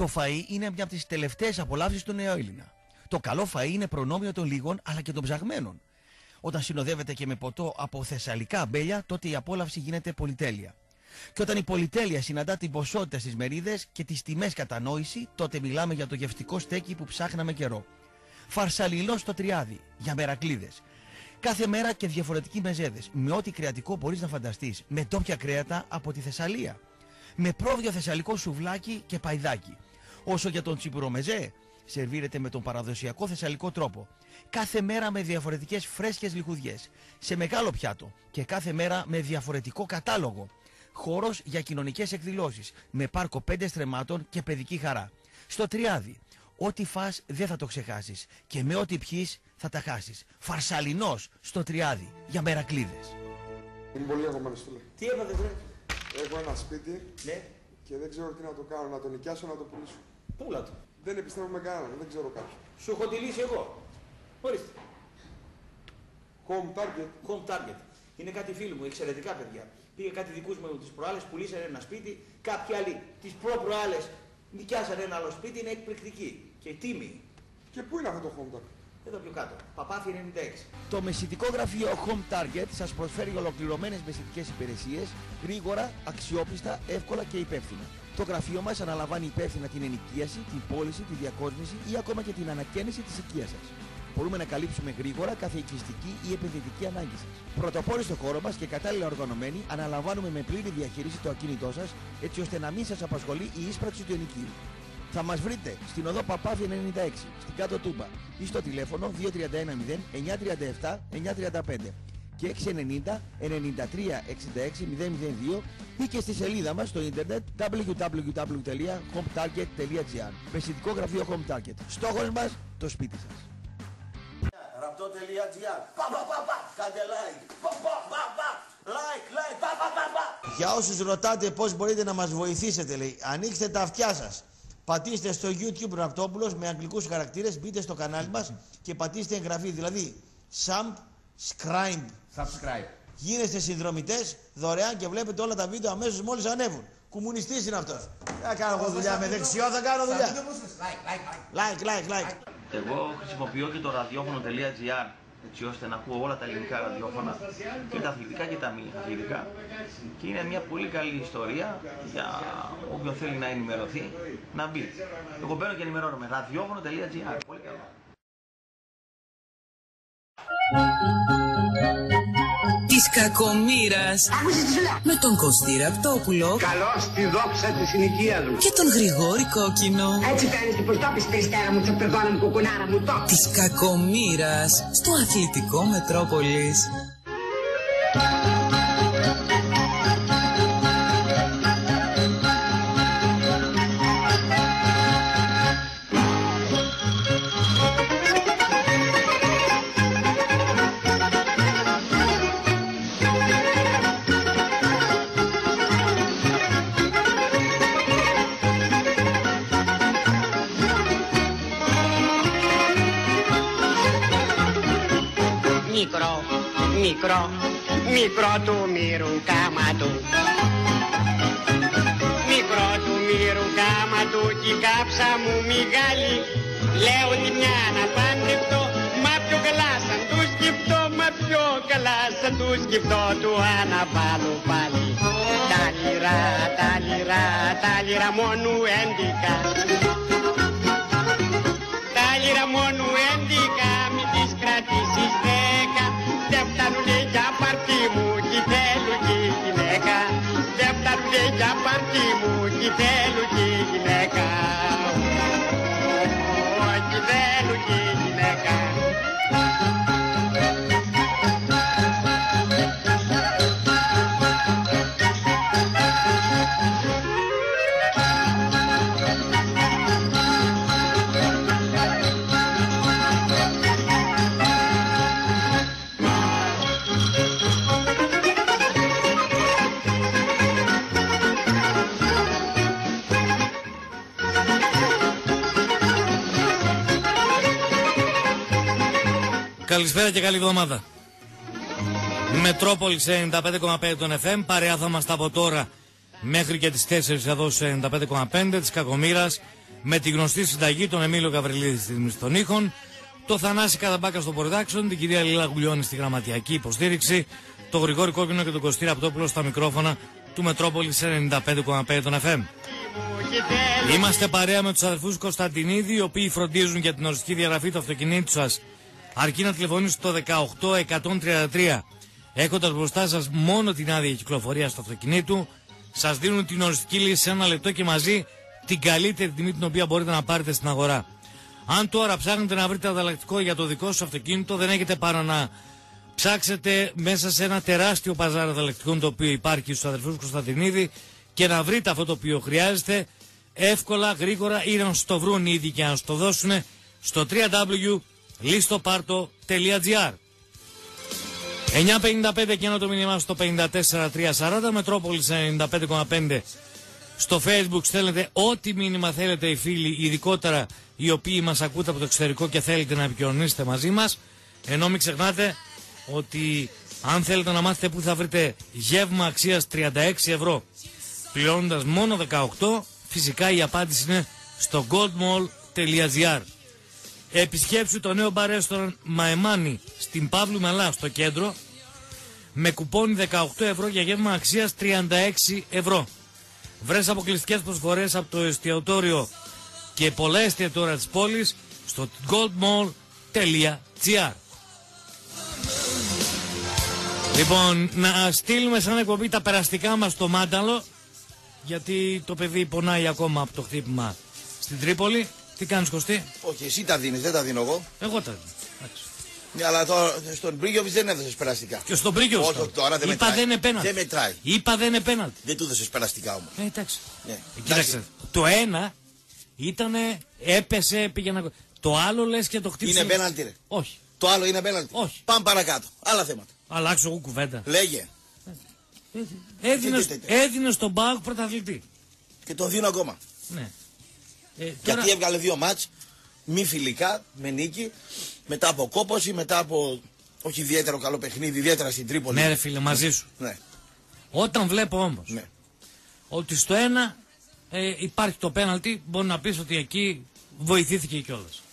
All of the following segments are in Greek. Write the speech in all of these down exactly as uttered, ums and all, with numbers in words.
Το φαΐ είναι μια από τις τελευταίες απολαύσεις του νεοέλληνα. Το καλό φαΐ είναι προνόμιο των λίγων αλλά και των ψαγμένων. Όταν συνοδεύεται και με ποτό από θεσσαλικά αμπέλια, τότε η απόλαυση γίνεται πολυτέλεια. Και όταν η πολυτέλεια συναντά την ποσότητα στις μερίδες και τις τιμές κατανόηση, τότε μιλάμε για το γευστικό στέκι που ψάχναμε καιρό. Φαρσαλινό στο τριάδι, για μερακλίδες. Κάθε μέρα και διαφορετικοί μεζέδες, με ό,τι κρεατικό μπορείς να φανταστείς, με ντόπια κρέατα από τη Θεσσαλία. Με πρόβιο θεσσαλικό σουβλάκι και παϊδάκι. Όσο για τον τσιπουρομεζέ, σερβίρεται με τον παραδοσιακό θεσσαλικό τρόπο. Κάθε μέρα με διαφορετικές φρέσκες λιχουδιές, σε μεγάλο πιάτο και κάθε μέρα με διαφορετικό κατάλογο. Χώρος για κοινωνικές εκδηλώσεις, με πάρκο πέντε στρεμμάτων και παιδική χαρά. Στο τριάδι, ό,τι φας δεν θα το ξεχάσεις και με ό,τι πιείς θα τα χάσεις. Φαρσαλινός στο τριάδι, για μερακλίδες. Είμαι πολύ αγωμένος, φίλε. Τι έπατε, βρε? Έχω ένα σπίτι, ναι, και δεν ξέρω τι να το κάνω, να το νοικιάσω, να το πουλήσω. πούλα το. Δεν επιστρέφω με κανέναν, δεν ξέρω κάποιον. Σου έχω τη λύση εγώ. Ορίστε. Home target. Home target. Είναι κάτι φίλοι μου, εξαιρετικά παιδιά. Πήγε κάτι δικούς μου τις προάλλες, πουλήσανε ένα σπίτι, κάποιοι άλλοι τις προ-προάλλες νοικιάσανε ένα άλλο σπίτι, είναι εκπληκτική και τίμη. Και πού είναι αυτό το home target? Εδώ πιο κάτω, Παπάθη ενενήντα έξι. Το μεσητικό γραφείο Home Target σας προσφέρει ολοκληρωμένες μεσητικές υπηρεσίες, γρήγορα, αξιόπιστα, εύκολα και υπεύθυνα. Το γραφείο μας αναλαμβάνει υπεύθυνα την ενοικίαση, την πώληση, τη διακόσμηση ή ακόμα και την ανακαίνιση της οικίας σας. Μπορούμε να καλύψουμε γρήγορα κάθε οικιστική ή επενδυτική ανάγκη σας. Πρωτοπόροι στο χώρο μας και κατάλληλα οργανωμένοι, αναλαμβάνουμε με πλήρη διαχείριση το ακίνητό σας, έτσι ώστε να μην σας απασχολεί η ίσπραξη του ενοικίου. Θα μας βρείτε στην οδό Παπάθη ενενήντα έξι, στην Κάτω Τούμπα ή στο τηλέφωνο δύο τρία ένα μηδέν εννιά τρία επτά εννιά τρία πέντε και έξι ενενήντα ενενήντα τρία εξήντα έξι μηδέν μηδέν δύο ή και στη σελίδα μας στο ίντερνετ double-u double-u double-u τελεία home target τελεία gr. Μεσητικό γραφείο Home Target. Στόχος μας, το σπίτι σας. Ραπτό τελεία gr. Πα, πα, πα, πα. Κάντε like. Πα, πα, πα, πα. Like, like. Πα, πα, πα, πα. Για όσους ρωτάτε πώς μπορείτε να μας βοηθήσετε, λέει, ανοίξτε τα αυτιά σας. Πατήστε στο YouTube Ραπτόπουλος με αγγλικούς χαρακτήρες, μπείτε στο κανάλι μας και πατήστε εγγραφή, δηλαδή subscribe. Subscribe. Γίνεστε συνδρομητές δωρεάν και βλέπετε όλα τα βίντεο αμέσως μόλις ανέβουν. Κομμουνιστής είναι αυτός. Θα κάνω εγώ δουλειά με δεξιό, θα κάνω δουλειά. Like, like, like. Εγώ χρησιμοποιώ και το ραδιόφωνο.gr έτσι ώστε να ακούω όλα τα ελληνικά ραδιόφωνα και τα αθλητικά και τα μη αθλητικά και είναι μια πολύ καλή ιστορία για όποιον θέλει να ενημερωθεί να μπει. Εγώ μπαίνω και ενημερώνομαι. ραδιόφωνο.gr. Πολύ καλό. Της κακομοίρας με τον Κωστή Ραπτόπουλο. Καλώς τη δόξα της συνοικίας μου. Και τον Γρηγόρη Κόκκινο. Έτσι κάνεις και πως το πεις περιστέρα μου, τσαπερδόνα μου, κουκουνάρα μου, το. Της κακομοίρας στο αθλητικό Μετρόπολης. Μικρό, μικρό, μικρό του μύρου κάμα του. Μικρό του μύρου κάμα του κι η κάψα μου μεγάλη. Λέω τη μια να παντρευτώ, μα πιο καλά σαν του σκεφτώ, μα πιο καλά σαν του σκεφτώ, του αναβάλω πάλι. Τα λιρά, τα λιρά, τα λιρά μόνου έντικα. Τα λιρά μόνου έντικα, μην τις κρατήσεις δέκα. Δεν φτάνουνε για πάρτι μου κι θέλω κι γυναίκα. Δεν φτάνουνε για πάρτι μου κι θέλω κι γυναίκα. Κι θέλω κι γυναίκα. Καλησπέρα και καλή εβδομάδα. Μετρόπολης ενενήντα πέντε κόμμα πέντε των εφ εμ. Παρέα θα είμαστε από τώρα μέχρι και τις τέσσερις εδώ σε ενενήντα πέντε κόμμα πέντε της Κακομοίρας. με τη γνωστή συνταγή, τον Εμίλιο Γαβριλίδη στη Δημιουργία των ήχων, το Θανάση Καραμπάκα στο production, την κυρία Λίλα Γουλιώνη στη γραμματιακή υποστήριξη, το Γρηγόρη Κόκκινο και τον Κωστή Ραπτόπουλο στα μικρόφωνα του Μετρόπολης ενενήντα πέντε κόμμα πέντε των εφ εμ. Είμαστε παρέα με τους αδερφούς Κωνσταντινίδη, οι οποίοι φροντίζουν για την οριστική διαγραφή του αυτοκινήτου σας, αρκεί να τηλεφωνήσετε στο δεκαοκτώ εκατόν τριάντα τρία, έχοντας μπροστά σας μόνο την άδεια κυκλοφορίας του αυτοκινήτου. Σας δίνουν την οριστική λύση σε ένα λεπτό και μαζί την καλύτερη τιμή την οποία μπορείτε να πάρετε στην αγορά. Αν τώρα ψάχνετε να βρείτε ανταλλακτικό για το δικό σας αυτοκίνητο, δεν έχετε παρά να ψάξετε μέσα σε ένα τεράστιο παζάρ ανταλλακτικών το οποίο υπάρχει στους αδερφούς Κωνσταντινίδη και να βρείτε αυτό το οποίο χρειάζεται εύκολα, γρήγορα ή να στο βρουν ήδη και να στο δώσουν στο double-u double-u double-u τελεία λίστοπάρτο τελεία τζι άρ. εννιά πενήντα πέντε και ένα το μήνυμά στο πενήντα τέσσερα τριακόσια σαράντα, Μετρόπολης ενενήντα πέντε κόμμα πέντε. Στο Facebook στέλνετε ό,τι μήνυμα θέλετε οι φίλοι, ειδικότερα οι οποίοι μας ακούτε από το εξωτερικό και θέλετε να επικοινωνήσετε μαζί μας. Ενώ μην ξεχνάτε ότι αν θέλετε να μάθετε πού θα βρείτε γεύμα αξίας τριάντα έξι ευρώ πληρώνοντας μόνο δεκαοκτώ, φυσικά η απάντηση είναι στο goldmall τελεία τζι άρ. Επισκέψου το νέο μπαρ restaurant Μαεμάνι στην Παύλου Μελά στο κέντρο με κουπόνι δεκαοκτώ ευρώ για γεύμα αξίας τριάντα έξι ευρώ. Βρες αποκλειστικές προσφορές από το εστιατόριο και πολλά εστιατόρια της πόλης στο goldmall τελεία τζι άρ. Λοιπόν, να στείλουμε σαν εκπομπή τα περαστικά μας στο Μάνταλο, γιατί το παιδί πονάει ακόμα από το χτύπημα στην Τρίπολη. Τι κάνεις, Κωστή? Όχι, εσύ τα δίνεις, δεν τα δίνω εγώ. Εγώ τα δίνω. Ναι, αλλά το, στον Πρίγιοβιτς δεν έδωσες περαστικά. Και στον Πρίγιοβιτς. Όχι, τώρα δεν Είπα μετράει. δεν είναι πέναλτι. Δεν μετράει. Είπα δεν είναι πέναλτι. Δεν του έδωσες περαστικά όμως. Ε, εντάξει. Ναι. Ε, κοίταξε. Το ένα ήτανε, έπεσε, πήγε να... Το άλλο λες και το χτύπησε. Είναι πέναλτι, ρε. Όχι. Το άλλο είναι πέναλτι. Όχι. Πάμε παρακάτω. Άλλα θέματα. Αλλάξω εγώ κουβέντα. Λέγε. Έδινε, έδινε στον Μπάουκ πρωταθλητή. Και τον δίνω ακόμα. Ναι. Ε, τώρα... Γιατί έβγαλε δύο μάτς μη φιλικά με νίκη, μετά από κόπωση, μετά από όχι ιδιαίτερο καλό παιχνίδι, ιδιαίτερα στην Τρίπολη. Ναι, ρε φίλε, μαζί σου. Ναι. Όταν βλέπω όμως Ναι. ότι στο ένα ε, υπάρχει το πέναλτι, μπορεί να πεις ότι εκεί βοηθήθηκε κιόλας.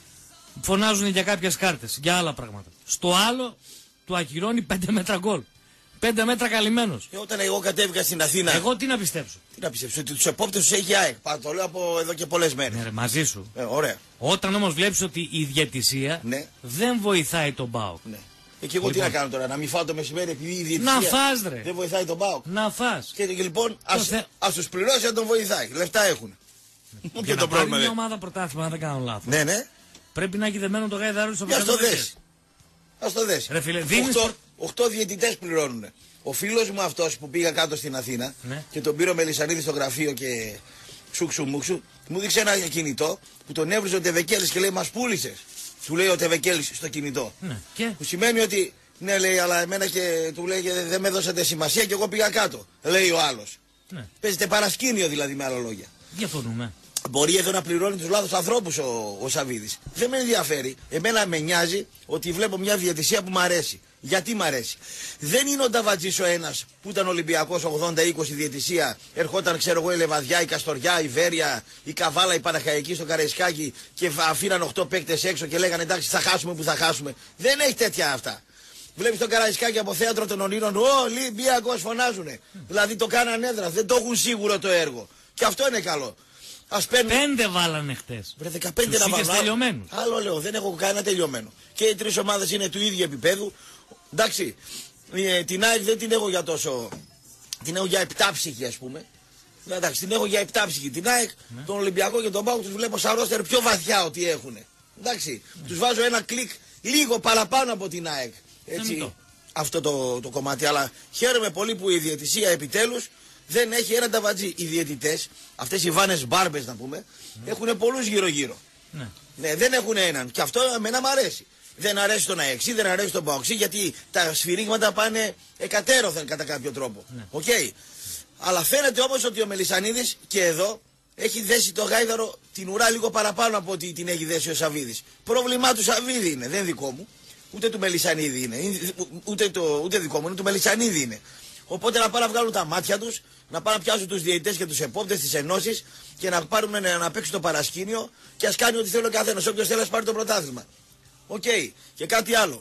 Φωνάζουν για κάποιες κάρτες, για άλλα πράγματα. Στο άλλο του ακυρώνει πέντε μέτρα γκολ. Πέντε μέτρα καλυμμένος. Και όταν εγώ κατέβηκα στην Αθήνα. Εγώ τι να πιστέψω? Τι να πιστέψω, ότι τους επόπτες τους έχει ΑΕΚ. Πα, το λέω από εδώ και πολλές μέρες. Ναι, ρε, μαζί σου. Ε, ωραία. Όταν όμως βλέπεις ότι η διαιτησία Ναι. δεν βοηθάει τον ΠΑΟΚ. Ναι. Ε, και εγώ Λοιπόν. τι να κάνω τώρα, να μην φάω το μεσημέρι επειδή η διαιτησία Να φας, ρε. δεν βοηθάει τον ΠΑΟΚ. Να φας. Και, και λοιπόν ας, θε... ας τους πληρώσει να τον βοηθάει. Λεφτά έχουν. Για Και να το πάρει πρόβλημα. μια δε. ομάδα πρωτάθλημα, αν δεν κάνω λάθος. Ναι, ναι. Πρέπει να έχει δεμένο το γαϊδάρι στο Για ας το πρωτάθλημα. δες. Ας το δες. Ρε φίλε, δίνεις... Οχτώ, οχτώ διαιτητές πληρώνουν. Ο φίλος μου αυτός που πήγα κάτω στην Αθήνα Ναι. και τον πήρε ο Μελισσανίδη στο γραφείο και ξούξου μουξου, μου δείξε ένα κινητό που τον έβριζε ο Τεβεκέλης και λέει μας πούλησες. Του λέει ο Τεβεκέλης στο κινητό. Ναι. Και... Που σημαίνει ότι ναι, λέει, αλλά εμένα και του λέει δεν με δώσατε σημασία και εγώ πήγα κάτω. Λέει ο άλλος. Ναι. Παίζεται παρασκήνιο δηλαδή με άλλα λόγια. Διαφωνούμε. Μπορεί εδώ να πληρώνει τους λάθος ανθρώπους ο, ο Σαββίδης. Δεν με ενδιαφέρει. Εμένα με νοιάζει ότι βλέπω μια διαιτησία που μου αρέσει. Γιατί μ' αρέσει? Δεν είναι ο Νταβατζής ο ένας που ήταν Ολυμπιακός ογδόντα είκοσι διαιτησία. Ερχόταν, ξέρω εγώ, η Λεβαδιά, η Καστοριά, η Βέρεια, η Καβάλα, η Παναχαϊκή στο Καραϊσκάκι και αφήναν οκτώ παίκτες έξω και λέγανε εντάξει, θα χάσουμε που θα χάσουμε. Δεν έχει τέτοια αυτά. Βλέπεις το Καραϊσκάκι από θέατρο των ονείρων, ο Ολυμπιακός φωνάζουνε. Δηλαδή το κάνανε έδρα, δεν το έχουν σίγουρο το έργο. Και αυτό είναι καλό. Ας παίρνουν... Πέντε βάλανε χτες. Βρε δεκαπέντε Τους να είχες βάλω. τελειωμένους. Άλλο λέω, δεν έχω κανένα τελειωμένο. Και οι τρεις ομάδες είναι του ίδιου επίπεδου. Εντάξει, ε, την ΑΕΚ δεν την έχω για τόσο. Την έχω για επτάψυχη, ας πούμε. Εντάξει, την έχω για επτάψυχη. Την ΑΕΚ, ναι. Τον Ολυμπιακό και τον ΠΑΟΚ τους βλέπω σαν ρόστερ πιο βαθιά ότι έχουν. Εντάξει, ναι. Τους βάζω ένα κλικ λίγο παραπάνω από την ΑΕΚ. Έτσι, αυτό το, το κομμάτι. Αλλά χαίρομαι πολύ που η διαιτησία επιτέλους δεν έχει έναν ταβατζή. Οι διαιτητές, αυτές οι βάνες μπάρμπες να πούμε, ναι. Έχουν πολλούς γύρω-γύρω. Ναι. Ναι, δεν έχουν έναν. Και αυτό εμένα μου αρέσει. Δεν αρέσει τον ΑΕΞΙ, δεν αρέσει τον ΠΑΟΚΣΙ, γιατί τα σφυρίγματα πάνε εκατέρωθεν κατά κάποιο τρόπο. Ναι. Okay. Αλλά φαίνεται όμως ότι ο Μελισσανίδης και εδώ έχει δέσει το γάιδαρο την ουρά λίγο παραπάνω από ότι την έχει δέσει ο Σαββίδης. Πρόβλημά του Σαββίδη είναι, δεν δικό μου. Ούτε του Μελισσανίδη είναι. Ούτε, το, ούτε δικό μου, είναι του Μελισσανίδη είναι. Οπότε να πάνε να βγάλουν τα μάτια τους, να πάνε να πιάσουν τους διαιτητές και τους επόπτες της ενώσης και να πάρουν να, να παίξουν το παρασκήνιο και ας κάνει ό,τι θέλει ο καθένας. Όποιος θέλει να πάρει το πρωτάθλημα. Οκ. Okay. Και κάτι άλλο.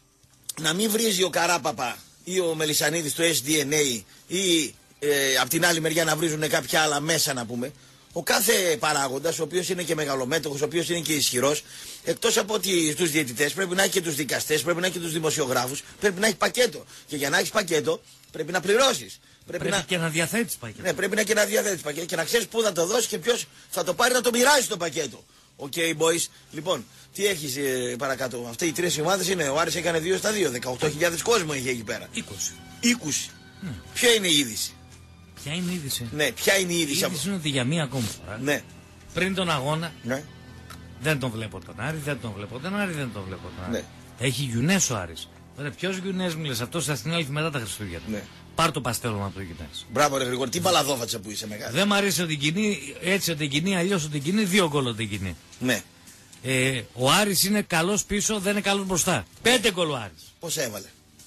Να μην βρίζει ο Καράπαπα ή ο Μελισσανίδης το ες ντι εν έι ή ε, από την άλλη μεριά να βρίζουν κάποια άλλα μέσα να πούμε. Ο κάθε παράγοντας, ο οποίος είναι και μεγαλομέτωχος, ο οποίος είναι και ισχυρός, εκτός από ότι στους διαιτητές πρέπει να έχει και τους δικαστές, πρέπει να έχει και τους δημοσιογράφους, πρέπει να έχει πακέτο. Και για να έχεις πακέτο πρέπει να πληρώσεις. Πρέπει, πρέπει να... και να διαθέτεις πακέτο. Ναι, πρέπει να και να διαθέτεις πακέτο και να ξέρεις πού θα το δώσεις και ποιος θα το πάρει να το μοιράσει το πακέτο. Οκ, okay, boys. Λοιπόν, τι έχεις ε, παρακάτω. Αυτοί οι τρεις ομάδες είναι. Ο Άρης έκανε δύο στα δύο. δεκαοκτώ χιλιάδες κόσμο είχε εκεί πέρα. είκοσι. είκοσι. Mm. Ποια είναι η είδηση. Ποια είναι η είδηση. Ναι, ποια είναι η είδηση. Η είδηση είναι ότι για μία ακόμη φορά. Ναι. Πριν τον αγώνα. Ναι. Δεν τον βλέπω τον Άρη, δεν τον βλέπω τον Άρη, δεν τον βλέπω τον Άρη. Ναι. Έχει γιουνές ο Άρης. Ωραία, ποιος γιουνές μου λες, αυτός θα στην έλθει μετά τα Χριστούγεννα. Ναι. Πάρ' το παστέλωμα από το γιουνές. Μπράβο, ρε Γρηγόρη, τι μπαλαδόφατσα που είσαι μεγάλη. Δεν μ' αρέσει ότι κοινή, έτσι ότι κοινή, αλλιώς ότι κοινή, δύο γκολ ότι κοινή. Ναι. Ε, ο Άρης είναι καλός πίσω, δεν είναι καλός μπροστά. Πέντε γκολ ο Άρης. Πώς έβαλε.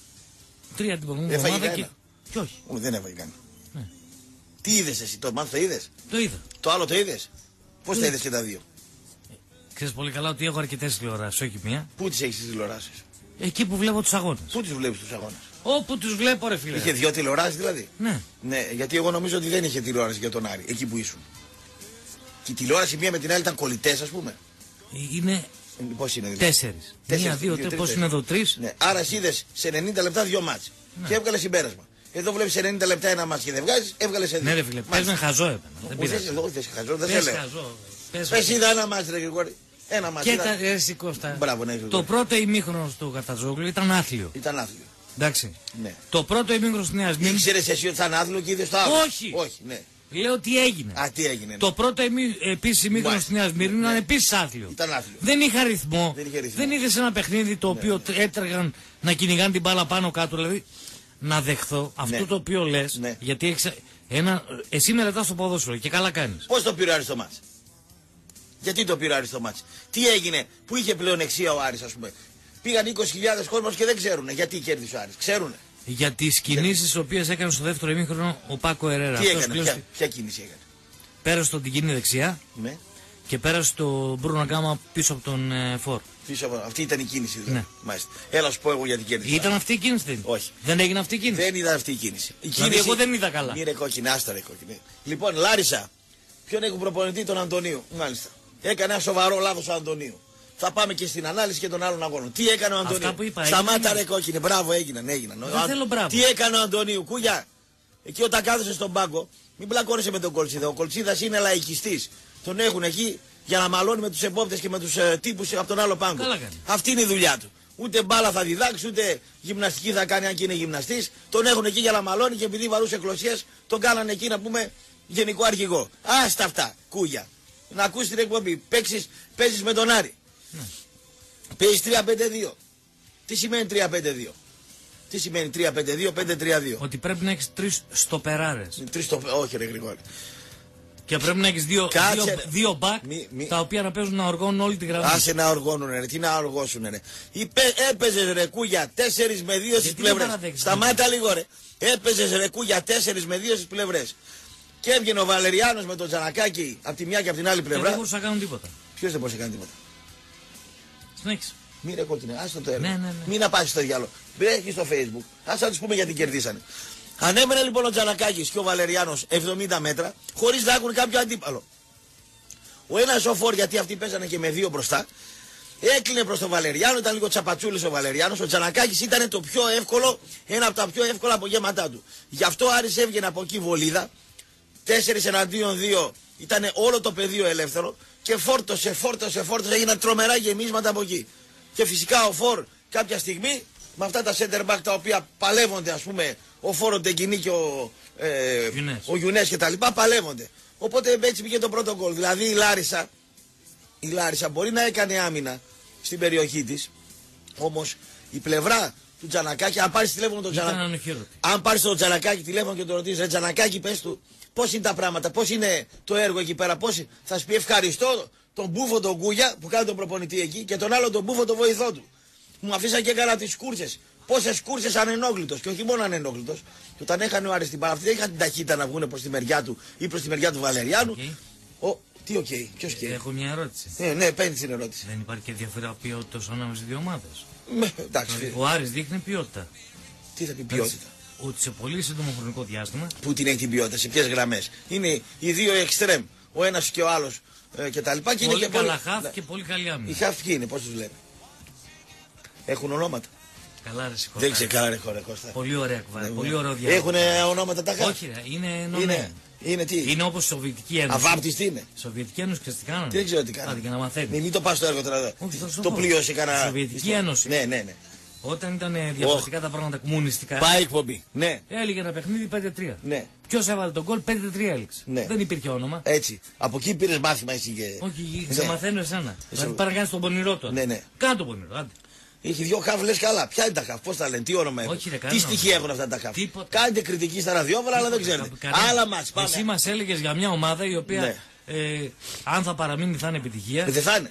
Τρία την προηγούμενη Έφαγε εβδομάδα κανένα. και. Και όχι. Ού, δεν έφαγε κανένα. Ναι. Τι είδες εσύ, το μάθημα το είδες. Το είδα. Το άλλο το είδες. Πώς τα είδες και τα δύο. Ξέρεις πολύ καλά ότι έχω αρκετές τηλεοράσεις, όχι μία. Πού τις έχεις τις τηλεοράσεις. Εκεί που βλέπω τους αγώνες. Πού τις βλέπεις τους αγώνες. Όπου τους βλέπω, ρε φίλε. Είχε δύο τηλεοράσεις δηλαδή. Ναι. Ναι, γιατί εγώ νομίζω ότι δεν είχε τηλεόραση για τον Άρη, εκεί που ήσουν. Και η τηλεόραση μία με την άλλη ήταν κολλητές, ας πούμε. Είναι. Πώς είναι δηλαδή. Τέσσερις. Τέσσερις, Μία, δύο, δύο, τρεις. Πώς τρεις, είναι εδώ, τρεις. Ναι. Άρα εσύ είδες σε ενενήντα λεπτά δύο μάτς. Ναι. Και έβγαλε συμπέρασμα. Εδώ βλέπεις σε ενενήντα λεπτά ένα μάτς και δεν βγάζεις, έβγαλε σε δύο. Ναι, ρε φίλε, πες με χαζό έπαινα. Δεν πειράζει. Εγώ δεν σε χαζό, δεν σε Πες λέω. χαζό. Πες Πες είδα ένα μάτς, ρε Γρηγόρη. Ένα μάτς. Και είδα- τα εσύ Κώστα. Μπράβο, ναι, Το Γρηγόρη. πρώτο ημίχρονο του Καρτατζόγλου ήταν άθλιο. Ήταν άθλιο. Εντάξει. Ναι. Το πρώτο ημίχρονο στη Νέα Σμύρνη. Ήξερες εσύ ότι ήταν άθλιο και είδες το άλλο. Όχι. Όχι, ναι. Λέω τι έγινε. Α, τι έγινε. Ναι. Το πρώτο ημί... επίσης ημίχρονο Μάλιστα. στη Νέα Σμύρνη ήταν Ναι. επίσης άθλιο. Ήταν άθλιο. Δεν είχε αριθμό. Δεν είχε αριθμό. Δεν είδες ένα παιχνίδι το οποίο έτρεγαν να κυνηγάνε την μπάλα πάνω κάτω. Δηλαδή να δεχθώ αυτό Ναι. το οποίο λες. Ναι. Γιατί έχεις ένα... εσύ μελετάς το ποδόσφαιρο και καλά κάνεις. Πώς το πήρε ο Άρης το μάτς. Γιατί το πήρε ο Άρης το μάτς. Τι έγινε, που είχε πλεονεξία ο Άρης, ας πούμε. Πήγαν είκοσι χιλιάδες κόσμος και δεν ξέρουν γιατί κέρδισε ο Άρης. Ξέρουνε. Για τις κινήσεις τις οποίες έκανε στο δεύτερο ημίχρονο ο Πάκο Ερέρα. Τι Αυτός έκανε, πλέον ποια, στη- ποια κίνηση έκανε. Πέρασε τον Τικίνη δεξιά Ναι. και πέρασε τον Μπρούνο Γκάμα πίσω από τον ε, Φορ. Πίσω από... Αυτή ήταν η κίνηση δηλαδή. Ναι. Μάλιστα. Έλα σου πω εγώ γιατί κέρδισε. Ήταν αυτή η κίνηση, δεν είναι? Όχι. Δεν έγινε αυτή η κίνηση. Δεν είδα αυτή η κίνηση. Η Δηλαδή, εγώ δεν είδα καλά. Μη ρε κόκκινη, άστα ρε κόκκινη. Λοιπόν, Λάρισα, ποιον έχουν προπονητή, τον Αντωνίου. Μάλιστα. Έκανε ένα σοβαρό λάθος ο Αντωνίου. Θα πάμε και στην ανάλυση και των άλλων αγώνων. Τι έκανε ο Αντωνίου. Αυτά που είπα, Σταμάτα έγιναν. ρε κόκκινη, μπράβο, έγιναν. έγιναν. Δεν Ο Αν- θέλω μπράβο. Τι έκανε ο Αντωνίου, κούγια. Εκεί όταν κάθεσαι στον πάγκο, μην μπλακώνεσαι με τον Κολτσίδα. Ο Κολτσίδας είναι λαϊκιστής. Τον έχουν εκεί για να μαλώνει με τους επόπτες και με τους ε, τύπους από τον άλλο πάγκο. Καλά κάνει. Αυτή είναι η δουλειά του. Ούτε μπάλα θα διδάξει, ούτε γυμναστική θα κάνει αν και είναι γυμναστής. Τον έχουν εκεί για να μαλώνει και επειδή βαρούσε εκλοσίες, τον κάνανε εκεί να πούμε γενικό αρχηγό. Άστα αυτά, κούγια. Να ακούσει την εκπομπή. Παίξεις, παίζεις με τον Άρη. Ναι. Παίζεις τρία πέντε δύο. Τι σημαίνει τρία πέντε δύο. Τι σημαίνει τρία πέντε δύο, πέντε τρία δύο. Ότι πρέπει να έχεις τρεις στοπεράρες. Τρεις το... Όχι ρε Γρηγόρη. Και πρέπει να έχεις δύο, Κάτσε, δύο, ρε. δύο back Μη- μη- τα οποία να παίζουν να οργώνουν όλη τη γραμμή. Άσε να οργώνουνε ρε, τι να οργώσουνε ρε. Υπέ, έπαιζες ρε κούγια τέσσερις με δύο στις Γιατί δεν πλευρές. παραδέχεσαι. Σταμάτα λίγο ρε. Έπαιζες ρε κούγια τέσσερις με δύο στις πλευρές. Και έβγαινε ο Βαλεριάνος με τον Τζανακάκη από τη μια και από την άλλη Και δεν πλευρά. μπορούσα να κάνω τίποτα. Ποιος δεν μπορούσε να κάνει τίποτα. Συνέχισε. Μη ρε κόκκινε, άστο το έργο. Ναι, ναι, ναι. Μην να πας στο διάλογο. Μπρέχει στο Facebook. Ας να τους πούμε γιατί κερδίσανε. Ανέμενε λοιπόν ο Τζανακάκης και ο Βαλεριάνος εβδομήντα μέτρα χωρίς να έχουν κάποιο αντίπαλο. Ο ένας ο Φορ, γιατί αυτοί παίζανε και με δύο μπροστά, έκλεινε προς τον Βαλεριάνο, ήταν λίγο τσαπατσούλης ο Βαλεριάνος. Ο Τζανακάκης ήταν το πιο εύκολο, ένα από τα πιο εύκολα απογέματά του. Γι' αυτό ο Άρης έβγαινε από εκεί βολίδα, τέσσερις εναντίον δύο, ήταν όλο το πεδίο ελεύθερο και φόρτωσε, φόρτωσε, φόρτωσε, έγιναν τρομερά γεμίσματα από εκεί. Και φυσικά ο Φορ κάποια στιγμή, με αυτά τα center back τα οποία παλεύονται, ας πούμε, ο Φόρο Ντεκινή και ο, ε, Γιουνές. ο Γιουνές και τα λοιπά, παλεύονται. Οπότε έτσι πήγε το πρώτο γκολ. Δηλαδή η Λάρισα, η Λάρισα μπορεί να έκανε άμυνα στην περιοχή της, όμως η πλευρά του Τζανακάκη, αν πάρεις τηλέφωνο τον Ήταν Τζανακάκη, ανοχήρωτη. αν πάρεις τον Τζανακάκη τηλέφωνο και τον ρωτήσεις, ρε Τζανακάκη, πες του πώς είναι τα πράγματα, πώς είναι το έργο εκεί πέρα, πώς... θα σου πει ευχαριστώ τον Μπούφο τον Κούγια που κάνει τον προπονητή εκεί και τον άλλο τον Μπούφο τον βοηθό του. Μου αφήσαν και έκανα τις κούρσες Πόσες κούρσες ανενόχλητος και όχι μόνο ανενόχλητος. Και όταν έχανε ο Άρης την μπάλα αυτή, δεν είχαν την ταχύτητα να βγουν προς τη μεριά του ή προς τη μεριά του Βαλεριάνου. Okay. Ο, τι οκ, okay, ποιος και. Έχω μια ερώτηση. Ναι, ναι, παίρνει την ερώτηση. Δεν υπάρχει και διαφορά ποιότητας ανάμεσα στις δύο ομάδες? Με, εντάξει. Δηλαδή, ο Άρης δείχνει ποιότητα. Τι θα πει ποιότητα? Ότι σε πολύ σύντομο χρονικό διάστημα. Πού την έχει την ποιότητα, σε ποιες γραμμές? Είναι οι δύο εξτρέμ, ο ένας και ο άλλος ε, και τα λοιπά. Και πολύ είναι και καλά πολύ... χαφ και πολύ καλή άμυνα. Οι χαφ ποιοι είναι, πώς τους λέμε? Έχουν ονόματα? Καλά ρε σηκώ. Δεν ξέρω, καλά ρε χώρα, Κώστα. Πολύ ωραία κουβέντα, Ναι, πολύ ναι. ωραίο διάλογο. Έχουν ονόματα τα χαφ? Όχι ρε, είναι νομέ. Είναι, είναι τι? Είναι όπως η Σοβιετική Ένωση. Αβάπτιστη είναι. Η Σοβιετική Ένωση ξέρεις τι κάνανε? Δεν ξέρω τι κάνανε. Άντε και να μαθαίνεις. Μην, μην το πας στο έργο τώρα εδώ. Όχι, θα σου Το πω. πλοίωσε κανένα. Η Σοβιετική Ένωση. Ναι, ναι, ναι. Όταν ήταν διαφορετικά τα πράγματα κομμουνιστικά. Πάει εκπομπή. Ναι. Έλεγε ένα παιχνίδι πέντε τρία. Ναι. Ποιος έβαλε τον γκολ? πέντε τρία έληξε. Ναι. Δεν υπήρχε όνομα. Έτσι. Από εκεί πήρες μάθημα εσύ και. Όχι, Ναι. σε μαθαίνω εσένα. Δηλαδή πάρε να κάνεις τον πονηρό τώρα. Ναι, ναι. Κάνε τον πονηρό, άντε. Έχει δυο χαφ, λες καλά. Ποια είναι τα χαφ, πώς τα λένε, τι όνομα έχουν? Όχι, ρε, Τι κανένα στοιχεία έχουν αυτά τα χαφ? Τίποτα. Κάνετε κριτική στα ραδιόφωνα, αλλά δεν ξέρετε. Κανένα. Άλλα μας, πάμε. Εσύ μας έλεγες για μια ομάδα η οποία Ναι. ε, αν θα παραμείνει θα είναι επιτυχία. Ε, δεν θα είναι.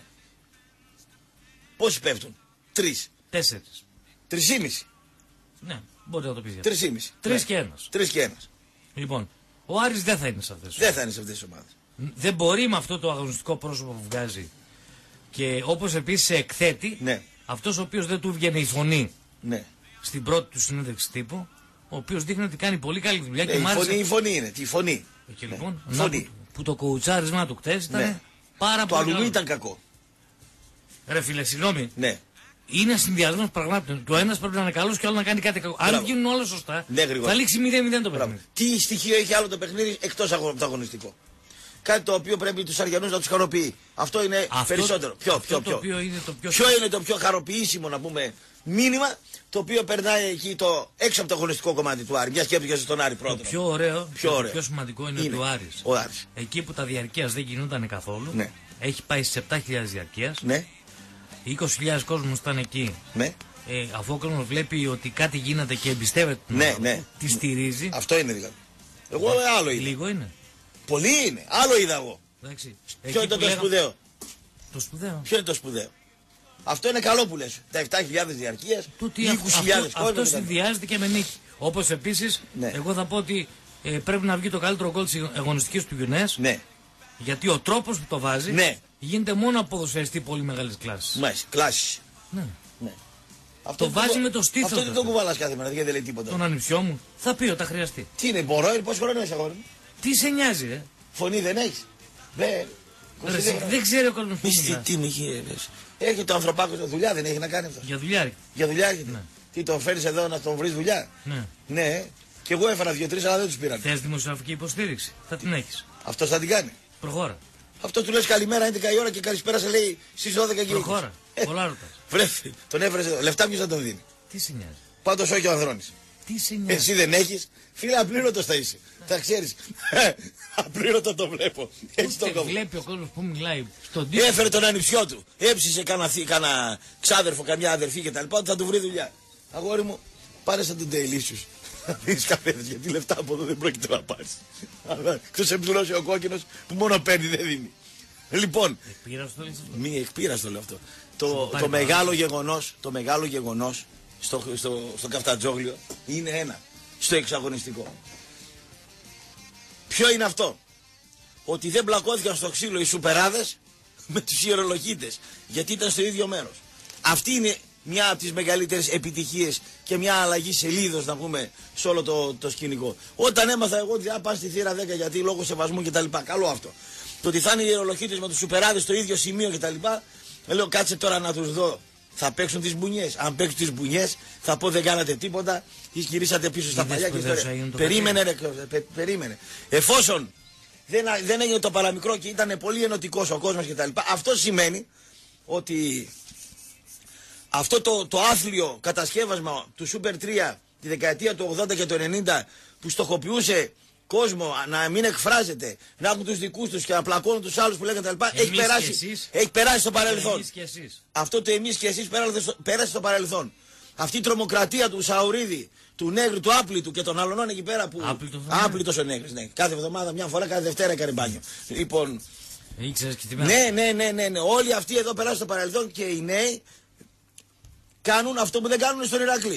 Πόσοι πέφτουν? Τρεις. Τέσσερις. Τρισήμιση. Ναι, μπορεί να το πεις. Τρισήμιση. Τρεις Ναι. και ένας. Τρεις και ένας. Λοιπόν, ο Άρης δεν θα είναι σε αυτές. Δεν θα είναι σε αυτές τις ομάδες. Δεν μπορεί με αυτό το αγωνιστικό πρόσωπο που βγάζει. Και όπως επίσης σε εκθέτει, Ναι. αυτός ο οποίος δεν του βγαίνει η φωνή Ναι. στην πρώτη του συνέντευξη τύπου, ο οποίος δείχνει ότι κάνει πολύ καλή δουλειά Ναι, και η μ' άρεσε. φωνή, η φωνή είναι. Τι φωνή. Και Ναι. λοιπόν, να, Φωνή. που, που το κουουουτσάρισμά του χτες ήταν Ναι. πάρα Το πολύ αλλού καλό. ήταν κακό. Ρε φίλε, συγγνώμη. Ναι. Είναι συνδυασμό πραγμάτων. Το ένα πρέπει να είναι καλό και ο άλλο να κάνει κάτι κακό. Αν Μπράβο. γίνουν όλα σωστά, Ναι, γρήγορα. θα λήξει μηδέν μηδέν το Μπράβο. παιχνίδι. Τι στοιχείο έχει άλλο το παιχνίδι εκτός από το αγωνιστικό? Κάτι το οποίο πρέπει τους Αριανούς να τους χαροποιεί. Αυτό είναι Αυτό- περισσότερο. Ποιο, αυτό ποιο, το ποιο. οποίο είναι το πιο Ποιο είναι το πιο χαροποιήσιμο, να πούμε, μήνυμα, το οποίο περνάει εκεί το έξω από το αγωνιστικό κομμάτι του Άρη. Μια και έπιασε στον Άρη Το πρώτον. πιο ωραίο Πιο και ωραίο. το πιο σημαντικό είναι, Είναι ότι ο Άρης. ο Άρης. Εκεί που τα διαρκείας δεν κινούνταν καθόλου, Ναι. έχει πάει στις επτά χιλιάδες διαρκείας. Ναι, είκοσι χιλιάδες κόσμος ήταν εκεί. ναι. Ε, αφού ο κόσμος βλέπει ότι κάτι γίνεται και εμπιστεύεται την Ναι, ομάδα ναι. του, τη στηρίζει. Αυτό είναι δηλαδή. Εγώ άλλο είδα. Λίγο είναι. Πολύ είναι. Άλλο είδα εγώ. Εντάξει. Ποιο Εκεί είναι που το λέγαμε- σπουδαίο? Το σπουδαίο. Ποιο είναι το σπουδαίο? Αυτό είναι καλό που λες. Τα επτά χιλιάδες διαρκείας, Το ότι είκοσι χιλιάδες αυτό, κόσμο. αυτό συνδυάζεται και με νίκη. Όπως επίσης, Ναι. εγώ θα πω ότι ε, πρέπει να βγει το καλύτερο γκολ της αγωνιστικής του Γιουνές. Ναι, Γιατί ο τρόπος που το βάζει Ναι. γίνεται μόνο από ποδοσφαιριστή πολύ μεγάλης κλάσης. μάλιστα. Κλάση. Ναι. Ναι. Αυτό Το δεν βάζει το- με το στήθος Αυτό δεν του. το κουβαλάς κάθε μέρα, γιατί δεν λέει τίποτα. Τον ανιψιό μου θα πει όταν χρειαστεί. Τι είναι, μπορώ, είναι, πόσο χρόνο είσαι αγόρι μου? Τι σε νοιάζει, ε. Φωνή δεν έχεις? Δεν. Ρε, είκοσι εσύ, δύο. δεν ξέρει ο κόσμος που Μισθή, μιλά. τι με έχει, έχει το ανθρωπάκο στο δουλειά, δεν έχει να κάνει αυτό. Για δουλειά έρχεται. Για δουλειά έχετε. Ναι. Τι, τον φέρεις εδώ να τον βρεις δουλειά? Ναι. Ναι, και εγώ έφερα δύο-τρεις, αλλά δεν τους πήραν. Θες δημοσιογραφική υποστήριξη. Θα την έχεις. Αυτός θα την κάνει. Προχώρα. Αυτό του λες καλημέρα έντεκα η ώρα και καλησπέρα σε λέει στις δώδεκα και Προχώρα. Ε, Πολλά ρωτάς. Βρέφη, τον έφερες εδώ. Λεφτά ποιος θα τον δίνει? Τι σε νοιάζει. Πάντως όχι ο Ανδρώνης. Τι σε νοιάζει. Εσύ δεν έχεις. Φίλε, απλήρωτος θα είσαι. Θα ξέρεις. Απλήρωτο το βλέπω. Έτσι το Ούτε κόβω. βλέπει ο κόσμος που μιλάει στον τύπο. Έφερε τον ανιψιό του. Έψησε κανένα κάνα ξάδερφο, καμιά αδερφή κτλ. Ότι θα του βρει δουλειά. Αγόρι μου, πάρε σαν τον τέλη σου. Θα δεις καφέδες, γιατί λεφτά από εδώ δεν πρόκειται να πάρεις. Αλλά εκτός εμπληρώσει ο κόκκινος που μόνο παίρνει δεν δίνει. Λοιπόν, Πήρα στο λες. μη εκπείραστο λέω αυτό. Το, πάρει το, παράδειγμα. μεγάλο γεγονός, το μεγάλο γεγονός στο, στο, στο Καφτατζόγλιο είναι ένα. Στο εξαγωνιστικό. Ποιο είναι αυτό? Ότι δεν μπλακώθηκαν στο ξύλο οι σουπεράδες με τους ιερολογίτες. Γιατί ήταν στο ίδιο μέρος. Αυτή είναι μια από τις μεγαλύτερες επιτυχίες και μια αλλαγή σελίδος, να πούμε, σε όλο το, το σκηνικό. Όταν έμαθα εγώ ότι θα πάνε στη θύρα δέκα γιατί λόγω σεβασμού κτλ. Καλό αυτό. Το ότι θα είναι οι ιερολογίτες με τους σουπεράδες στο ίδιο σημείο κτλ. Λέω κάτσε τώρα να τους δω. Θα παίξουν τις μπουνιές. Αν παίξουν τις μπουνιές θα πω δεν κάνατε τίποτα. Γυρίσατε πίσω στα Είδες παλιά και που δεν σου ιστορία. έγινε το Περίμενε, ρε, πε- περίμενε. Εφόσον δεν, α- δεν έγινε το παραμικρό και ήταν πολύ ενωτικός ο κόσμος κτλ. Αυτό σημαίνει ότι αυτό το, το άθλιο κατασκεύασμα του Super τρία τη δεκαετία του ογδόντα και του ενενήντα που στοχοποιούσε κόσμο να μην εκφράζεται, να έχουν τους δικούς τους και να πλακώνουν τους άλλους που λέγανε κτλ. Έχει Εμείς και περάσει, εσείς. έχει περάσει στο παρελθόν. Εμείς και εσείς. Αυτό το εμείς και εσείς πέρασε στο, πέρασε στο παρελθόν. Αυτή η τρομοκρατία του Σαουρίδη, του Νέγρη, του Άπλητου και των άλλων εκεί πέρα που. Άπλητος ο Άπλητος ο Νέγρης, ναι. Κάθε εβδομάδα, μια φορά, κάθε Δευτέρα έκανε μπάνιο. Λοιπόν, Ήξερες και τη μέρα. ναι, ναι, ναι, ναι, ναι. Όλοι αυτοί εδώ περάσουν στο παρελθόν και οι νέοι κάνουν αυτό που δεν κάνουν στον Ηρακλή.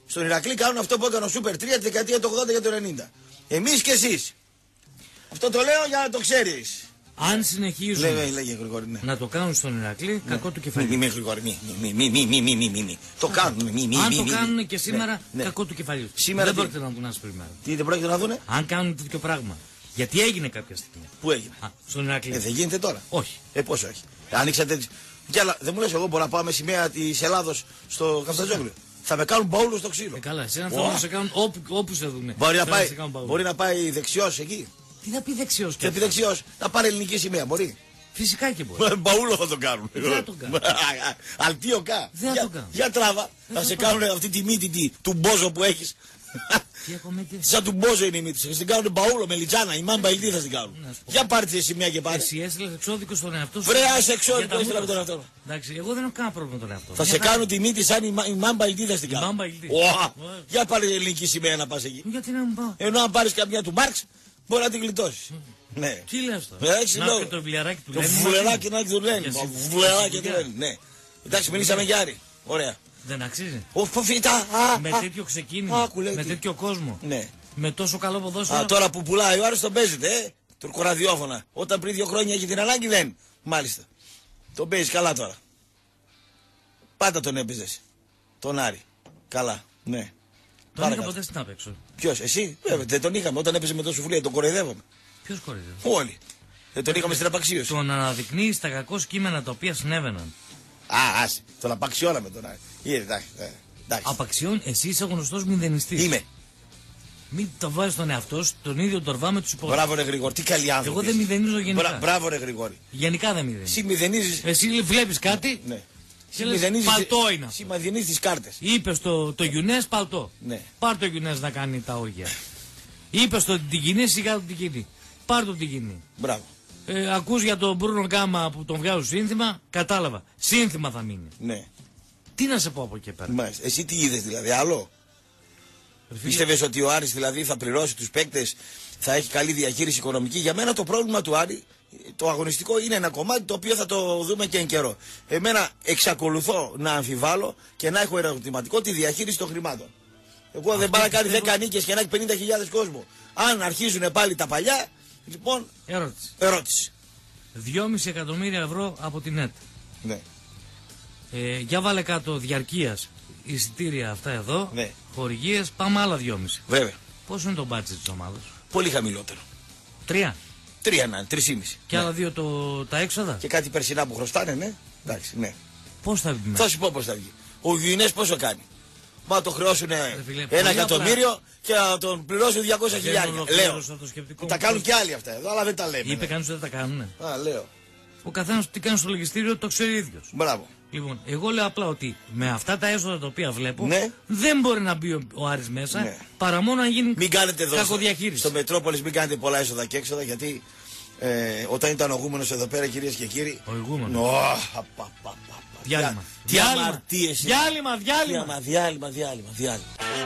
Στον Ηρακλή κάνουν αυτό που έκανε ο Σούπερ τρία τη δεκαετία του ογδόντα και του ενενήντα. Εμείς και εσείς. Αυτό το λέω για να το ξέρεις. Αν συνεχίζουν Λέγε, λέγε, Γρηγόρη, ναι. να το κάνουν στον Ηρακλή, ναι. κακό του κεφαλιού. Μη, μη, Γρηγόρη, μη, μη, μη, μη, μη, μη, μη, μη, μη. Το κάνουν, μη, μη, Αν μη, το μη, κάνουν μη. και σήμερα, Ναι, ναι. κακό του κεφαλιού. Σήμερα δεν τι? πρόκειται να δουν άσπρη μέρα. Τι δεν πρόκειται να δούνε? Αν κάνουν τέτοιο πράγμα. Γιατί έγινε κάποια στιγμή. Πού έγινε? Α, στον Ηρακλή. Ε, δεν γίνεται τώρα. Όχι. Ε, πώς όχι. Ανοίξατε τις... Κι άλλα, δεν μου λες εγώ μπορώ να πάω με σημαία της Ελλάδος στο Καφτατζόγλιο. Θα με κάνουν μπαούλο στο ξύλο. Ε, καλά, εσένα θέλουν να σε κάνουν όπου, όπου σε δούνε. Μπορεί να, Θέλουν πάει, σε κάνουν μπαούλο. μπορεί να πάει δεξιός εκεί. Τι να πει δεξιός Και πει δεξιός να πάρει ελληνική σημαία. Μπορεί. Φυσικά και μπορεί. Μπαούλο θα τον κάνουν. Δεν θα τον κάνουν. Αλτίο κα. Δεν θα Για, τον κάνουν. για τράβα. Θα σε κάνουν αυτή τη μύτη τι, του μπόζο που έχεις. Τι ακόμα και... Σαν του μπόζο είναι η μύτη. Θα την κάνουν μπαούλο με λιτζάνα. Η μάμπα ηλτή θα την κάνουν. Για πάρτε τη σημαία και πάρε. Εσύ έστειλες εξώδικο στον εαυτό σου. Βρε, άσε εξώδικο έστειλα με τον εαυτό. Εντάξει, εγώ δεν έχω κανένα πρόβλημα με τον εαυτό. Θα σε κάνουν τη μύτη σαν η, η μάμπα ηλτή θα την κάνουν. μάμπα ηλτή. Για πάρε ελληνική σημαία να πας εκεί. Γιατί να μου πάω. Ενώ αν πάρεις καμιά του Μάρξ μπορεί να την γλιτώσεις. Ναι. Τι λες τώρα. Ε, έχει Να λόγο. και το βιβλιαράκι του Το Λένιν. βουλεράκι να του λένε. Για Βουλεράκι για του λένε. Ναι. Εντάξει, μιλήσαμε για Άρη. Ωραία. Δεν αξίζει. Ο φοφίτα. Με τέτοιο ξεκίνημα. Με τέτοιο κόσμο. Ναι. Με τόσο καλό ποδόσφαιρο. Α, τώρα που πουλάει ο Άρης τον παίζεται, ε. Τουρκοραδιόφωνα. Όταν πριν δύο χρόνια έχει την ανάγκη δεν. Μάλιστα. Τον παίζει καλά τώρα. Πάντα τον έπαιζες. Τον Άρη. Καλά. Ναι. Τον είχα ποτέ στην άπεξο. Ποιος, εσύ? Βέβαια, δεν τον είχαμε. Όταν έπαιζε με το Σουφλία, τον κοροϊδεύαμε. Ποιος κοροϊδεύει? Όλοι. Δεν τον είχαμε στην απαξίωση. Τον αναδεικνύει στα κακό κείμενα τα οποία συνέβαιναν. Α, άσε. Τον απαξιώναμε τον Άρη. Είδε, εντάξει. Απαξιών, εσύ είσαι γνωστός μηδενιστής. Είμαι. Μην το βάζει στον εαυτό σου, τον ίδιο τον ρβά με τους υπόλοιπους. Μπράβο, ρε Γρηγόρη, τι καλή άνθρωποι. Εγώ δεν μηδενίζω γενικά. Μπρα, μπράβο, ρε Γρηγόρη. Γενικά δεν μηδενίζω. Εσύ μηδενίζεις. Εσύ βλέπεις κάτι. Ναι. Και λες, παλτό είναι. Εσύ μηδενίζεις τις κάρτες. Είπε στο το Γιουνές παλτό. Ναι. Πάρ το Γιουνές να κάνει τα όγια. Είπε στο την κοινή, σιγά το την κοινή. Πάρ το την κοινή. Μπράβο. Ε, ακούς για τον Μπρούνο Γκάμα που τον βγάζουν σύνθημα, κατάλαβα. Σύνθημα θα μείνει. Ναι. Τι να σε πω από εκεί πέρα. Μάλιστα. Εσύ τι είδες δηλαδή, άλλο. Πίστευες ότι ο Άρης δηλαδή θα πληρώσει τους παίκτες, θα έχει καλή διαχείριση οικονομική? Για μένα το πρόβλημα του Άρη, το αγωνιστικό, είναι ένα κομμάτι το οποίο θα το δούμε και εν καιρό. Εμένα εξακολουθώ να αμφιβάλλω και να έχω ερωτηματικό τη διαχείριση των χρημάτων. Εγώ δεν πάω να κάνει δέκα νίκες και να έχει πενήντα χιλιάδες κόσμο. Αν αρχίζουν πάλι τα παλιά, λοιπόν. Ερώτηση. Ερώτηση. δυόμισι εκατομμύρια ευρώ από την ΕΤ. Ναι. Ε, για βάλε κάτω διαρκείας εισιτήρια αυτά εδώ. Ναι. Χορηγίες, πάμε άλλα δυόμισι. Βέβαια. Πόσο είναι το μπάτσετ της ομάδας? Πολύ χαμηλότερο. Τρία. Τρία να είναι, τρεις Και ναι. άλλα δύο το, τα έξοδα. Και κάτι περσινά που χρωστάνε, ναι. Εντάξει, ναι. Πώς θα βγει μέσα? Θα σου πω πώς θα βγει. Ο Γιουνές πόσο κάνει? Μα το χρεώσουν φίλε, ένα εκατομμύριο και να τον πληρώσουν διακόσια χιλιάδες. Λέω. Τα κάνουν και άλλοι αυτά εδώ, αλλά δεν τα λέμε. Είπε κανείς ότι δεν τα κάνουνε. Α, λέω. Ο καθένας τι κάνει στο λογιστήριο το ξέρει ίδιος. Μπράβο. Λοιπόν, εγώ λέω απλά ότι με αυτά τα έσοδα τα οποία βλέπω, ναι. δεν μπορεί να μπει ο, ο Άρης μέσα, ναι. παρά μόνο να γίνει μην κάνετε εδώ κακοδιαχείριση. Στο Μετρόπολης μην κάνετε πολλά έσοδα και έξοδα, γιατί ε, όταν ήταν ο ηγούμενος εδώ πέρα, κυρίες και κύριοι. Ο ηγούμενος. Oh, διάλειμμα. Τι αμαρτίες. Διάλειμμα, διάλειμμα. Διάλειμμα, διάλειμμα, διάλειμμα.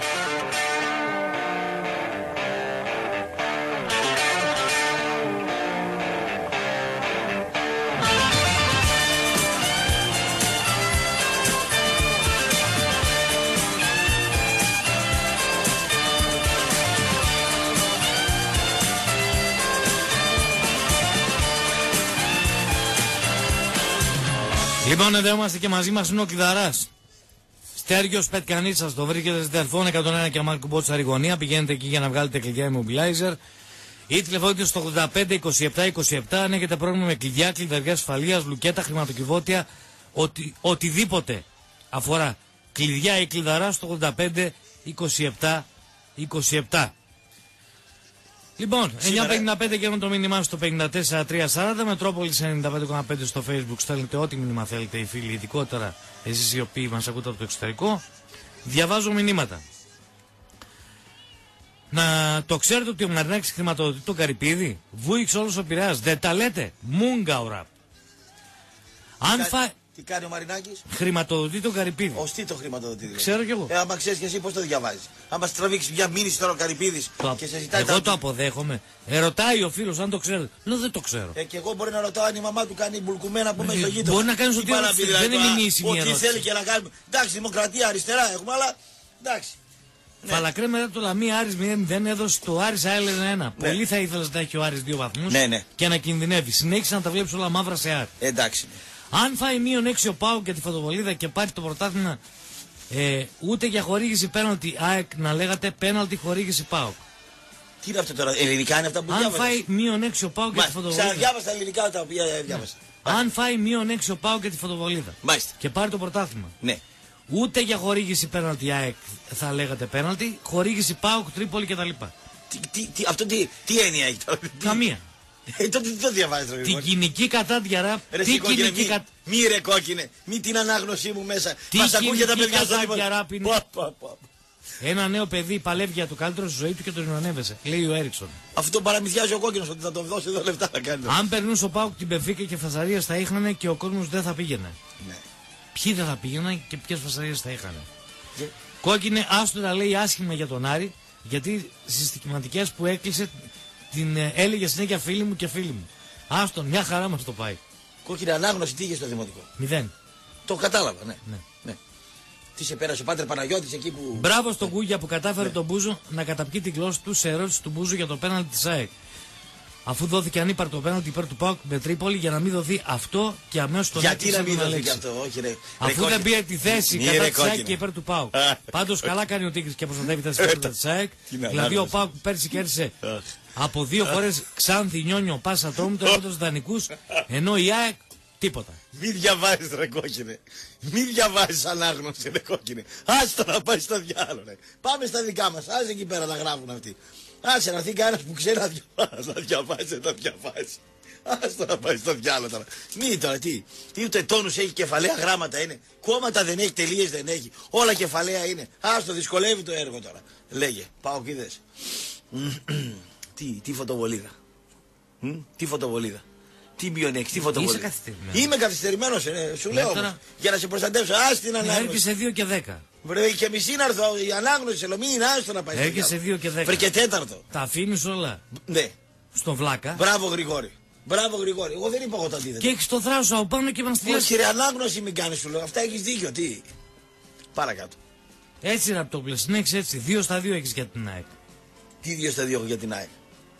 Λοιπόν, εδώ είμαστε και μαζί μας είναι ο Κλειδαράς. Στέργιος Πετκανίτσας, το βρίσκεται στη Δελφών εκατόν ένα και Μάρκου Μπότσα Ριγωνία. Πηγαίνετε εκεί για να βγάλετε κλειδιά immobilizer. Ή τηλεφωνείτε στο ογδόντα πέντε είκοσι επτά είκοσι επτά αν έχετε πρόβλημα με κλειδιά, κλειδαριά ασφαλείας, λουκέτα, χρηματοκιβώτια, οτι, οτιδήποτε αφορά κλειδιά ή κλειδαρά στο ογδόντα πέντε είκοσι επτά είκοσι επτά. Λοιπόν, εννιά πενήντα πέντε και το μήνυμά στο πενήντα τέσσερα τρία σαράντα, Μετρόπολης ενενήντα πέντε κόμμα πέντε στο Facebook. Στέλνετε ό,τι μήνυμα θέλετε οι φίλοι, ειδικότερα εσείς οι οποίοι μας ακούτε από το εξωτερικό. Διαβάζω μηνύματα. Να το ξέρετε ότι ο Μαρινάκης χρηματοδοτεί το Καρυπίδη. Βούηξε όλος ο Πειραιάς. Δεν τα λέτε. Μούγκα ωρά. Αν Τι, φα... τι κάνει ο Μαρινάκης? Χρηματοδοτεί το Καρυπίδη. Ως τι το χρηματοδοτεί δηλαδή? Ξέρω κι εγώ. Ε, άμα ξέρεις και εσύ πώς το διαβάζεις. Άμα σε τραβήξει μια μήνυση τώρα ο Καρυπίδης το... και σε ζητάει. Εγώ τα... το αποδέχομαι. Ερωτάει ο φίλος αν το ξέρετε. Λέω δεν το ξέρω. Ε, και εγώ μπορεί να ρωτάω αν η μαμά του κάνει μπουλκουμένα από μέσα στο γείτονα. Μπορεί να κάνει ό,τι δηλαδή, δεν είναι μηνύσιμη ό,τι ερώτηση. θέλει και να κάνει. Εντάξει, δημοκρατία, αριστερά έχουμε, αλλά εντάξει. Ναι. Φαλακρέ μετά το Λαμί Άρης μηδέν μηδέν έδωσε το Άρης ΑΕΛ ένα ένα. Ναι. Πολύ θα ήθελες να έχει ο Άρης δύο βαθμούς ναι, ναι. και να κινδυνεύει. Συνέχισε να τα βλέπεις όλα μαύρα σε Άρη. Εντάξει. Αν φάει μείον έξι ο ΠΑΟΚ για τη φωτοβολίδα και πάρει το πρωτάθλημα, ε, ούτε για χορήγηση πέναλτι ΑΕΚ να λέγατε πέναλτι χορήγηση ΠΑΟΚ. Τι είναι αυτό τώρα, ελληνικά είναι αυτά που Αν διάβασες? φάει μείον έξι ο ΠΑΟΚ για τη φωτοβολίδα. Ξαναδιάβασα τα ελληνικά τα οποία διάβασα. Ναι. Αν φάει μείον έξι ο ΠΑΟΚ για τη φωτοβολίδα. Μάλιστα. Και πάρει το πρωτάθλημα. Ναι. Ούτε για χορήγηση πέναλτι ΑΕΚ θα λέγατε πέναλτι, χορήγηση ΠΑΟΚ, Τρίπολη κτλ. Τι, τι, τι, αυτό τι, τι έννοια έχει τώρα? Καμία. Ε, τότε τι το διαβάζεις τώρα? Την κοινική κατάντια. Ρε Τι κόκκινε, κοινική μη, κατ... μη ρε κόκκινε, μη την ανάγνωσή μου μέσα. Τι Μας ακούγεται τα παιδιά στο κατάντια λοιπόν. Ένα νέο παιδί παλεύει για το καλύτερο στη ζωή του και τον ειρωνεύεσαι, λέει ο Έριξον. Αυτό παραμυθιάζει ο κόκκινος ότι θα τον δώσει εδώ λεφτά να κάνει. Αν περνούσε ο ΠΑΟΚ την Μπενφίκα και φασαρίες θα είχανε και ο κόσμος δεν θα πήγαινε. Ναι. Ποιοι δεν θα πήγαιναν και ποιες φασαρίες θα είχαν. Και... Κόκκινε, άστο να λέει άσχημα για τον Άρη, γιατί στις στοιχηματικές που έκλεισε την ε, έλεγε συνέχεια φίλοι μου και φίλοι μου. Άστον, μια χαρά μας το πάει. Κόκκινη ανάγνωση, τι είχε στο δημοτικό? Μηδέν. Το κατάλαβα, ναι. ναι. ναι. Τι σε πέρασε ο Πάτερ Παναγιώτης εκεί που. Μπράβο στον ναι. Κούγια που κατάφερε ναι. τον Μπούζο να καταπιεί την γλώσσα του σε ερώτηση του Μπούζου για το πέναλτι της ΑΕΚ. Αφού δόθηκε ανύπαρτο πέναλτι υπέρ του ΠΑΟΚ με Τρίπολη για να μην δοθεί αυτό και αμέσως τον γιατί να μην δοθεί αυτό, όχι ρε. Αφού ρε, δεν πήρε τη θέση μη, κατά ρε, της ΑΕΚ και υπέρ του ΠΑΟΚ. Πάντως καλά κάνει ο Τίγρης και προστατεύει τα συμφέροντα της ΑΕΚ. Δηλαδή ο ΠΑΟΚ πέρσι κέρδισε από δύο φορές Ξάνθη, Νιόνιο, Πάσα, Τρόμητο, έρωτος δανεικούς, ενώ η ΑΕΚ τίποτα. Μη διαβάζεις ρε κόκκινε. Μη διαβάζεις ανάγνωση ρε κόκκινε. Άστα να πάει στο διάλογο ρε. Πάμε στα δικά μας. Άσε εκεί πέρα να γράφουν αυτοί. Άσε να έρθει κανένας που ξέρει να διαβάζει. Να διαβάζει, να διαβάζει. Άστα να πάει στο διάλογο τώρα. Μη τώρα τι. Τι ούτε τόνους έχει, κεφαλαία γράμματα είναι. Κόμματα δεν έχει, τελείες δεν έχει. Όλα κεφαλαία είναι. Άστο, δυσκολεύει το έργο τώρα. Λέγε. Πάω κοίδες. Τι, τι φωτοβολίδα. Μ? Τι φωτοβολίδα. Τι μειονέξει, τι φωτοβολίδα. Είσαι καθυστερημένος. Είμαι καθυστερημένος, ε, σου λέω. Τώρα... Για να σε προστατεύσω. Ας την ανάγνωση. Έρχεσαι δύο και δέκα. Βρε και μισή να έρθω. Η ανάγνωση σε λομί είναι άστο να πάει. Έρχεσαι δύο και δέκα. Βρε και τέταρτο. Τα αφήνεις όλα. Ναι. Στον βλάκα. Μπράβο Γρηγόρη. Μπράβο Γρηγόρη. Εγώ δεν είπα εγώ το αντίθετο. Και έχεις το θράσος από πάνω και μας στείλες. Όχι ρε, ανάγνωση μην κάνεις σου λέω. Αυτά έχεις δίκιο. Τι. Παρακάτω. Έτσι Ραπτόπουλε, συνέχισε έτσι. Δύο στα δύο έχεις για την ΑΕΚ. Τι δύο στα δύο έχω για την ΑΕΚ?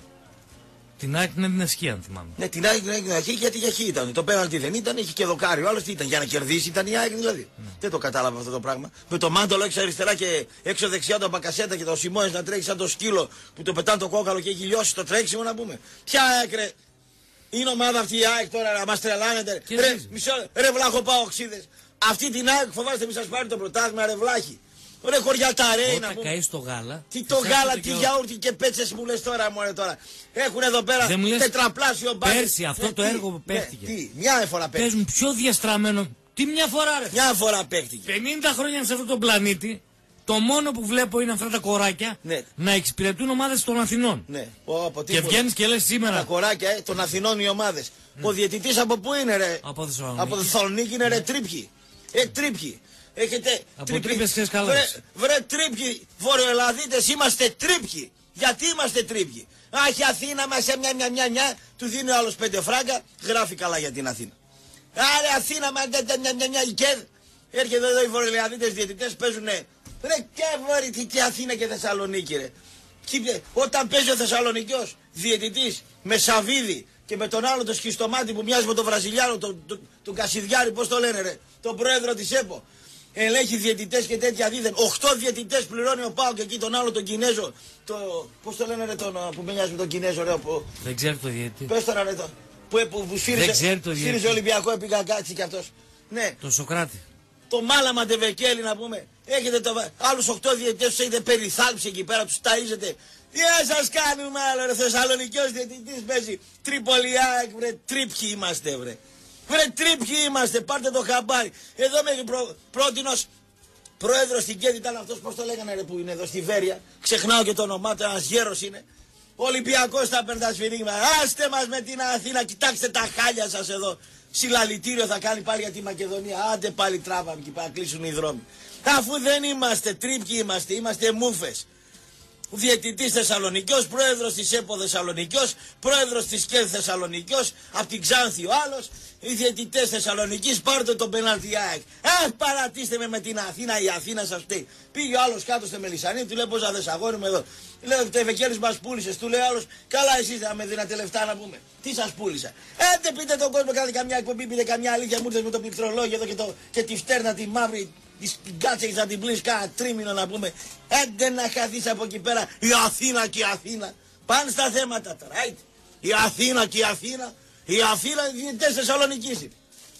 Την ΑΕΚ είναι την Εσχή, αν θυμάμαι. Ναι, την ΑΕΚ την ΑΕΚ γιατί για χ ήταν. Το πέναλτι δεν ήταν, είχε και δοκάρι. Ο άλλος τι ήταν, για να κερδίσει ήταν η ΑΕΚ δηλαδή. Mm. Δεν το κατάλαβα αυτό το πράγμα. Με το μάντολο έξω αριστερά και έξω δεξιά το Μπακασέτα και το Σιμόες να τρέχει σαν το σκύλο που το πετάνε το κόκαλο και έχει λιώσει το τρέξιμο να πούμε. Ποια ΑΕΚ ρε? Είναι ομάδα αυτή η ΑΕΚ τώρα να μας τρελάνετε. Ρε, μισό, ρε βλάχο πάω οξύδες. Αυτή την ΑΕΚ φοβάστε μη σας πάρει το πρωτάθλημα ρε βλάχη. Ρε χωριατά ρε να πούμε. Καείς το γάλα. Τι το γάλα, τι γιαούρτι και πέτσες μου λες τώρα μωρέ τώρα. Έχουν εδώ πέρα τετραπλάσιο μπάσκετ. Πέρσι αυτό ε, το έργο που παίχτηκε. Τι, μια φορά παίχτηκε. Πες μου πιο διαστραμμένο. Τι μια φορά ρε. Μια φορά παίχτηκε. πενήντα χρόνια σε αυτόν τον πλανήτη. Το μόνο που βλέπω είναι αυτά τα κοράκια ναι. να εξυπηρετούν ομάδες των Αθηνών. Ναι. Ο, από και βγαίνεις και λες σήμερα. Τα κοράκια ε, των Αθηνών οι ομάδες. Mm. Ο διαιτητής από πού είναι ρε? Από Θεσσαλονίκη. Από Θεσσαλονίκη είναι ρε τρίπιοι. Ε, τρίπιοι. Έχετε από τρύπες ξέρεις καλά. Βρε, βρε τρίπιοι. Βορειοελλαδίτες είμαστε τρίπιοι. Γιατί είμαστε τρίπιοι? Άχι Αθήνα μας σε μια μια μια μια. Του δίνει ο άλλος πέντε φράγκα. Γράφει καλά για την Αθήνα. Άρε Αθήνα μας μια μια μια η ΚΕΔ. Έρχεται εδώ οι βορειοελλαδίτες διαιτητές παίζουνε. Ρε και βορειοελλαδίτες και Αθήνα και Θεσσαλονίκη ρε. Και, όταν παίζει ο Θεσσαλονικιός διαιτητής με Σαβίδη και με τον άλλο το σχιστομάτι που μοιάζει με τον Βραζιλιάνο, τον το, το, το Κασιδιάρη, πώς το λένε ρε, τον πρόεδρο της ΕΠΟ. Ελέγχει διαιτητές και τέτοια δίδεν. Οχτώ διαιτητές πληρώνει ο ΠΑΟΚ και εκεί τον άλλο τον Κινέζο. Το, πώς το λένε ρε τον που με νοιάζει με τον Κινέζο ρε. Που, δεν ξέρω το διαιτητή. Πες τώρα ρε το. Που, που, που σφύριζε Ολυμπιακό επί Κακάτσι κι αυτός. Ναι. Το Σοκράτη. Το Μάλαμα Ντεβεκέλη να πούμε. Έχετε το, άλλους οχτώ διαιτητές τους έχετε περιθάλψει εκεί πέρα, τους ταΐζετε. Τι να σας κάνουμε άλλο ρε, Θεσσαλονικιός διαιτητής παίζει. Τριπολιάκ βρε, τρίπιοι είμαστε βρε. Βρε τρίπιοι είμαστε, πάρτε το χαμπάρι. Εδώ με προ, πρότινος πρόεδρος στην ΚΕΔ ήταν αυτός, πώς το λέγανε ρε που είναι εδώ στη Βέρεια. Ξεχνάω και το όνομά του, ένας γέρος είναι. Ολυμπιακός θα παίρνει τα σφυρίγματα. Άστε μας με την Αθήνα, κοιτάξτε τα χάλια σας εδώ. Συλλαλητήριο θα κάνει πάλι για τη Μακεδονία. Άντε πάλι τράβαμε και πάλι κλείσουν οι δρόμοι. Αφού δεν είμαστε τρίπιοι είμαστε, είμαστε μούφες. διαιτητής Θεσσαλονικιός, πρόεδρος της ΕΠΟ Θεσσαλονικιός, πρόεδρος της ΚΕΔ Θεσσαλονικιός, από την Ξάνθη ο άλλος, οι διαιτητές Θεσσαλονικής, πάρτε τον πενάλτι ΑΕΚ. Α, παρατήστε με με την Αθήνα, η Αθήνα σας φταίει. Πήγε ο άλλος κάτω στη Μελισσανή, του λέει πώς θα δες αγόρι μου εδώ. Λέω το Ευεκέλης μας πούλησες, του λέει ο άλλος, καλά εσείς θα με δίνατε λεφτά να πούμε. Τι σας πούλησα. Έντε πείτε τον κόσμο, κάνετε καμιά εκπομπή, πείτε καμιά αλήθεια, μου ήρθες με το πληκτρολόγιο εδώ και, το, και τη φτέρνα τη μαύρη. Την κάτσε και θα την πλύνεις κάνα τρίμηνο να πούμε. Έντε να χαθείς από εκεί πέρα η Αθήνα και η Αθήνα. Πάνε στα θέματα τώρα. Άιτε. Η Αθήνα και η Αθήνα. Η Αθήνα διαιτητές Θεσσαλονικής. Η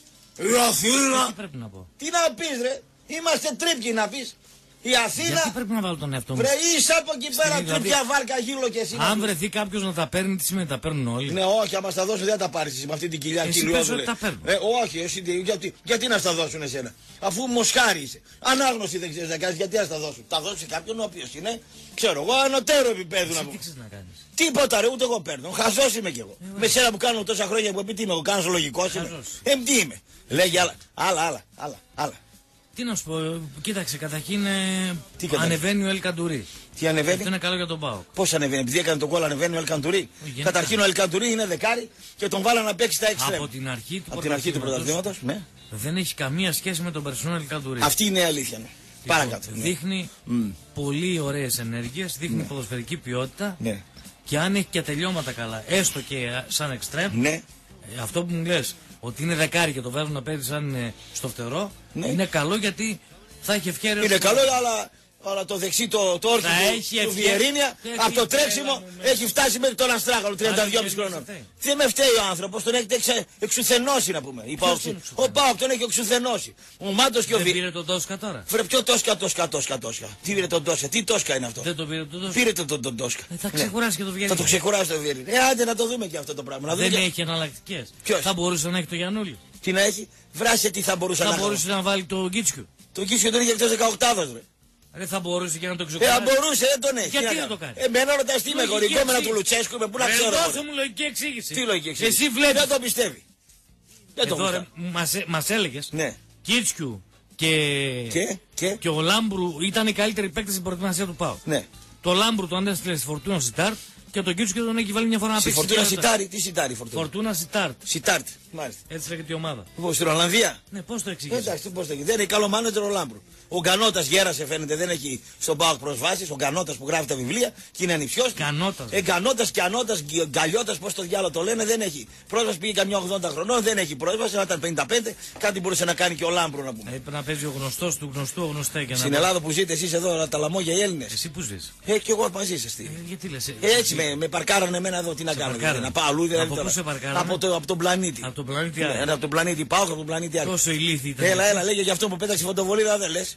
Αθήνα. Τι πρέπει να πω. Τι να πεις ρε. Είμαστε τρίπκοι να πεις. Η Αθήνα. Γιατί πρέπει να βάλω τον εαυτό μου. Βρε είσαι από εκεί πέρα δηλαδή, τρίπια βάρκα γύρω και εσύ. Αν βρεθεί κάποιο να τα παίρνει, τι σημαίνει τα παίρνουν όλοι. Ναι, όχι, άμα στα δώσουν δεν τα πάρει με αυτή την κοιλιά. Εσύ πες ότι τα παίρνουν. Ε, όχι, εσύ, γιατί, γιατί να στα δώσουν εσένα. Αφού μοσχάρι είσαι. Ανάγνωση δεν ξέρει να κάνει, γιατί να στα δώσουν. Τα δώσει κάποιον ο οποίο είναι, ξέρω εγώ, ανωτέρω επίπεδο να πω. Τι ξέρει να κάνει. Τίποτα ρε, ούτε εγώ παίρνω. Χαζό είμαι κι εγώ. Ε, με σένα που κάνω τόσα χρόνια που πει τι είμαι, εγώ κάνω λογικό είμαι. Ε, τι είμαι. Λέγει άλλα, άλλα, άλλα, άλλα. άλλα. Τι να σου πω, κοίταξε, καταρχήν ε, ανεβαίνει ο Ελ Καντουρί. Τι ανεβαίνει? Αυτό είναι καλό για τον ΠΑΟΚ. Πώς ανεβαίνει, επειδή έκανε τον κόλλο ανεβαίνει ο Ελ Καντουρί. Καταρχήν ο Ελ Καντουρί είναι δεκάρι και τον βάλα να παίξει στα έξτρεμ. Από την αρχή του, Από την αρχή του πρωταθλήματος, ναι. Δεν έχει καμία σχέση με τον περσινό Ελ Καντουρί. Αυτή είναι η αλήθεια. Ναι. Λοιπόν, παρακάτω. Ναι. Δείχνει mm. πολύ ωραίες ενέργειες, δείχνει ναι. ποδοσφαιρική ποιότητα ναι. και αν έχει και τελειώματα καλά, έστω και σαν εξτρέμ, ναι. αυτό που μου λες ότι είναι δεκάρι και το βάζουν να παίρνει σαν είναι στο φτερό, ναι. είναι καλό γιατί θα έχει ευκαιρία. Είναι καλό, αλλά, αλλά το δεξί το, το όρθιο του, του Βιερίνια από το τρέξιμο έχει φτάσει μέχρι τον Αστράγαλο τριάντα δυόμισι χρόνων. Τι με φταίει ο άνθρωπος, τον έχετε εξε, εξουθενώσει να πούμε. Ο Πάοκ τον έχει εξουθενώσει. Ο Μάντος και ο Βιερίνια. Δεν πήρε τον Τόσκα τώρα. Φρε, ποιο Τόσκα, Τόσκα, Τόσκα, Τόσκα. Τι πήρε τον Τόσκα, τι Τόσκα είναι αυτό. Δεν τον πήρε τον Τόσκα. Πήρε τον, τον, τον Τόσκα. Ε, θα ξεκουράσει και το Βιερίνια. Θα το ξεκουράσει το Βιερίνια. Ε, άντε να το δούμε και αυτό το πράγμα. Δεν έχει εναλλακτικές. Θα μπορούσε να έχει το Γιαννούλη. Τι να έχει, βράσε τι θα μπορούσε θα να Θα μπορούσε να βάλει το Γκίτσιου. Το Γκίτσιου τον είχε εκτός δεκαοκτάδος ρε. Ρε θα μπορούσε και να το Ε, ξεκουράσει. αν μπορούσε, δεν τον έχει. Γιατί δεν το κάνει. Εμένα ρωτάς τι με γορικόμενα του Λουτσέσκου, με πού να ξέρω. Δώσε μου λογική εξήγηση. Τι λογική εξήγηση. Εσύ βλέπεις. Δεν το πιστεύει. Δεν το πιστεύει. Μας έλεγες. Ναι. Κίτσιου και... Και, και... και ο Λάμπρου ήταν οι καλύτεροι παίκτες στην προετοιμασία του ΠΑΟΚ. Ναι. Το Λάμπρου τον αντέστειλε στη Φορτούνα Σιτάρτ και τον Κίτσιου τον έχει βάλει μια φορά να παίξει. Φορτούνα Σιτάρι, τι Σιτάρι Φορτούνα. Φορτούνα Σιτάρτ. Σιτάρτ, μάλιστα. Έτσι λέγεται η ομάδα. Λοιπόν, στην Ολλανδία. Ναι, πώς το εξηγείς. Εντάξει, πώς το εξηγείς. Δεν είναι καλό μάνατζερ ο Λάμπρου. Ο Γκανότας γέρασε φαίνεται, δεν έχει στον ΠΑΟΚ προσβάσεις. Ο Γκανότας που γράφει τα βιβλία και είναι ανιψιός. Γκανότας. Ε, Γκανότας και Ανώτας, Γκαλιώτας, πώς το διάλογο το λένε, δεν έχει πρόσβαση. Πήγε καμιά ογδόντα χρονών, δεν έχει πρόσβαση. Να ήταν πενήντα πέντε, κάτι μπορούσε να κάνει και ο Λάμπρου να πούμε. Ε, πρέπει να παίζει ο γνωστός του γνωστού γνωστέ και να. Στην Ελλάδα που ζείτε εσείς εδώ, τα λαμόγια οι Έλληνες. Εσύ που ζεις. Ε, και εγώ μαζί σας. Ε, γιατί λες. Ε, έτσι με, με παρκάρανε εμένα εδώ, τι να κάνω. Δηλαδή, να πάω αλλού, δηλαδή. Από πού σε παρκάρανε? Από, το, από τον πλανήτη. Από τον πλανήτη ναι, από τον πλανήτη πάω, από τον πλανήτη άλλο. Τόσο ηλίθι ήταν. Έλα, έλα, λέγε για αυτό που πέταξε φωτοβολίδα, δεν λες.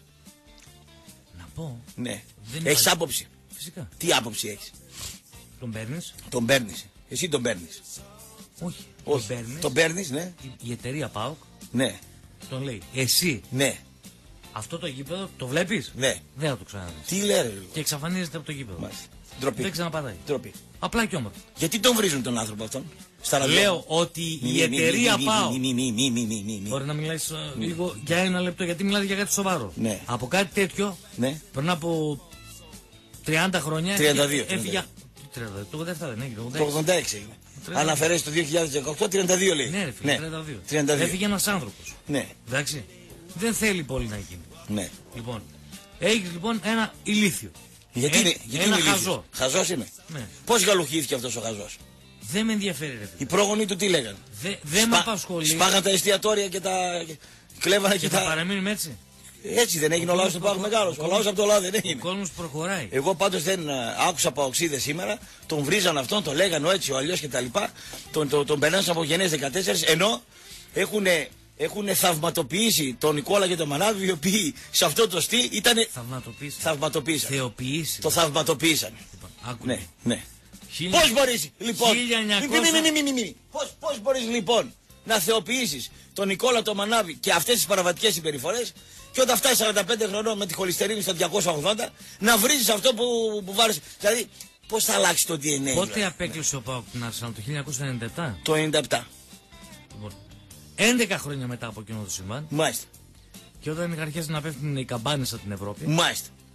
Να πω. Ναι. Έχεις άποψη. Φυσικά. Τι άποψη έχεις. Τον παίρνεις. Τον παίρνεις. Εσύ τον παίρνεις. Όχι. Όχι. Τον παίρνεις. Τον παίρνεις, ναι. Η, η εταιρεία ΠΑΟΚ. Ναι. Τον λέει. Εσύ. Ναι. Αυτό το γήπεδο το βλέπεις. Ναι. Δεν θα το ξαναδείς. Τι λέει. Και εξαφανίζεται από το γήπεδο. Μάλιστα. Ντροπή. Δεν ξαναπατάει. Ντροπή. Απλά και όμορφα. Γιατί τον βρίζουν τον άνθρωπο αυτόν. Στα Λέω ότι η εταιρεία ΠΑΟΚ. Μη, μη, μη, μη, μη, μη. Μπορεί να μιλάς λίγο για ένα λεπτό γιατί μιλάτε για κάτι σοβαρό. Ναι. Από κάτι τέτοιο ναι. πριν από τριάντα χρόνια. τριάντα δύο. Έφυγε. τριάντα δύο. Το ογδόντα επτά δεν έγινε. Το ογδόντα έξι έγινε. Αν αφαιρέσει το δύο χιλιάδες δεκαοκτώ, τριάντα δύο λέει. Ναι, ρε φίλε, ναι. τριάντα δύο. τριάντα δύο. Έφυγε ένας άνθρωπος. Ναι. Εντάξει. Δεν θέλει πολύ να γίνει. Ναι. Λοιπόν, έχει λοιπόν ένα ηλίθιο. Γιατί είναι, γιατί ένα είναι χαζό. Χαζός είναι. Ναι. Πώς γαλουχήθηκε αυτός ο χαζός. Δεν με ενδιαφέρει, ρε φίλε. Οι πρόγονοι του τι λέγανε. Δε, δεν με απασχολεί. Σπάγαν τα εστιατόρια και τα. Κλέβανε και, και τα. Θα παραμείνουμε έτσι. Έτσι δεν έγινε ο, ο λαός του Πάοκ μεγάλος. Ο λαός από το λαό δεν έγινε. Ο κόσμος προχωράει. Εγώ πάντως δεν άκουσα παοξίδες σήμερα. Τον βρίζαν αυτόν, τον λέγανε ο έτσι, ο αλλιώς κτλ. Τον, τον, τον περνάνε από γενναίες δεκατέσσερα ενώ έχουν. Έχουν θαυματοποιήσει τον Νικόλα και τον Μανάβη, οι οποίοι σε αυτό το στυλ ήταν. Θαυματοποίησαν. Θαυματοποίησαν. Θεοποιήσει. Το θαυματοποίησαν. Λοιπόν, ναι, ναι. Χίλια... Πώς μπορείς λοιπόν. χίλια εννιακόσια... Μη, μη, μη, μη, μη, μη. Πώς, πώς μπορείς λοιπόν να θεοποιήσεις τον Νικόλα τον Μανάβη και αυτές τις παραβατικές συμπεριφορές και όταν φτάσει σαράντα πέντε χρονών με τη χολυστερίνη στα διακόσια ογδόντα να βρίζεις αυτό που, που βάρεις. Δηλαδή πώς θα αλλάξει το ντι εν έι. Πότε δηλαδή. απέκλεισε ο ΠΑΟΚ την Arsenal, το χίλια εννιακόσια ενενήντα επτά. Το ενενήντα επτά. Λοιπόν, έντεκα χρόνια μετά από εκείνο το συμβάν. Μάλιστα. Και όταν είχαν αρχίσει να πέφτουν οι καμπάνες από την Ευρώπη. Μάλιστα.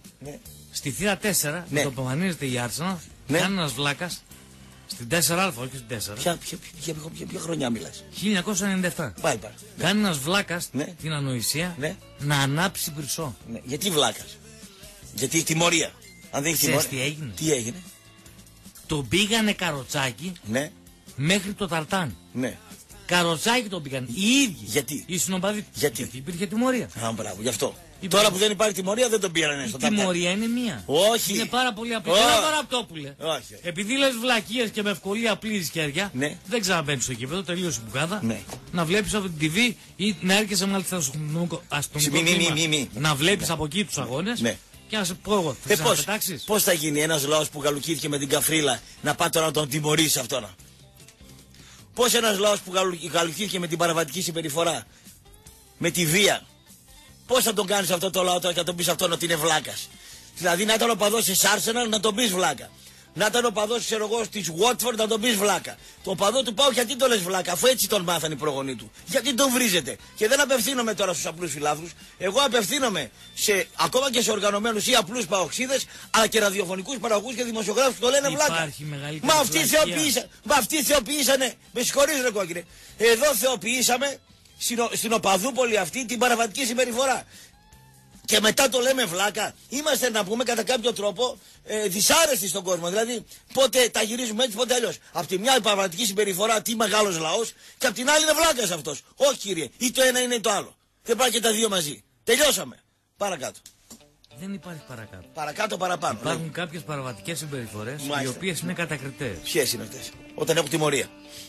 Ναι. Στη θύρα τέσσερα, Ναι. με το που εμφανίζεται η Arsenal, Ναι. κάνει ένας βλάκας στην τέσσερα α, όχι στην τέσσερα. Ποια, ποια, ποια, ποια, ποια, ποια χρονιά μιλάς? χίλια εννιακόσια ενενήντα επτά. Πάλι πάλι. Κάνει ένας βλάκας Ναι. την ανοησία Ναι. να ανάψει πυρσό. Ναι. Γιατί βλάκας? Γιατί έχει τιμωρία. Αν δεν έχει Ξέρεις τιμωρία. τι έγινε? Τι έγινε? Τον πήγανε καροτσάκι Ναι. μέχρι το ταρτάν. Ναι. Καροτσάκι τον πήγαν οι ίδιοι. Γιατί? Οι συνοπαδοί. Γιατί? Γιατί υπήρχε τιμωρία. Α, μπράβο, γι' αυτό. Η Τώρα μπράβο. που δεν υπάρχει τιμωρία δεν τον πήρανε Η στο ταρτάν. τιμωρία είναι μία. Όχι. Είναι πάρα πολύ απλή. Όχι. Ένα Ραπτόπουλε. Όχι. Επειδή λες βλακίες και με ευκολία πλύνεις χέρια, Ναι. δεν ξαναμπαίνεις στο κήπεδο, τελείωσε η μπουκάδα. Ναι. Να βλέπεις από την τι βι ή να έρχεσαι μάλιστα στο αστυνομικό αστυνομικό Μη, μη, τμήμα, μη, μη. να βλέπεις από εκεί τους αγώνες Ναι. και να σε πω εγώ, Ε, θες να πώς, πετάξεις. πώς θα γίνει ένας λαός που γαλουκήθηκε με την καφρίλα να πάει τώρα να τον τιμωρήσει αυτόν? Πώς ένας λαός που γαλου- γαλουκήθηκε με την παραβατική συμπεριφορά, με τη βία, πώς θα τον κάνεις αυτό το λαό τώρα και να τον πεις αυτόν ότι είναι βλάκας? Δηλαδή να ήταν ο παδός της Arsenal να τον πεις βλάκα. Να ήταν ο παδός, ξέρω εγώ, της Watford να τον πεις βλάκα. Το παδό του Πάου γιατί το λες βλάκα, αφού έτσι τον μάθανε οι προγονείς του? Γιατί τον βρίζετε? Και δεν απευθύνομαι τώρα στους απλούς φιλάθλους. Εγώ απευθύνομαι σε, ακόμα και σε οργανωμένους ή απλούς παοξίδες, αλλά και ραδιοφωνικούς παραγωγούς και δημοσιογράφους που το λένε βλάκα. Υπάρχει μεγαλύτερη Μα αυτοί βλακεία. θεοποιήσαν, μα αυτοί θεοποιήσανε, με συγχωρείς ρε κόκκινε. Εδώ θεοποιήσαμε στην, ο- στην Οπαδούπολη αυτή την παραβατική συμπεριφορά. Και μετά το λέμε βλάκα. Είμαστε να πούμε κατά κάποιο τρόπο ε, δυσάρεστοι στον κόσμο. Δηλαδή πότε τα γυρίζουμε έτσι, πότε αλλιώς. Απ' τη μια η παραβατική συμπεριφορά, τι μεγάλος λαός, και απ' την άλλη είναι βλάκας αυτός. Όχι κύριε, ή το ένα είναι το άλλο. Δεν πάει και τα δύο μαζί. Τελειώσαμε. Παρακάτω. Δεν υπάρχει παρακάτω. Παρακάτω παραπάνω. Υπάρχουν Ναι. κάποιες παραβατικές συμπεριφορές οι Μάλιστα. οποίες είναι κατακριτές. Ποιες είναι αυτές? Όταν έχουν τιμωρία.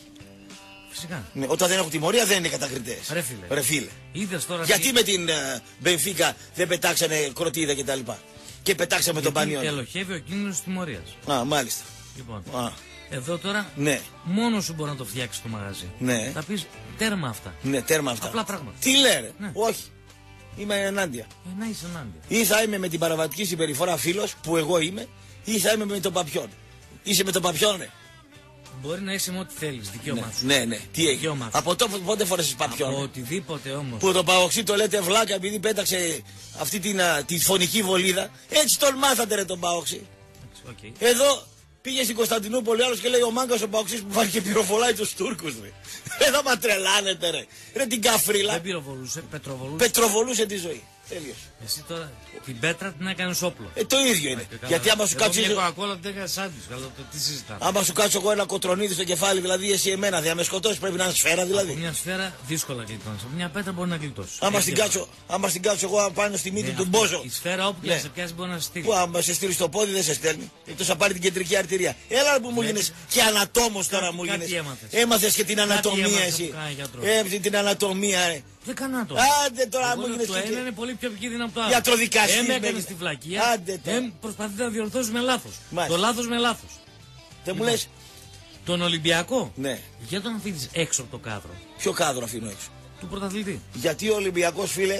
Φυσικά. Ναι, όταν δεν έχουν τιμωρία δεν είναι κατακριτές. Ρε φίλε. Ρε φίλε. Είδες τώρα. Γιατί τι- με την Μπενφίκα δεν πετάξανε κροτίδα κτλ. Και, και πετάξαμε τον γιατί Πανιόνιο. ελοχεύει ο κίνδυνος της τιμωρίας. Α, μάλιστα. Λοιπόν, Α, εδώ τώρα ναι, μόνο σου μπορεί να το φτιάξει το μαγαζί. Ναι. Θα πεις τέρμα αυτά. ναι, τέρμα αυτά. Απλά πράγματα. Τι λέρε, Ναι. όχι. Είμαι ενάντια. Ε, να είσαι ενάντια. Ή θα είμαι με την παραβατική συμπεριφορά φίλος που εγώ είμαι, ή θα είμαι με τον Παπιόν. Είσαι με τον Παπιόν, ναι. Μπορεί να είσαι με ό,τι θέλεις, δικαίωμά σου. Ναι, ναι. Τι έχει. Δικαίωμά σου. Από τότε πότε φορέσες Παπιόν? Από οτιδήποτε όμως. Που το Παοξή το λέτε βλάκα επειδή πέταξε αυτή την, α, τη φωνική βολίδα. Έτσι τον μάθατε ρε τον Παοξή. Okay. Εδώ πήγε στην Κωνσταντινούπολη άλλος και λέει ο μάγκας ο Παοξής που πάει και πυροβολάει τους Τούρκους ρε. Εδώ μα τρελάνετε ρε. Ρε την καφρίλα. Δεν πυροβολούσε, πετροβολούσε. Πετροβολούσε τη ζωή. Τέλειος. Εσύ τώρα την πέτρα την έκανες όπλο. Ε, το ίδιο είναι. Και καλά. Γιατί άμα σου Εγώ κάτσει. μια κοκακόλα την έκανες σάντουιτς, αλλά το τι συζητάμε. Άμα σου κάτσω εγώ ένα κοτρονίδι στο κεφάλι, δηλαδή εσύ εμένα, δεν με σκοτώσει, πρέπει να είναι σφαίρα Από δηλαδή. μια σφαίρα δύσκολα γλιτώνεις. Από μια πέτρα μπορεί να γλιτώσεις. Άμα Έτσι στην διαφορά. κάτσω, άμα στην κάτσω εγώ πάνω στη μύτη Ναι, του αυτό. Μπόζο. Η σφαίρα όπου και Ναι. να σε πιάσει μπορεί να σε στείλει. Που άμα σε στείλει στο πόδι δεν σε στέλνει. Εκτός να πάρει την κεντρική αρτηρία. Έλα που μου Ναι. γίνεις και ανατόμος τώρα Κάτι- μου κάτι γίνεις. έμαθες. Έμαθες και την Κάτι ανατομία έμαθες εσύ. που κάνει γιατρός. Ε, την ανατομία, ε. Δεν κανά το. Άντε τώρα Εγώ μου λέω, γίνεις το και- ένα είναι πολύ πιο επικίνδυνο από το άλλο. Ιατροδικαστής Εμ με- έκανες τη βλακεία. Άντε τώρα. Εμ προσπαθεί να διορθώσει με λάθος. Μάλιστα. Το λάθος με λάθος. Δεν μου Λοιπόν. λες. Τον Ολυμπιακό. Ναι. Γιατί τον αφήνεις έξω από το κάδρο Ποιο κάδρο αφήνω έξω? του πρωταθλητή. Γιατί ο Ολυμπιακός φίλε,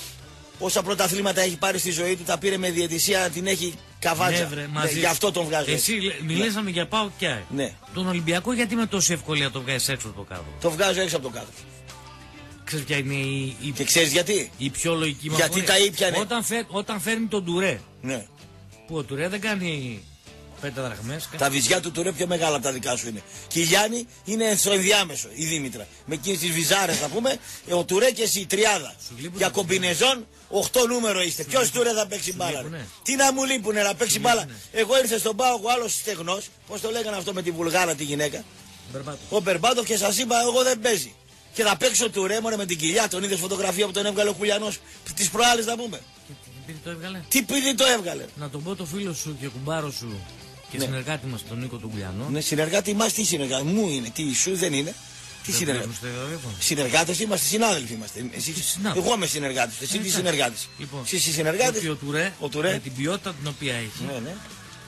όσα πρωταθλήματα έχει πάρει στη ζωή του, τα πήρε με διαιτησία, την έχει καβάτσα. Ναι, βρε, μαζί. Γι' αυτό τον βγάζει. Εσύ λέ- μιλήσαμε για πάω και ΑΕΚ. Ναι. Τον Ολυμπιακό γιατί με τόση ευκολία το βγάζεις έξω από το κάδρο. Το βγάζω έξω από το κάδρο. Ξέρεις ποια είναι η, η, Και ξέρεις γιατί? η πιο λογική Γιατί μαθηματική. τα ήπιανε. Όταν, φέρ, όταν φέρνει τον Τουρέ, Ναι. που ο Τουρέ δεν κάνει πέντε δραχμές. Τα βυζιά του Τουρέ πιο μεγάλα από τα δικά σου είναι. Και η Γιάννη είναι στο ενδιάμεσο, η Δήμητρα. Με εκείνες τις βυζάρες να πούμε, ε, ο Τουρέ και εσύ η τριάδα. λείπουν Για τα κομπινεζόν, οχτώ νούμερο είστε. Ποιος Τουρέ θα παίξει μπάλα? ρε? λείπουνε. Τι να μου λείπουνε να παίξει Σου μπάλα? λείπουνε. Εγώ ήρθε στον Πάο, ο άλλος στεγνός, πώς το λέγανε αυτό με τη Βουλγάρα τη γυναίκα. Μπερμπάτο. Ο Μπερμπάτοφ και σας είπα, εγώ δεν παίζει. Και θα παίξω Τουρέ μωρέ με την κοιλιά, τον είδες φωτογραφία που τον έβγαλε ο Κουλιανός τις προάλλες να πούμε. Και τι πήρε το έβγαλε. Τι πίδι το έβγαλε? Να τον πω το φίλο σου και κουμπάρο σου και Ναι. συνεργάτη μας τον Νίκο τον Κουλιανό. Ναι, συνεργάτη μας, τι συνεργάτη μου είναι, τι σου δεν είναι. Τι Δεν συνεργάτη? βλέπουμε στο ραδιόφωνο. Συνεργάτες είμαστε, συνάδελφοι είμαστε. Εσύ, Συνάδελφοι. εγώ είμαι συνεργάτης, εσύ τι Εντάξει. συνεργάτης. Λοιπόν, Εσύ είσαι συνεργάτης. ότι ο Τουρέ, Ο Τουρέ. με την ποιότητα την οποία έχει, Ναι, ναι.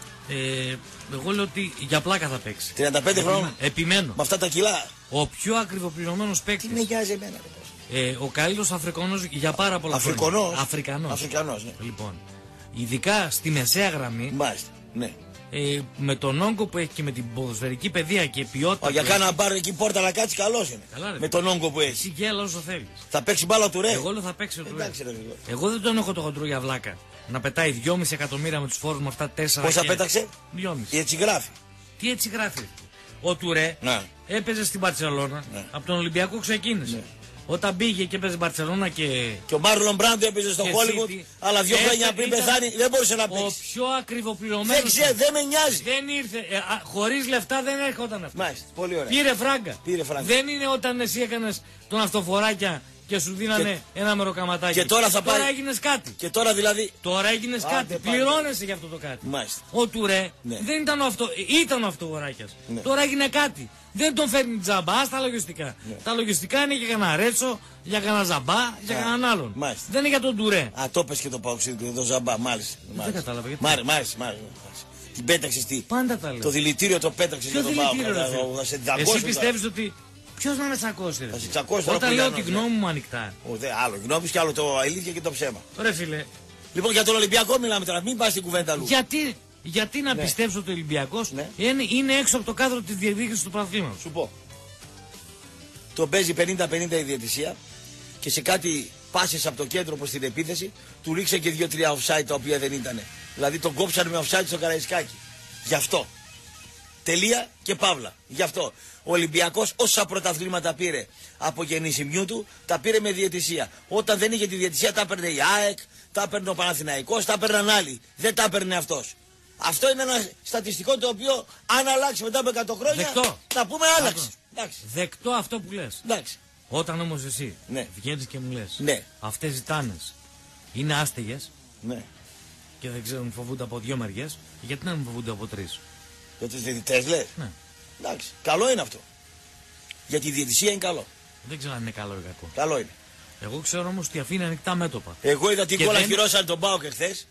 ε, εγώ λέω ότι για πλάκα θα παίξει. τριάντα πέντε χρόνων. Επιμένω. Με αυτά τα κιλά. Ο πιο ακριβοπληρωμένος Τι παίκτης, με νοιάζει εμένα. ρε, πώς. ε, ο καλύτερος Αφρικανός για πάρα πολλά Αφρικανός. χρόνια. Αφρικανός. Αφρικανός, ναι. Λοιπόν, ειδικά στη μεσαία γραμμή, Μάλιστα, ναι. ε, με τον όγκο που έχει και με την ποδοσφαιρική παιδεία και ποιότητα. Ω, για κάνα μπάρο εκεί πόρτα να κάτσει, καλός είναι. Καλά, ρε, με τον όγκο που έχει. Εσύ γέλα όσο θέλεις. Θα παίξει μπάλα του ρε. Εγώ λέω θα παίξει ο Τουρέ. Εντάξει, ρε, Εγώ δεν τον έχω το χοντρό για βλάκα. Να πετάει δυόμισι εκατομμύρια με τους φόρους με αυτά τέσσερα. Πόσα πέταξε? δυόμισι. Έτσι γράφει. Τι έτσι γράφει? Ο Τουρέ ναι. έπαιζε στην Μπαρσελόνα, ναι. από τον Ολυμπιακό ξεκίνησε. Ναι. Όταν πήγε και έπαιζε Μπαρσελόνα και. Και ο Μάρλον Μπράντο έπαιζε στο Χόλιγουντ, αλλά δύο χρόνια πριν πεθάνει δεν μπορούσε να παίξει. Ο πιο ακριβοπληρωμένος. Δεν ξέρω, δεν με νοιάζει. Δεν ήρθε. Ε, χωρίς λεφτά δεν έρχονταν αυτό. Μάλιστα, πολύ ωραία. Πήρε φράγκα. Πήρε φράγκα. Δεν είναι όταν εσύ έκανες τον αυτοφοράκια και σου δίνανε και... ένα μεροκαματάκι. Και τώρα θα πάει. Τώρα έγινες κάτι. Και τώρα δηλαδή. Τώρα έγινες κάτι. Πληρώνεσαι για αυτό το κάτι. Μάλιστα. Ο Τουρέ ναι. δεν ήταν ο, αυτο... ήταν ο αυτοβοράκιας. Ναι. Τώρα έγινε κάτι. Δεν τον φέρνει τζαμπά στα λογιστικά. Ναι. Τα λογιστικά είναι για κανένα ρέτσο, για κανένα ζαμπά, για κανέναν άλλον. Μάλιστα. Δεν είναι για τον Τουρέ. Α, το πες και το παοξίδι του, το ζαμπά, μάλιστα. Δεν κατάλαβα γιατί. Μάλιστα, μάλιστα. μάλιστα. Την πέταξες τι. Πάντα τα λέω. Το δηλητήριο το πέταξες για τον Πάο. Εσύ πιστεύεις ότι. Ποιος να με τσακώσει, ρε. Τσακώσει, όταν λέω τη γνώμη μου ανοιχτά. Ο, δε, άλλο γνώμη και άλλο το αλήθεια και το ψέμα. Ρε φίλε. Λοιπόν, για τον Ολυμπιακό μιλάμε τώρα, μην πας στην κουβέντα αλλού. Γιατί, γιατί να ναι. πιστέψω ότι ο Ολυμπιακός ναι. είναι, είναι έξω από το κάδρο της διεκδίκησης του πρωταθλήματος. Σου πω. Το παίζει πενήντα πενήντα η διαιτησία και σε κάτι πάσες από το κέντρο προς την επίθεση του ρίξε και δύο τρία offside τα οποία δεν ήταν. Δηλαδή τον κόψαν με offside στο Καραϊσκάκι. Γι' αυτό. Τελεία και παύλα. Γι' αυτό. Ο Ολυμπιακός όσα πρωταθλήματα πήρε από γεννησιμιού του, τα πήρε με διαιτησία. Όταν δεν είχε τη διαιτησία, τα έπαιρνε η ΑΕΚ, τα έπαιρνε ο Παναθηναϊκός, τα έπαιρναν άλλοι. Δεν τα έπαιρνε αυτός. Αυτό είναι ένα στατιστικό το οποίο, αν αλλάξει μετά από εκατό χρόνια, δεκτό. να πούμε άλλαξε. Δεκτό αυτό που λες. Εντάξει. Όταν όμως εσύ ναι. βγαίνεις και μου λες, ναι. αυτές οι τάνες είναι άστεγες ναι. και δεν ξέρουν, φοβούνται από δύο μεριές, γιατί να μην φοβούνται από τρεις? Για τους διαιτητές λες. Ναι. Εντάξει. Καλό είναι αυτό. Γιατί η διαιτησία είναι καλό. Δεν ξέρω αν είναι καλό ή κακό. Καλό είναι. Εγώ ξέρω όμως ότι αφήνει ανοιχτά μέτωπα. Εγώ είδα την κόλλα δεν... κυρώσαν τον Πάο και χθες.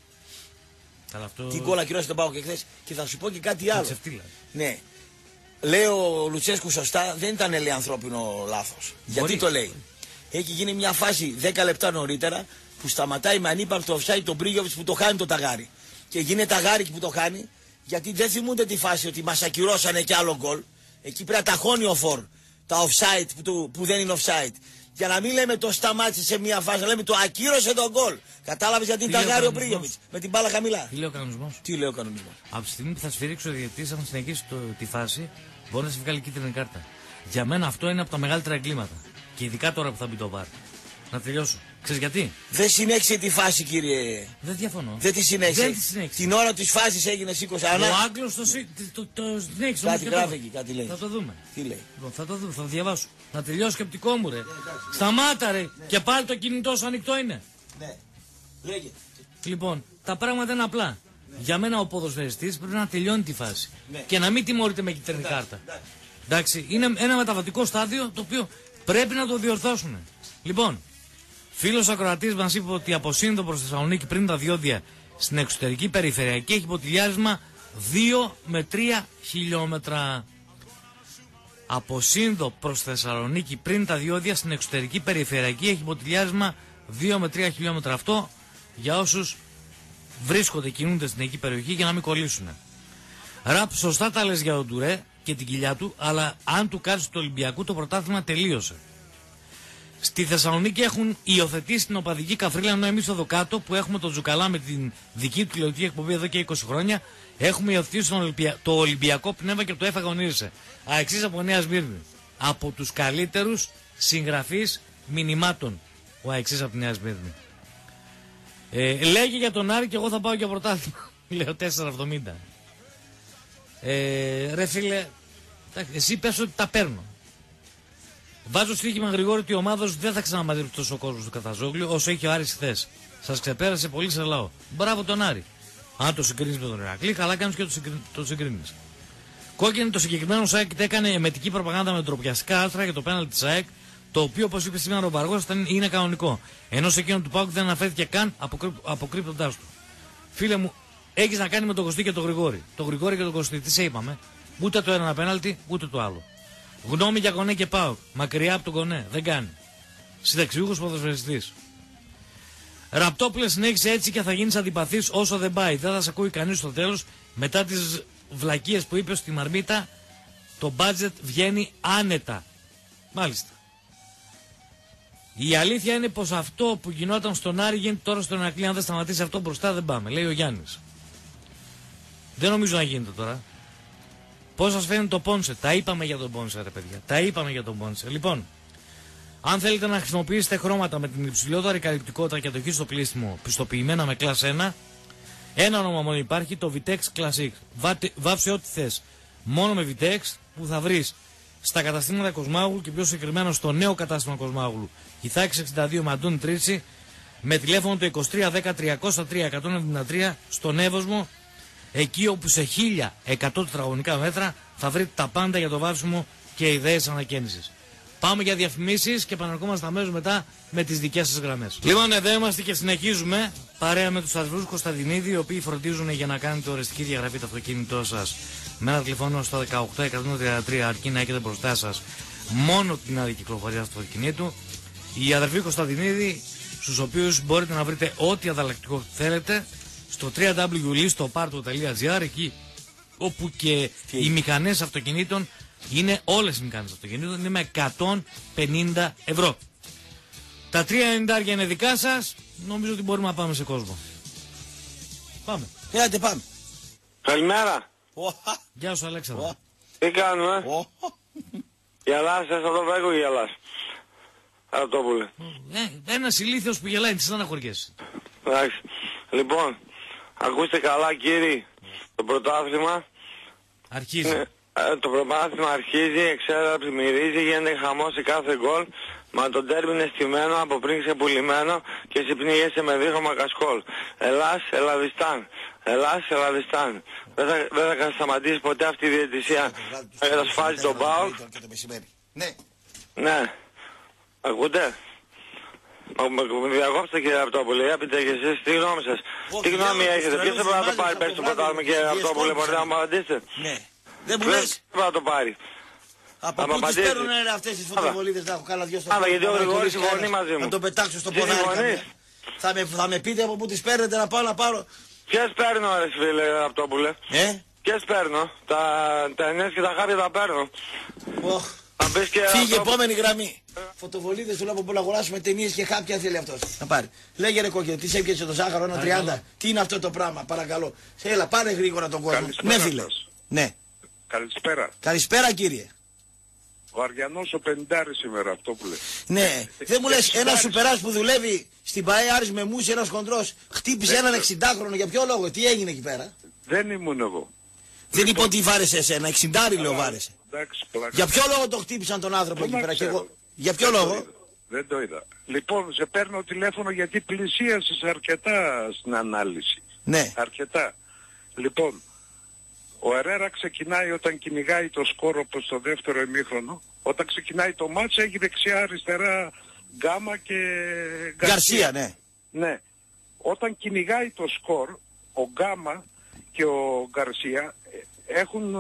Αυτό... Την κόλλα κυρώσαν τον Πάο και χθες. Και θα σου πω και κάτι άλλο. Ξεφτύλα. Ναι. Λέει ο Λουτσέσκου σωστά, δεν ήταν λέει ανθρώπινο λάθος. Γιατί το λέει? Έχει γίνει μια φάση δέκα λεπτά νωρίτερα που σταματάει με ανύπαρκτο offside τον Μπρίγιοβιτς που το χάνει το ταγάρι. Και γίνεται ταγάρι που το χάνει. Γιατί δεν θυμούνται τη φάση ότι μας ακυρώσανε κι άλλο γκολ. Εκεί πρέπει να ταχώνει ο φορ τα offside που, που δεν είναι offside. Για να μην λέμε το σταμάτησε σε μια φάση, να λέμε το ακύρωσε τον γκολ. Κατάλαβες γιατί είναι ταγάρι ο Μπρίγιοβιτς με την μπάλα χαμηλά. Τι λέει ο κανονισμός? Τι λέει ο κανονισμός? Από τη στιγμή που θα σφυρίξει ο διαιτητής, αν συνεχίσει το, τη φάση, μπορεί να σε βγάλει κίτρινη κάρτα. Για μένα αυτό είναι από τα μεγαλύτερα εγκλήματα. Και ειδικά τώρα που θα μπει το βαρ. Να τελειώσω. Ξέρεις γιατί? Δεν συνέχισε τη φάση, κύριε. Δεν διαφωνώ. Δεν τη συνέχισε. Δεν τη συνέχισε. Την ώρα της φάσης έγινε σήκωσε. Ο Άγγλος το, το, το, το συνέχισε. Κάτι γράφει εκεί, κάτι λέει. Θα το δούμε. Τι λέει? Λοιπόν, θα το δούμε, θα το διαβάσω. Να τελειώσει σκεπτικό μου, ρε. Ναι, σταμάτα, ρε. Ναι. Και πάλι το κινητό σου ανοιχτό είναι. Ναι. Λέγε. Λοιπόν, τα πράγματα είναι απλά. Ναι. Για μένα ο ποδοσφαιριστής πρέπει να τελειώνει τη φάση. Ναι. Και να μην τιμωρείται με κίτρινη κάρτα. Ναι. Εντάξει, είναι ένα μεταβατικό στάδιο το οποίο πρέπει να το διορθώσουν. Λοιπόν, φίλος ακροατής μας είπε ότι από Σύνδο προς Θεσσαλονίκη πριν τα διόδια στην εξωτερική περιφερειακή έχει ποτηλιάρισμα δύο με τρία χιλιόμετρα. Από Σύνδο προς Θεσσαλονίκη πριν τα διόδια στην εξωτερική περιφερειακή έχει ποτηλιάρισμα δύο με τρία χιλιόμετρα. Αυτό για όσους βρίσκονται, κινούνται στην εκεί περιοχή για να μην κολλήσουν. Ραπ, σωστά τα λες για τον Τουρέ και την κοιλιά του, αλλά αν του κάτσει του Ολυμπιακού το πρωτάθλημα τελείωσε. Στη Θεσσαλονίκη έχουν υιοθετήσει την οπαδική καφρίλα, ενώ εμείς εδώ κάτω που έχουμε τον Τζουκαλά με την δική του τηλεοπτική εκπομπή εδώ και είκοσι χρόνια, έχουμε υιοθετήσει τον Ολυμπια... το Ολυμπιακό πνεύμα και το έφαγα ονείρισε. Αεξής από Νέα Σμύρνη. Από τους καλύτερους συγγραφείς μηνυμάτων ο Αεξής από τη Νέα Σμύρνη. Ε, λέγει για τον Άρη και εγώ θα πάω για πρωτάθλημα. Λέω τέσσερα εβδομήντα. Ε, ρε φίλε, εσύ πες ότι τα παίρνω. Βάζω στοίχημα Γρηγόρη ότι η ομάδα δεν θα ξαναμαζέψει τόσο κόσμο του Καταζόγλου όσο είχε ο Άρης χθες. Σας ξεπέρασε πολύ σε λαό. Μπράβο τον Άρη. Αν το συγκρίνεις με τον Ηρακλή, καλά κάνεις και το συγκρίνεις. Κόκκινη το συγκεκριμένο ΣΑΕΚ έκανε εμετική προπαγάνδα με τροπιαστικά άρθρα για το πέναλτι της ΑΕΚ, το οποίο όπως είπε σήμερα ο Βαργός είναι κανονικό. Ενώ σε εκείνο του ΠΑΟΚ δεν αναφέρθηκε καν αποκρύπτοντάς του. Φίλε μου, έχεις να κάνει με τον Κωστή και τον Γρηγόρη. Το Γρηγόρη και τον Κωστή, τι σε είπαμε? Ούτε το ένα πέναλτι, ούτε το άλλο. Γνώμη για Κονέ και ΠΑΟΚ. Μακριά από τον Κονέ. Δεν κάνει. Συνταξιούχος ποδοσφαιριστής. Ραπτόπουλε, συνέχισε έτσι και θα γίνεις αντιπαθής όσο δεν πάει. Δεν θα σε ακούει κανείς στο τέλος μετά τις βλακίες που είπε στη Μαρμίτα, το budget βγαίνει άνετα. Μάλιστα. Η αλήθεια είναι πως αυτό που γινόταν στον Άρη γίνεται τώρα στον Ηρακλή. Αν δεν σταματήσει αυτό μπροστά δεν πάμε, λέει ο Γιάννης. Δεν νομίζω να γίνεται τώρα. Πώς σας φαίνεται το Πόνσε? Τα είπαμε για τον Πόνσε, ρε παιδιά. Τα είπαμε για τον Πόνσε. Λοιπόν, αν θέλετε να χρησιμοποιήσετε χρώματα με την υψηλότερη καλυπτικότητα και το στο κλείσιμο πιστοποιημένα με Class ένα, ένα όνομα μόνο υπάρχει, το Vitex Classic. Βάψε ό,τι θες. Μόνο με Vitex, που θα βρεις στα καταστήματα Κοσμάγλου και πιο συγκεκριμένα στο νέο κατάστημα Κοσμάγλου. Ιθάκης εξήντα δύο με Αντώνη Τρίτσι, με τηλέφωνο το είκοσι τρία δέκα τριακόσια τρία εκατόν εβδομήντα τρία στον Εύωσμο, εκεί όπου σε χίλια εκατό τετραγωνικά μέτρα θα βρείτε τα πάντα για το βάψιμο και ιδέες ανακαίνησης. Πάμε για διαφημίσεις και επαναρχόμαστε αμέσως μετά με τις δικές σας γραμμές. Λοιπόν, εδώ είμαστε και συνεχίζουμε παρέα με τους αδερφούς Κωνσταντινίδη, οι οποίοι φροντίζουν για να κάνετε οριστική διαγραφή το αυτοκίνητό σας με ένα τηλεφώνο στο δεκαοκτώ εκατόν τριάντα τρία, αρκεί να έχετε μπροστά σας μόνο την άδεια κυκλοφορία του αυτοκινήτου. Οι αδερφοί Κωνσταντινίδη, στους οποίους μπορείτε να βρείτε ό,τι ανταλλακτικό θέλετε στο double-u double-u double-u τελεία λίστο-πάρτο τελεία τζι άρ, εκεί όπου και οι μηχανές αυτοκινήτων είναι, όλες οι μηχανές αυτοκινήτων είναι με εκατόν πενήντα ευρώ. Τα τρία ενενήντα είναι δικά σας. Νομίζω ότι μπορούμε να πάμε σε κόσμο. Πάμε. Έλατε, πάμε. Καλημέρα. Γεια σου, Αλέξανδρο. Τι κάνουμε? Γελάς, θες να το βρέκω, γελάς. Αρτόπουλε. Ε, ένας ηλίθιος που γελάει, τι στεναχωριέσαι. Εντάξει. Λοιπόν, ακούστε καλά κύριοι, το πρωτάθλημα αρχίζει. Ε, ε, το πρωτάθλημα αρχίζει, εξέδραψη μυρίζει, γίνεται χαμός σε κάθε γκολ. Μα το ντέρμπι είναι στημένο, από πριν ξεπουλημένο και εσύ πνίγεσαι με δίχωμα κασκόλ. Ελλάς, Ελλαδιστάν. Ελλάς, Ελλαδιστάν. Δεν θα, δεν θα σταματήσει ποτέ αυτή η διαιτησία να κατασφάζει τον ΠΑΟΚ. Ναι. Ναι. Ακούτε? Με διακόψτε κύριε Ραπτόπουλε, για πείτε και εσείς τι γνώμη σας. Τι γνώμη έχετε, ποιος θα πρέπει να το πάρει πέρσι το πρωτάθλημα κύριε Ραπτόπουλε, μπορείτε να μου απαντήσετε? Ναι. Δεν μου λες. Πρέπει να το πάρει. Από πού τις παίρνουνε αυτές τις φωτοβολίδες να έχω καλά δυο στο Άρα γιατί ο Γρηγόρης συμφωνεί μαζί μου. Να το πετάξω στο ποδάρι. Θα με, θα με πείτε από πού τις παίρνετε να πάω να πάρω. Ποιες παίρνω ρε φίλε Ραπτόπουλε? Ε? Ποιες παίρνω? Τα, τα ενές και τα χάπια τα παίρνω. Oh. Και φύγε αυτό... επόμενη γραμμή. Φωτοβολίδες του λόγω που να αγοράσουμε ταινίες και χάπια θέλει αυτός. Να πάρει. Λέγε ρε κόκκινε, τι σε έπιασε το ζάχαρο, ένα τριάντα. Τι είναι αυτό το πράγμα, παρακαλώ. Έλα, πάρε γρήγορα τον κόσμο. Καλησπέρα, ναι, φίλε. Ναι. Καλησπέρα. Καλησπέρα, κύριε. Ο Αριανός ο πενηντάρης σήμερα, αυτό που λέει. Ναι. Δεν μου λες ένας σουπεράς που δουλεύει στην ΠαΕ Άρης με μουσι, ένας χοντρός, χτύπησε έναν εξηντάχρονο, για ποιο λόγο, τι έγινε εκεί πέρα? Δεν ήμουν εγώ. Δεν είπα ότι βάρεσε εσένα, εξιντάρι λέω βάρεσε. Εντάξει, πλάκα. Για ποιο λόγο το χτύπησαν τον άνθρωπο εκεί πέρα και εγώ? Για ποιο Δεν λόγο? Το Δεν το είδα. Λοιπόν, σε παίρνω τηλέφωνο γιατί πλησίασες αρκετά στην ανάλυση. Ναι. Αρκετά. Λοιπόν, ο Ερέρα ξεκινάει όταν κυνηγάει το σκορ όπως στο δεύτερο ημίχρονο. Όταν ξεκινάει το μάτς έχει δεξιά αριστερά Γκάμα και Γκαρσία. Ναι. Ναι. Όταν κυνηγάει το σκορ, ο Γκάμα και ο Γκαρσία έχουν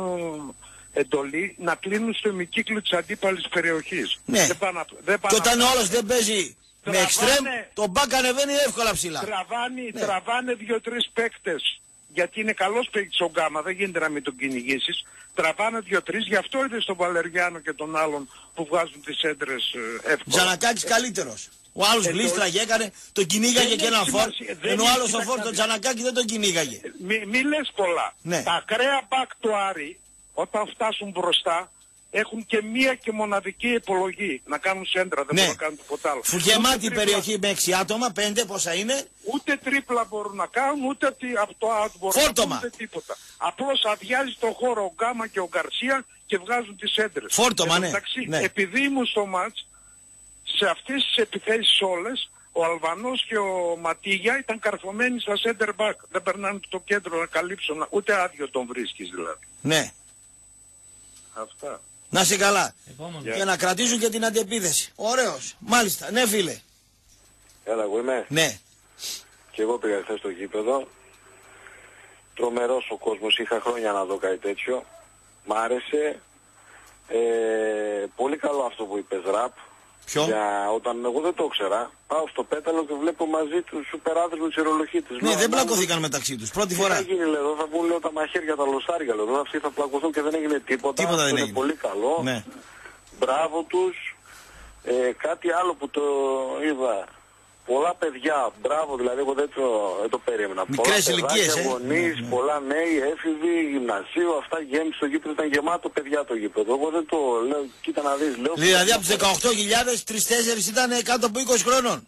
εντολή να κλείνουν στο ημικύκλιο της αντίπαλης περιοχής. Ναι. Δεν πάνε, δεν και όταν όλος δεν παίζει με εξτρέμ, το μπακ ανεβαίνει εύκολα ψηλά. Τραβάνει, ναι. τραβάνε δύο-τρεις παίκτες. Γιατί είναι καλός παίκτης ο Γκάμα, δεν γίνεται να μην τον κυνηγήσεις. Τραβάνε δύο-τρεις, γι' αυτό είδε στον Βαλεριάνο και τον άλλον που βγάζουν τις έντρες εύκολα. Τζανακάκης καλύτερος. Ο άλλος ε, γλίστραγε, το... έκανε, τον κυνήγαγε και έναν φόρ, ενώ ο άλλος ο φόρ τον Τζανακάκη δεν τον κυνήγαγε. Μη, μη λες πολλά. Ναι. Τα ακραία μπακ του Άρη, όταν φτάσουν μπροστά, έχουν και μία και μοναδική επιλογή να κάνουν σέντρα, δεν ναι. μπορούν να κάνουν τίποτα άλλο. Φουγεμάτη η περιοχή με έξι άτομα, πέντε πόσα είναι. Ούτε τρίπλα μπορούν να κάνουν, ούτε από το out μπορούν Φόρτωμα. να κάνουν, ούτε τίποτα. Απλώς αδειάζει το χώρο ο Γκάμα και ο Γκαρσία και βγάζουν τις έντρες. Φόρτωμα, ναι. Εντάξει, ναι. Επειδή ήμουν στο μάτς, σε αυτές τις επιθέσεις όλες, ο Αλβανός και ο Ματίγια ήταν καρφωμένοι στα center back. Δεν περνάνε το κέντρο να καλύψουν, ούτε άδειο τον βρίσκεις δηλαδή. Ναι. Αυτά. Να είσαι καλά. Επόμενο. Και να κρατήσουν και την αντεπίθεση. Ωραίος. Μάλιστα. Ναι, φίλε. Έλα, εγώ είμαι. Ναι. Και εγώ πήγα χθες στο γήπεδο. Τρομερός ο κόσμος. Είχα χρόνια να δω κάτι τέτοιο. Μ' άρεσε. Ε, πολύ καλό αυτό που είπες, ραπ. Ποιο? Για όταν εγώ δεν το ήξερα, πάω στο Πέταλο και βλέπω μαζί τους σουπεράδες με τους ιερολογίτες. Ναι, δεν πλακωθήκαν μεταξύ τους. Πρώτη φορά. Τι θα γίνει, λέω, θα βγουν λέω, τα μαχαίρια, τα λοστάρια, λέω, αυτοί θα πλακωθούν και δεν έγινε τίποτα. Τίποτα δεν είναι έγινε. πολύ καλό. Ναι. Μπράβο τους. Ε, κάτι άλλο που το είδα. Πολλά παιδιά, μπράβο, δηλαδή εγώ δεν το, δεν το περίμενα. Μικρές ηλικίες, ε. γονείς, ναι, ναι. πολλά νέοι, έφηβοι, γυμνασίου, αυτά γέμισε το γήπεδο, ήταν γεμάτο παιδιά το γήπεδο. Εγώ δεν το λέω, κοίτα να δεις, λέω. Δηλαδή από τους δεκαοκτώ χιλιάδες, τρεις τέσσερις ήταν κάτω από είκοσι χρόνων.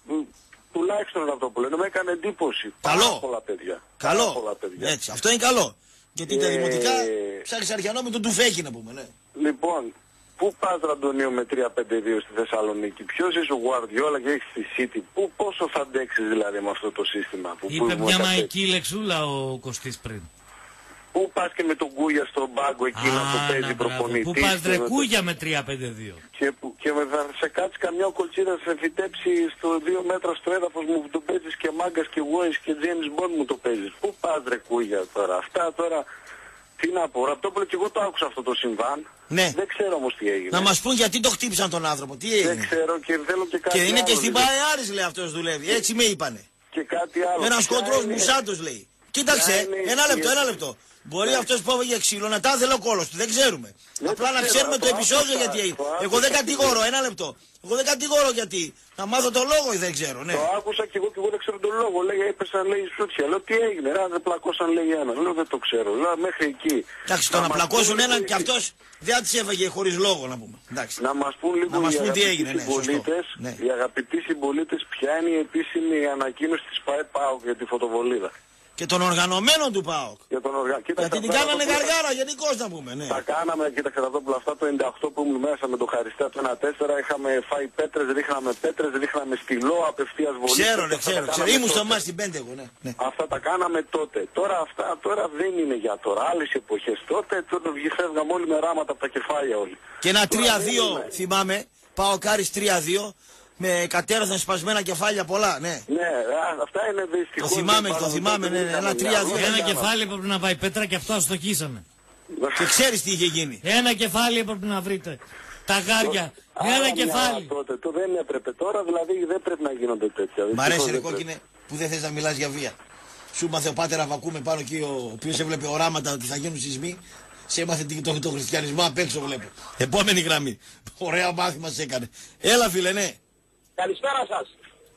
Τουλάχιστον είναι αυτό που λένε, με έκανε εντύπωση. Καλό. Πάρα πολλά παιδιά. Καλό. Πάρα πολλά παιδιά. Έτσι, αυτό είναι καλό. Γιατί τα Ε, δημοτικά ψάχνεις αρχιανό με τον τουφέκι να πούμε, ναι. Λοιπόν, πού πας Ραντονίου με τρία πέντε δύο στη Θεσσαλονίκη, ποιος είσαι ο Γουαρδιόλα και έχεις τη City, πού, πόσο θα αντέξεις δηλαδή με αυτό το σύστημα που Είπε που μια μου μαϊκή λεξούλα ο Κωστής πριν. Πού πας και με τον Κούγια στον πάγκο εκεί να το παίζει προπονητής. Πού πας και ρε με το- Κούγια με τρία πέντε δύο. Και, που- και με, θα σε κάτσει καμιά κολτσίδα, θα σε φυτέψει στο δύο μέτρα στο έδαφος μου που το παίζεις και Μάγκας και Γουόης και James Bond μου το παίζεις. Πού πας ρε Κούγια τώρα, αυτά τώρα, τι να πω, Ραπτόπουλο και εγώ το άκουσα αυτό το συμβάν. Ναι. Δεν ξέρω όμως τι έγινε. Να μας πούν γιατί το χτύπησαν τον άνθρωπο, τι έγινε. Δεν ξέρω και θέλω και κάτι Και είναι άλλο, και στην δηλαδή. ΠΑΕ Άρης λέει αυτός δουλεύει, έτσι με είπανε. Και κάτι άλλο. Ένας Ποια χοντρός είναι- μουσάτος λέει. Κοίταξε, ποια είναι ένα η- λεπτό, ένα λεπτό. Μπορεί αυτός που έφαγε ξύλο να τα ήθελε ο κόλος του, δεν ξέρουμε. Δεν Απλά το να ξέρω, ξέρουμε το το επεισόδιο άκουσα, γιατί έγινε. το Εγώ δεν άκουσα κατηγορώ, και- ένα λεπτό. Εγώ δεν κατηγορώ γιατί. Να μάθω το λόγο ή δεν ξέρω, ναι. Το άκουσα και εγώ και εγώ δεν ξέρω τον λόγο. Λέει έπεσαν λέει σούτσια. Λέω τι έγινε, ρε, αν δεν πλακώσαν λέει ένα. Λέω δεν το ξέρω. Λέω μέχρι εκεί. Εντάξει, το να μας πλακώσουν πούν έναν λίγο και οι- αυτός δεν θα τις έφαγε χωρίς λόγο να πούμε. Εντάξει. Να μας πούν λίγο Να μας οι πούν τι αγαπητοί έγινε, ναι, συμπολίτες, σωστό. Ναι. οι αγαπητοί συμπολίτες, ποια είναι η επίσημη ανακοίνωση της ΠΑΕ ΠΑΟΚ για τη φωτοβολίδα. Και των οργανωμένων του ΠΑΟΚ. Για τον οργα... Κοίταξε, Γιατί την αυτά κάνανε το που- γαργάρα γενικώς να πούμε, ναι. Τα κάναμε, κοίταξε εδώ που αυτά το ενενήντα οκτώ που ήμουν μέσα με το Χαριστά το ένα τέσσερα είχαμε φάει πέτρες, ρίχναμε πέτρες, ρίχναμε στυλό, απευθείας βολή. Ξέρω, ναι, Αυτά ξέρω, τα ξέρω. κάναμε Ήμουν στο τότε. μας στην πέντε εγώ, ναι. ναι. Αυτά τα κάναμε τότε. Τώρα αυτά τώρα δεν είναι για τώρα. Άλλες εποχές τότε, τότε φεύγαμε όλοι με ράματα από τα κεφάλια όλοι. Και ένα Τώρα τρία δεν δύο είναι. θυμάμαι, πάω Κάρις τρία δύο με κατέρωθεν σπασμένα κεφάλια πολλά, ναι. Ναι, α, αυτά είναι δυστυχώς. Το θυμάμαι, δεν το πάνω θυμάμαι, τότε ναι, δεν ναι, είχαμε ένα τρία μυαλό, δύο. δεν Ένα κάναμε. κεφάλι έπρεπε να πάει πέτρα και αυτό αστοχήσαμε. Και ξέρεις τι είχε γίνει. Ένα κεφάλι έπρεπε να βρείτε. Τα γάρια. Άλλα Ένα μυαλά κεφάλι. Τότε, το δεν έπρεπε. Τώρα δηλαδή δεν πρέπει να γίνονται τέτοια. Μ' αρέσει Δυστυχώς ρε δεν πρέπει. κόκκινε που δεν θες να μιλάς για βία. Σου μάθε ο Πάτερ Αβακούμε πάνω εκεί ο οποίος έβλεπε οράματα ότι θα γίνουν σεισμοί. Σε έμαθε το, το χριστιανισμό απ' έξω βλέπω. Επόμενη γραμμή. Ωραία μάθημα σε έκανε. Έλα φίλε, ναι. Καλησπέρα σας.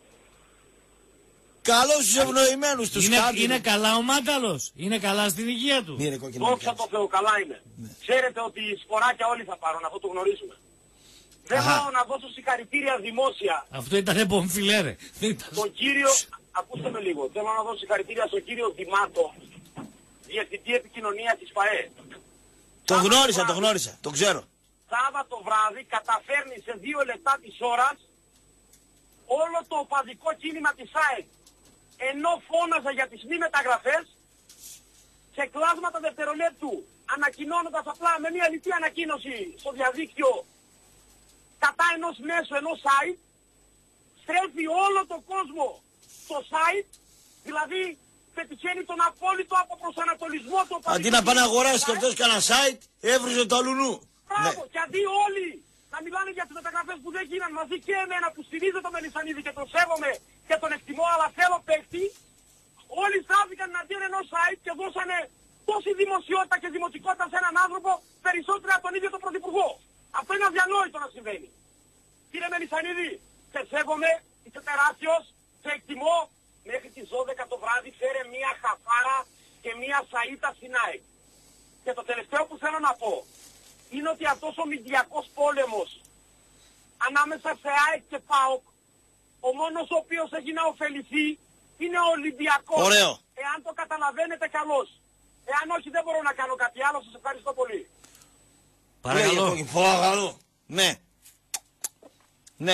Καλώς τους ευνοημένους τους Είναι, κάτι. είναι καλά ο Μάνταλος. Είναι καλά στην υγεία του. Μη ρε κόκκινε. Δόξα τω Θεώ, καλά είναι. Ξέρετε ότι οι σποράκια όλοι θα πάρουν, αυτό το γνωρίζουμε. Θέλω να δώσω συγχαρητήρια δημόσια Αυτό ήταν πομφιλέ ρε. Δεν ήταν- στον κύριο, ακούστε με λίγο, θέλω να δώσω συγχαρητήρια στον κύριο Δημάτο, Διευθυντή Επικοινωνίας της ΠΑΕ. Το γνώρισα, το γνώρισα. Το ξέρω. Σάββατο βράδυ καταφέρνει σε δύο λεπτά της ώρας όλο το οπαδικό κίνημα της ΑΕΚ, ενώ φώναζα για τις μη μεταγραφές, σε κλάσματα δευτερολέπτου, ανακοινώνοντας απλά με μια λιτή ανακοίνωση στο διαδίκτυο κατά ενός μέσου, ενός site, στρέφει όλο το κόσμο στο site, δηλαδή πετυχαίνει τον απόλυτο αποπροσανατολισμό του οπαδικού. Αντί να πάει να αγοράσει και κίνηματος αυτός κανένα site, έβριζε το αλουνού. Μπράβο, και αντί όλοι να μιλάνε για τις μεταγραφές που δεν γίναν μαζί και εμένα που στηρίζω τον Μελισσανίδη και τον σέβομαι και τον εκτιμώ αλλά θέλω παίκτη, όλοι στράφηκαν εναντίον ενός site και δώσανε τόση δημοσιότητα και δημοτικότητα σε έναν άνθρωπο περισσότερα από τον ίδιο τον Πρωθυπουργό. Αυτό είναι αδιανόητο να συμβαίνει. Κύριε Μελισσανίδη, σε σέβομαι, είσαι τεράστιος, σε εκτιμώ, μέχρι τις δώδεκα το βράδυ φέρε μία χαφάρα και μία σαΐτα στην ΑΕΚ. Και το τελευταίο που θέλω να πω είναι ότι αυτός ο μηντιακός πόλεμος ανάμεσα σε ΑΕΚ και ΠΑΟΚ, ο μόνος ο οποίος έχει να ωφεληθεί είναι ο Ολυμπιακός. Ωραίο. Εάν το καταλαβαίνετε καλώς. Εάν όχι δεν μπορώ να κάνω κάτι άλλο. Σας ευχαριστώ πολύ. Παρακαλώ. Λέγε, παρακαλώ. Ναι. Ναι.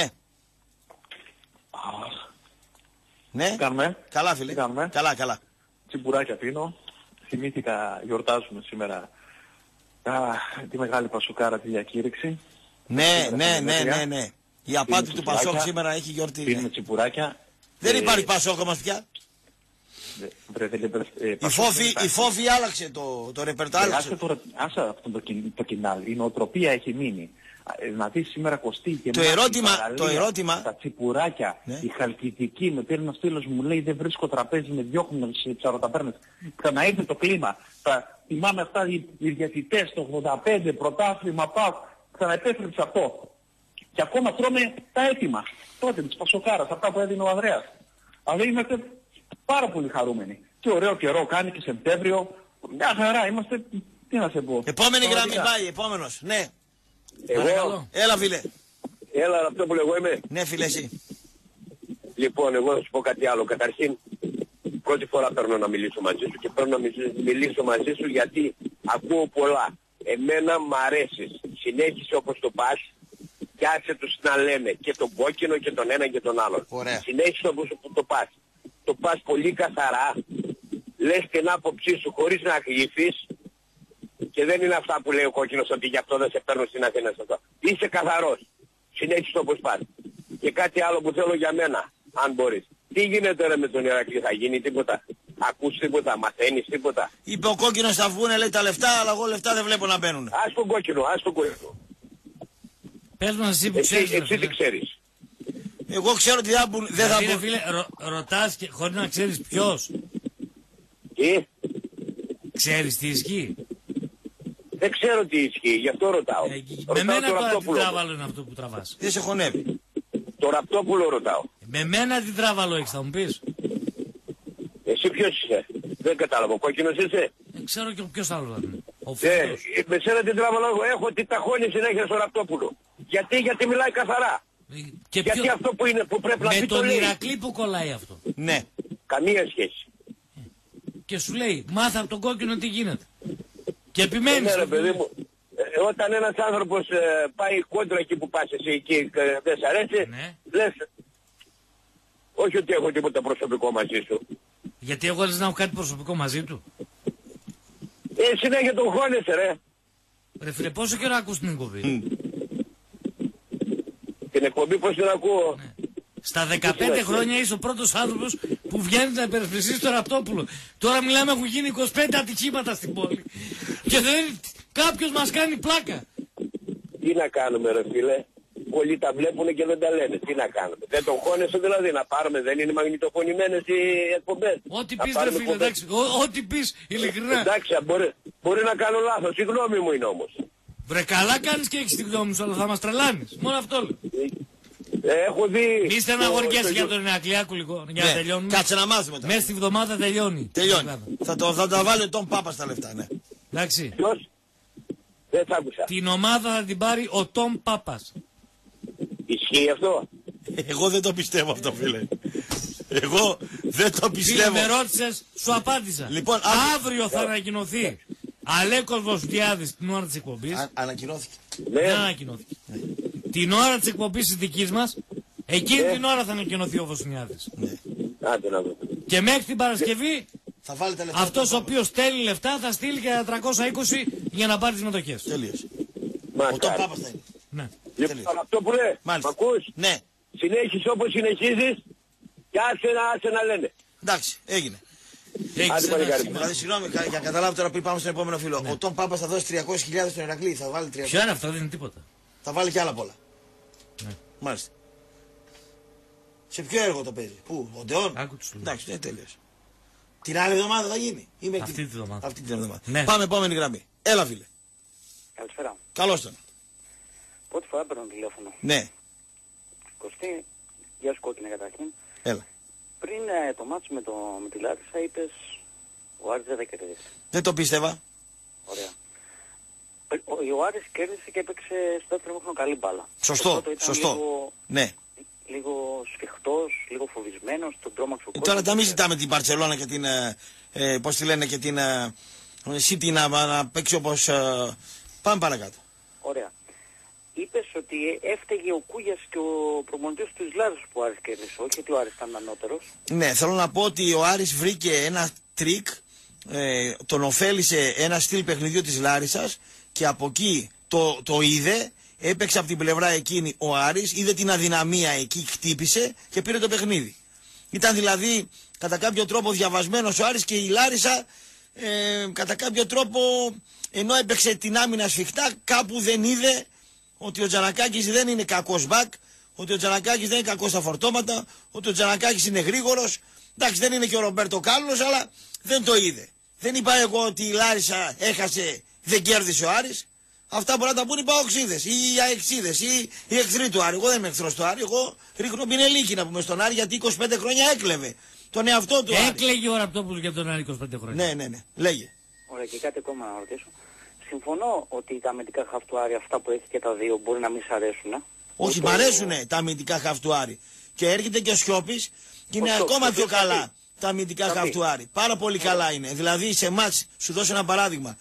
Ναι. Κάνουμε. Καλά φίλε. Κάνουμε. Καλά, καλά. Τσιμπουράκια πίνω. Θυμήθηκα, γιορτάζουμε σήμερα α, τη μεγάλη Πασουκάρα τη διακήρυξη. Ναι, ναι, ναι, ναι, ναι. Η απάτη του Πασόκ σήμερα έχει γιορτή. Πίνουμε τσιμπουράκια. Δεν ε, υπάρχει Πασόκ μας πια. βρε, δεν είπε, ε, Η Πασόκ Φόφη, δεν η υπάρχει. Φόφη άλλαξε το, το ρεπερτάλ. Ε, Άσε τώρα, άσε αυτό το, κιν- το κοινάλ. Η νοοτροπία έχει μείνει. Να δεις σήμερα Κωστή και το ερώτημα, το ερώτημα... τα τσιπουράκια, ναι. Η Χαλκιδική, με πήρε ένας φίλος μου, λέει δεν βρίσκω τραπέζι, με διώχνουν σε ψαροταπέρνες. Ξαναήρθε το κλίμα. Τα, θυμάμαι αυτά οι, οι διαιτητές το ογδόντα πέντε, πρωτάθλημα, πάω, ξαναεπέστρεψε αυτό. Και ακόμα τρώμε τα έτοιμα. Τότε της Πασοκάρας, αυτά που έδινε ο Ανδρέας. Αλλά είμαστε πάρα πολύ χαρούμενοι. Και ωραίο καιρό κάνει και Σεπτέμβριο. Μια χαρά, είμαστε, τι να σε πω. Επόμενη γραμμή πάει, επόμενος, ναι. Εγώ. Έλα φίλε. Έλα αυτό που εγώ είμαι. Ναι φίλε εσύ. Λοιπόν, εγώ θα σου πω κάτι άλλο. Καταρχήν, πρώτη φορά παίρνω να μιλήσω μαζί σου και παίρνω να μιλήσω μαζί σου γιατί ακούω πολλά. Εμένα μ' αρέσεις. Συνέχισε όπως το πας και άσε τους να λένε και τον κόκκινο και τον ένα και τον άλλον. Ωραία. Συνέχισε όπως το πας. Το πας πολύ καθαρά, λες την άποψή σου χωρίς να αγγιθείς. Και δεν είναι αυτά που λέει ο κόκκινος ότι γι' αυτό δεν σε παίρνω στην Αθήνα σε αυτό. Είσαι καθαρός. Συνέχισε όπως πας. Και κάτι άλλο που θέλω για μένα, αν μπορείς. Τι γίνεται ρε με τον Ηρακλή, θα γίνει τίποτα? Ακούς τίποτα, μαθαίνεις τίποτα? Είπε ο κόκκινος θα βγουνε λέει τα λεφτά, αλλά εγώ λεφτά δεν βλέπω να μπαίνουν. Ας τον κόκκινο, ας τον κόκκινο. Πες μας εσύ που ξέρεις. Εσύ, εσύ τι ξέρεις? Εγώ ξέρω ότι δεν, μπουν, δεν θα μπουν. Φίλε, ρω, ρωτάς και χωρίς να ξέρεις ποιος. Τι? Ξέρεις τι ισχύει? Δεν ξέρω τι ισχύει, γι' αυτό ρωτάω. Ε, με μένα τώρα τι τράβαλο είναι αυτό που τραβάς? Δεν σε χωνεύει. Το Ραπτόπουλο ρωτάω. Με μένα τι τράβαλο έχεις, θα μου πεις? Εσύ ποιος είσαι? Δεν κατάλαβα, ο κόκκινος είσαι? Δεν ξέρω και ποιος άλλος είναι. Ε, με σένα την τράβαλο έχω ότι ταχώνει συνέχεια στο Ραπτόπουλο. Γιατί, γιατί μιλάει καθαρά. Και γιατί ποιο... αυτό που, είναι, που πρέπει να πει το λέει. Με τον Ηρακλή που κολλάει αυτό. Ναι. Καμία σχέση. Και σου λέει, μάθα από τον κόκκινο τι γίνεται. Και επιμένεις. Ναι, ρε, παιδί μου, ε, όταν ένας άνθρωπος ε, πάει κόντρα εκεί που πας εσύ εκεί και δεν σ' αρέσει, ναι. Λες, όχι ότι έχω τίποτα προσωπικό μαζί σου. Γιατί εγώ λες να έχω κάτι προσωπικό μαζί του? Ε, συνέχεια τον χώνεσαι ρε. Ρε φίλε, πόσο καιρό ακούς την εκπομπή? Mm. Την εκπομπή πώς την ακούω? Ναι. Στα δεκαπέντε χρόνια είσαι ο πρώτος άνθρωπος που βγαίνει να υπερασπιστεί το Ραπτόπουλο. Τώρα μιλάμε, έχουν γίνει είκοσι πέντε ατυχήματα στην πόλη. Και δεν... κάποιος μας κάνει πλάκα. Τι να κάνουμε ρε φίλε? Πολλοί τα βλέπουν και δεν τα λένε. Τι να κάνουμε? Δεν τον χώνεσαι δηλαδή? Να πάρουμε, δεν είναι μαγνητοφωνημένες οι εκπομπές? Ό,τι πεις ρε φίλε, εντάξει. Ό,τι πεις, ειλικρινά. Εντάξει, μπορεί, μπορεί να κάνω λάθος. Η γνώμη μου είναι όμως. Βρε καλά κάνεις και έχεις τη γνώμη σου, αλλά θα μας τρελάνεις. Μόνο αυτό λέω. Έχω δει... Μη στεναχωριέσαι για τον Ηρακλιάκου λίγο, για να τελειώνουμε. Κάτσε να μάθουμε τώρα. Μέσα στη βδομάδα τελειώνει. Τελειώνει. Θα, το, θα τα βάλει τον Πάπα στα λεφτά, ναι. Εντάξει. Ποιος? Δεν θα άκουσα. Την ομάδα θα την πάρει ο Τόμ Πάπας. Ισχύει αυτό? Εγώ δεν το πιστεύω αυτό φίλε. Εγώ δεν το πιστεύω. Φίλε με ρώτησες, σου απάντησα. Λοιπόν, αύριο θα ανακοινωθεί Αλέκος Βοσουτιάδης την ώρα της εκπομπής. Ανακοινώθηκε. Ναι. Ανακοινώθηκε. Ναι. Την ώρα της εκπομπής της δικής μας, εκείνη ναι. την ώρα θα ανακοινωθεί ο Βοσουτιάδης. Ναι. Άντε να δω. Και μέχρι την Παρασκευή, θα βάλει τα λεφτά. αυτός ο οποίος στέλνει λεφτά θα στείλει και τριακόσια είκοσι για να πάρει τις μετοχές. Τελείωσε. Ο Τόμ Πάπας θα είναι. Ναι. Λοιπόν, αυτό που λέει, μ' ακούς? Ναι. Συνέχισε όπως συνεχίζεις και άσε να, άσε να λένε. Εντάξει, έγινε. Δηλαδή, συγγνώμη, για να καταλάβω τώρα πριν πάμε στον επόμενο φίλο. Ναι. Ο Τόμ Πάπας θα δώσει τριακόσιες χιλιάδες στον Ηρακλή, θα βάλει τριακόσιες. Ποιο είναι αυτό, δεν είναι τίποτα. Θα βάλει και άλλα πολλά. Ναι. Μάλιστα. Σε ποιο έργο το παίζει, πού, ο Ντεόν? Άκου τους. Εντάξει, δεν τέλειωσε. Την άλλη εβδομάδα θα γίνει. Είμαι αυτή την εβδομάδα. Αυτή την εβδομάδα. Ναι. Πάμε επόμενη γραμμή. Έλα φίλε. Καλησπέρα. Καλώς τον. Πρώτη φορά παίρνω τηλέφωνο. Ναι. Κωστή, γεια σου κόκκινε καταρχήν. Έλα. Πριν ε, το μάτσο με, το, με τη Λάρισα είπες ο Άρης δεν θα κερδίσει. Δεν το πίστευα. Ωραία. Ο, ο Άρης κέρδισε και έπαιξε στο δεύτερο χρόνο καλή μπάλα. Σωστό, σωστό. Λίγο, ναι. Λίγο σφιχτός, λίγο φοβισμένος, τον τρόμαξε ο ε, Τώρα τα μην ζητάμε την Μπαρτσελώνα και την, ε, ε, πώς τη λένε, και την ε, City να, να παίξει όπως... Ε, πάμε παρακάτω. Ωραία. Είπες ότι έφταιγε ο Κούγιας και ο προπονητής του Λάρισσας που ο Άρης κέρδισε, όχι ότι ο Άρης ήταν ανώτερος. Ναι, θέλω να πω ότι ο Άρης βρήκε ένα τρίκ, ε, τον ωφέλησε ένα στυλ παιχνιδιού της Λάρισσας και από εκεί το, το είδε, έπαιξε από την πλευρά εκείνη ο Άρης, είδε την αδυναμία εκεί, χτύπησε και πήρε το παιχνίδι. Ήταν δηλαδή κατά κάποιο τρόπο διαβασμένος ο Άρης και η Λάρισα ε, κατά κάποιο τρόπο, ενώ έπαιξε την άμυνα σφιχτά, κάπου δεν είδε ότι ο Τζανακάκης δεν είναι κακός μπακ, ότι ο Τζανακάκης δεν είναι κακός στα φορτώματα, ότι ο Τζανακάκης είναι γρήγορος. Εντάξει, δεν είναι και ο Ρομπέρτο Κάρλος, αλλά δεν το είδε. Δεν είπα εγώ ότι η Λάρισα έχασε, δεν κέρδισε ο Άρης. Αυτά μπορεί να τα πούν οι Παοξίδες ή οι Αεξίδες ή οι εχθροί του Άρη. Εγώ δεν είμαι εχθρός του Άρη. Εγώ ρίχνω πινελίκι να πούμε στον Άρη, γιατί είκοσι πέντε χρόνια έκλεβε τον εαυτό του. Έκλαιγε ο Ραπτόπουλος για τον Άρη είκοσι πέντε χρόνια. Ναι, ναι, ναι. Λέγε. Ωραία, και κάτι ακόμα να ρωτήσω. Συμφωνώ ότι τα αμυντικά χαφ του Άρη, αυτά που έχει και τα δύο, μπορεί να μην σ' αρέσουν. Ε? Όχι, μ' αρέσουν τα αμυντικά χαφ του Άρη. Και έρχεται και ο Σιώπης και είναι ακόμα πιο καλά τα αμυντικά χαφ του Άρη. Πάρα πολύ καλά είναι. Δηλαδή σε μάτς, σου δώσω ένα παράδειγμα.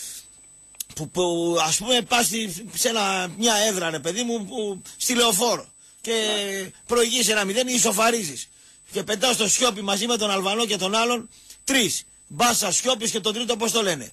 Που, που ας πούμε πας σε ένα, μια έδρα, ρε παιδί μου, που, στη Λεωφόρο και προηγείς ένα μηδέν ή ισοφαρίζεις. Και πετάω στο Σιώπη μαζί με τον Αλβανό και τον άλλον τρεις. Μπάσα, Σιώπης και τον τρίτο πώς το λένε.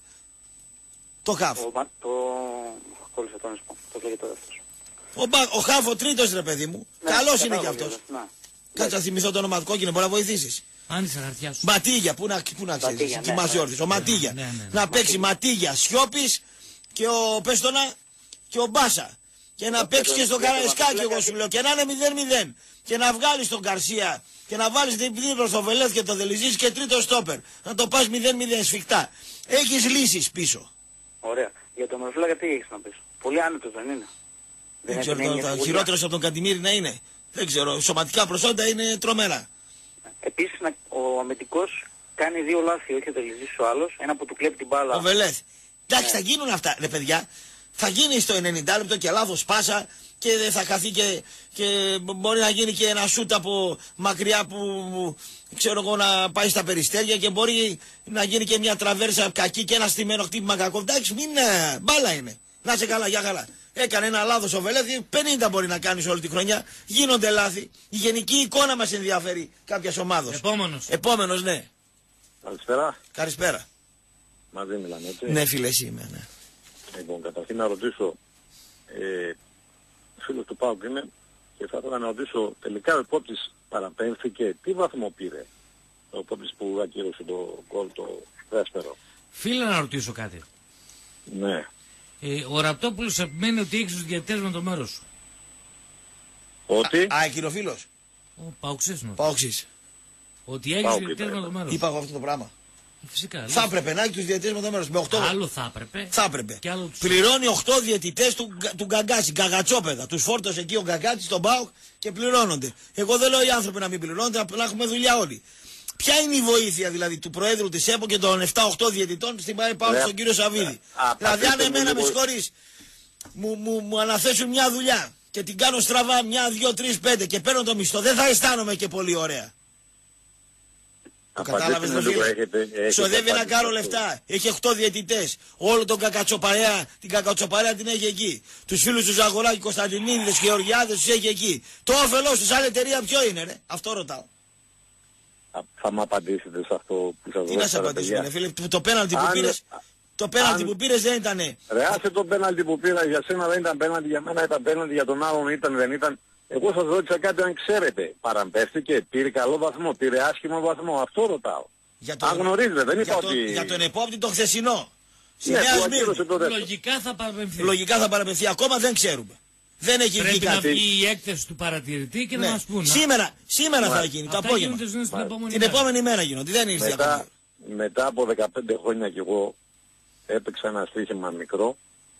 Το χαφ. Το... το... κόλλησε τον εσπό. Το λέγε το δεύτερο. Ο, μπα, ο χαφ ο τρίτος, ρε παιδί μου. Ναι, καλός είναι κι αυτός. Κάτσε να θυμηθώ το όνομα του κόκκινο, μπορεί να βοηθήσεις. Άνοιξε χαρτιά σου. Ματίγια, πού να, πού να ξέρεις. Κοιμάσαι όρθιος. Ο Ματίγια. Ναι, ναι, ναι. Να παίξει Ματίγια, Σιώπης και ο Πέστονα και ο Μπάσα. Και να παίξει και στο Καραϊσκάκι, εγώ σου λέω. Και να είναι μηδέν μηδέν. Και να βγάλεις τον Γκαρσία. Και να βάλεις την δίπλα στο Βελέθ και τον Δελιζής και τρίτο στόπερ. Να το πας μηδέν μηδέν σφιχτά. Έχεις λύσεις πίσω. Ωραία. Για τον Μορφλάκα τι έχεις να πεις. Πολύ άνετος δεν είναι. Δεν ξέρω, το, το χειρότερος από τον Καντιμήρη να είναι. Δεν ξέρω, σωματικά προσόντα είναι τρομερά. Επίσης ο αμυντικός κάνει δύο λάθη, όχι ο Δελιζής ο άλλος. Ένα που του κλέβει την μπάλα. Ο Βελέθ. Εντάξει, θα γίνουν αυτά, ρε παιδιά. Θα γίνει στο ενενήντα λεπτό και λάθος πάσα και δεν θα χαθεί και, και μπορεί να γίνει και ένα σούτ από μακριά που ξέρω εγώ να πάει στα περιστέρια και μπορεί να γίνει και μια τραβέρσα κακή και ένα στημένο χτύπημα κακό. Εντάξει, μην είναι, μπάλα είναι. Να σε καλά, για καλά. Έκανε ένα λάθος ο Βελέθη, πενήντα μπορεί να κάνεις όλη τη χρονιά. Γίνονται λάθη. Η γενική εικόνα μας ενδιαφέρει κάποιας ομάδος. Επόμενος. Επόμενος, ναι. Καλησπέρα. Καλησπέρα. Μαζί μιλάμε, έτσι. Ναι, φίλε, εσύ είμαι, ναι. Λοιπόν, καταρχήν να ρωτήσω, ε, φίλος του ΠΑΟΚ είμαι και θα ήθελα να ρωτήσω, τελικά ο υπόπτης παραπέμφθηκε, τι βαθμό πήρε ο υπόπτης που ακύρωσε το γκολ το δεύτερο. Φίλε, να ρωτήσω κάτι. Ναι. Ε, ο Ραπτόπουλος επιμένει ότι έχεις τους διαιτητές με το μέρος σου. Ότι? Α, α εκείνο φίλος. Ο Παοξής είναι. Παοξής. Ότι έχεις τους διαιτητές με το μέρος σου. Είπα εγώ αυτό το πράγμα. Φυσικά. Θα έπρεπε να έχει τους διαιτητές με το μέρος. Με οκτώ... Άλλο θα έπρεπε. Θα έπρεπε. Τους... Πληρώνει οκτώ διαιτητές του, του Γκαγκάτσι, γκαγατσόπεδα. Τους φόρτωσε εκεί ο Γκαγκάτσι στον ΠΑΟΚ και πληρώνονται. Εγώ δεν λέω οι άνθρωποι να μην πληρώνονται, απλά έχουμε δουλειά όλοι. Ποια είναι η βοήθεια δηλαδή του Προέδρου της ΕΠΟ και των επτά οχτώ διαιτητών στην ΠΑΟΚ στον κύριο Σαββίδη. Δηλαδή αν εμένα με συγχωρείς μου, μου, μου αναθέσουν μια δουλειά και την κάνω στραβά μια, δύο, τρεις, πέντε και παίρνω το μισθό, δεν θα αισθάνομαι και πολύ ωραία. Το κατάλαβες ρε φίλε. Ξοδεύει ένα κάρο λεφτά. Έχει οκτώ διαιτητές. Όλο τον κακατσοπαρέα, την κακατσοπαρέα την έχει εκεί. Τους φίλους του Ζαγοράκη, Κωνσταντινίδης, Γεωργιάδες τους έχει εκεί. Το όφελός τους άλλη εταιρεία ποιο είναι ρε. Αυτό ρωτάω. Θα μου απαντήσετε σε αυτό που σας Τι να σε απαντήσουμε ρε φίλε. Το πέναλτι που πήρες. Το πέναλτι που πήρες δεν ήτανε. Ρε άσε το πέναλτι που πήρα για σένα δεν ήταν πέναλτι, για μένα ήταν πέναλτι, για τον άλλον ήταν δεν ήταν. Εγώ σας ρώτησα κάτι αν ξέρετε. Παραμπεύτηκε, πήρε καλό βαθμό, πήρε άσχημο βαθμό. Αυτό ρωτάω. Για το... Αν γνωρίζετε, δεν είπα για ότι... Το, για τον επόπτη το χθεσινό. Ναι, λογικά θα παραπεμφθεί. Λογικά θα παραπεμφθεί. Ακόμα δεν ξέρουμε. Δεν έχει βγει κάτι. Πρέπει να βγει η έκθεση του παρατηρητή και ναι. να μας πούνε. Σήμερα, σήμερα θα γίνει, το απόγευμα. Την επόμενη, την επόμενη μέρα γίνονται. Δεν ήρθε μετά, ακόμα. Μετά από δεκαπέντε χρόνια κι εγώ έπαιξα ένα στοίχημα μικρό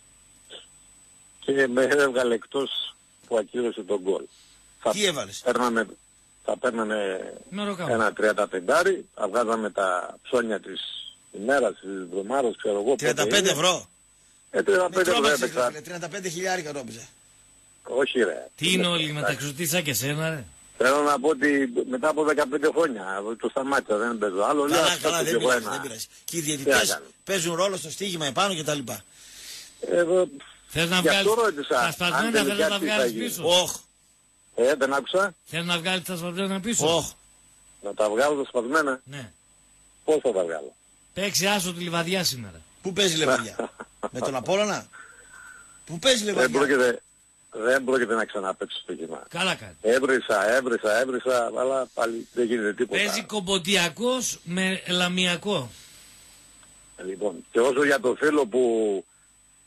και με έβγαλε εκτός που ακύρωσε τον γκολ. Τι έβαλες? Παίρναμε, θα παίρναμε ένα τριάντα πέντε, θα βγάζαμε τα ψώνια της ημέρας, της εβδομάδας, ξέρω εγώ. τριάντα πέντε ευρώ. Ε, τριάντα πέντε ευρώ έπαιξα. τριάντα πέντε χιλιάρικα νόμιζα. Όχι ρε. Τι είναι όλοι μεταξωτοί σαν και σένα ρε. Θέλω να πω ότι μετά από δεκαπέντε χρόνια το σταμάτησα, δεν παίζω άλλο. Καλά, καλά, δεν πειράζει, δεν πειράζει. Και οι διαιτητές παίζουν ρόλο στο στοίχημα επάνω κτλ. Εγώ... Θες να βγάλεις τα σπασμένα, θες να τα βγάλεις πίσω. Όχ. Ε, δεν άκουσα. Θες να βγάλεις τα σπασμένα πίσω. Όχ. Να τα βγάλω τα σπασμένα. Ναι. Πώς θα τα βγάλω. Παίξει άσο τη Λιβαδιά σήμερα. Πού παίζει Λιβαδιά? Με τον Απόλλωνα. Πού παίζει Λιβαδιά? Δεν πρόκειται, δεν πρόκειται να ξαναπαίξει στο γήμα. Καλά κάνει. Έβρισα, έβρισα, έβρισα, αλλά πάλι δεν γίνεται τίποτα. Παίζει κομποτιακός με λαμιακό. Λοιπόν, και όσο για το φίλο που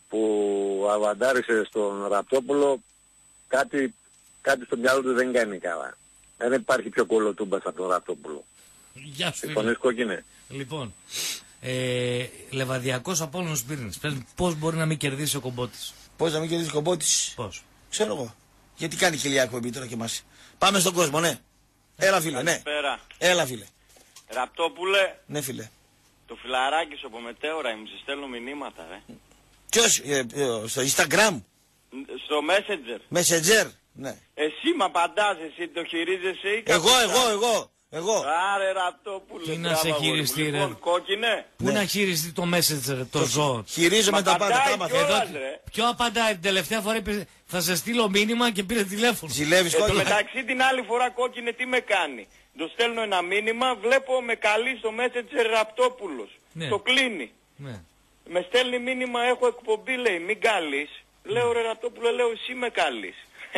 που αβαντάρισε στον Ραπτόπουλο, κάτι, κάτι στο μυαλό του δεν κάνει καλά. Δεν υπάρχει πιο κολοτούμπας από τον Ραπτόπουλο. Γεια σου. Συμφωνείς, Κόκκινε? Λοιπόν, ε, Λεβαδιακός Απόλλωνος Πύρινης. Πώς μπορεί να μην κερδίσει ο Κομπότης? Πώς να μην κερδίσει ο Κομπότης? Πώς? Ξέρω εγώ. Γιατί κάνει χιλιάκο επί τώρα και μας. Πάμε στον κόσμο, ναι. Έλα φίλε, ναι. Καλησπέρα. Έλα φίλε. Ραπτόπουλε. Ναι φίλε. Το φιλαράκι σου από Μετέωρα, μου σε στέλνω μηνύματα, ρε. Ποιος, ε, ε, στο Instagram? Στο Messenger. Messenger, ναι. Εσύ μ' απαντάς, εσύ το χειρίζεσαι ή Εγώ, εγώ, εγώ, εγώ. Άρε Ραπτόπουλε. Τι να σε χειριστεί, ρε. Λοιπόν, Κόκκινε. Πού να χειριστεί το Messenger, το ζώο? Χειρίζομαι τα πάντα. Ποιο απαντάει? Την τελευταία φορά είπε θα σε στείλω μήνυμα και πήρε τηλέφωνο. Ζηλεύεις, Εν τω μεταξύ την άλλη φορά, Κόκκινε, τι με κάνει? Το στέλνω ένα μήνυμα, βλέπω με καλεί στο Messenger Ραπτόπουλος. Ναι. Το κλείνει. Ναι. Με στέλνει μήνυμα, έχω εκπομπή, λέει, μην καλείς. Λέω, ρε Ραπτόπουλο, λέω, εσύ με καλείς.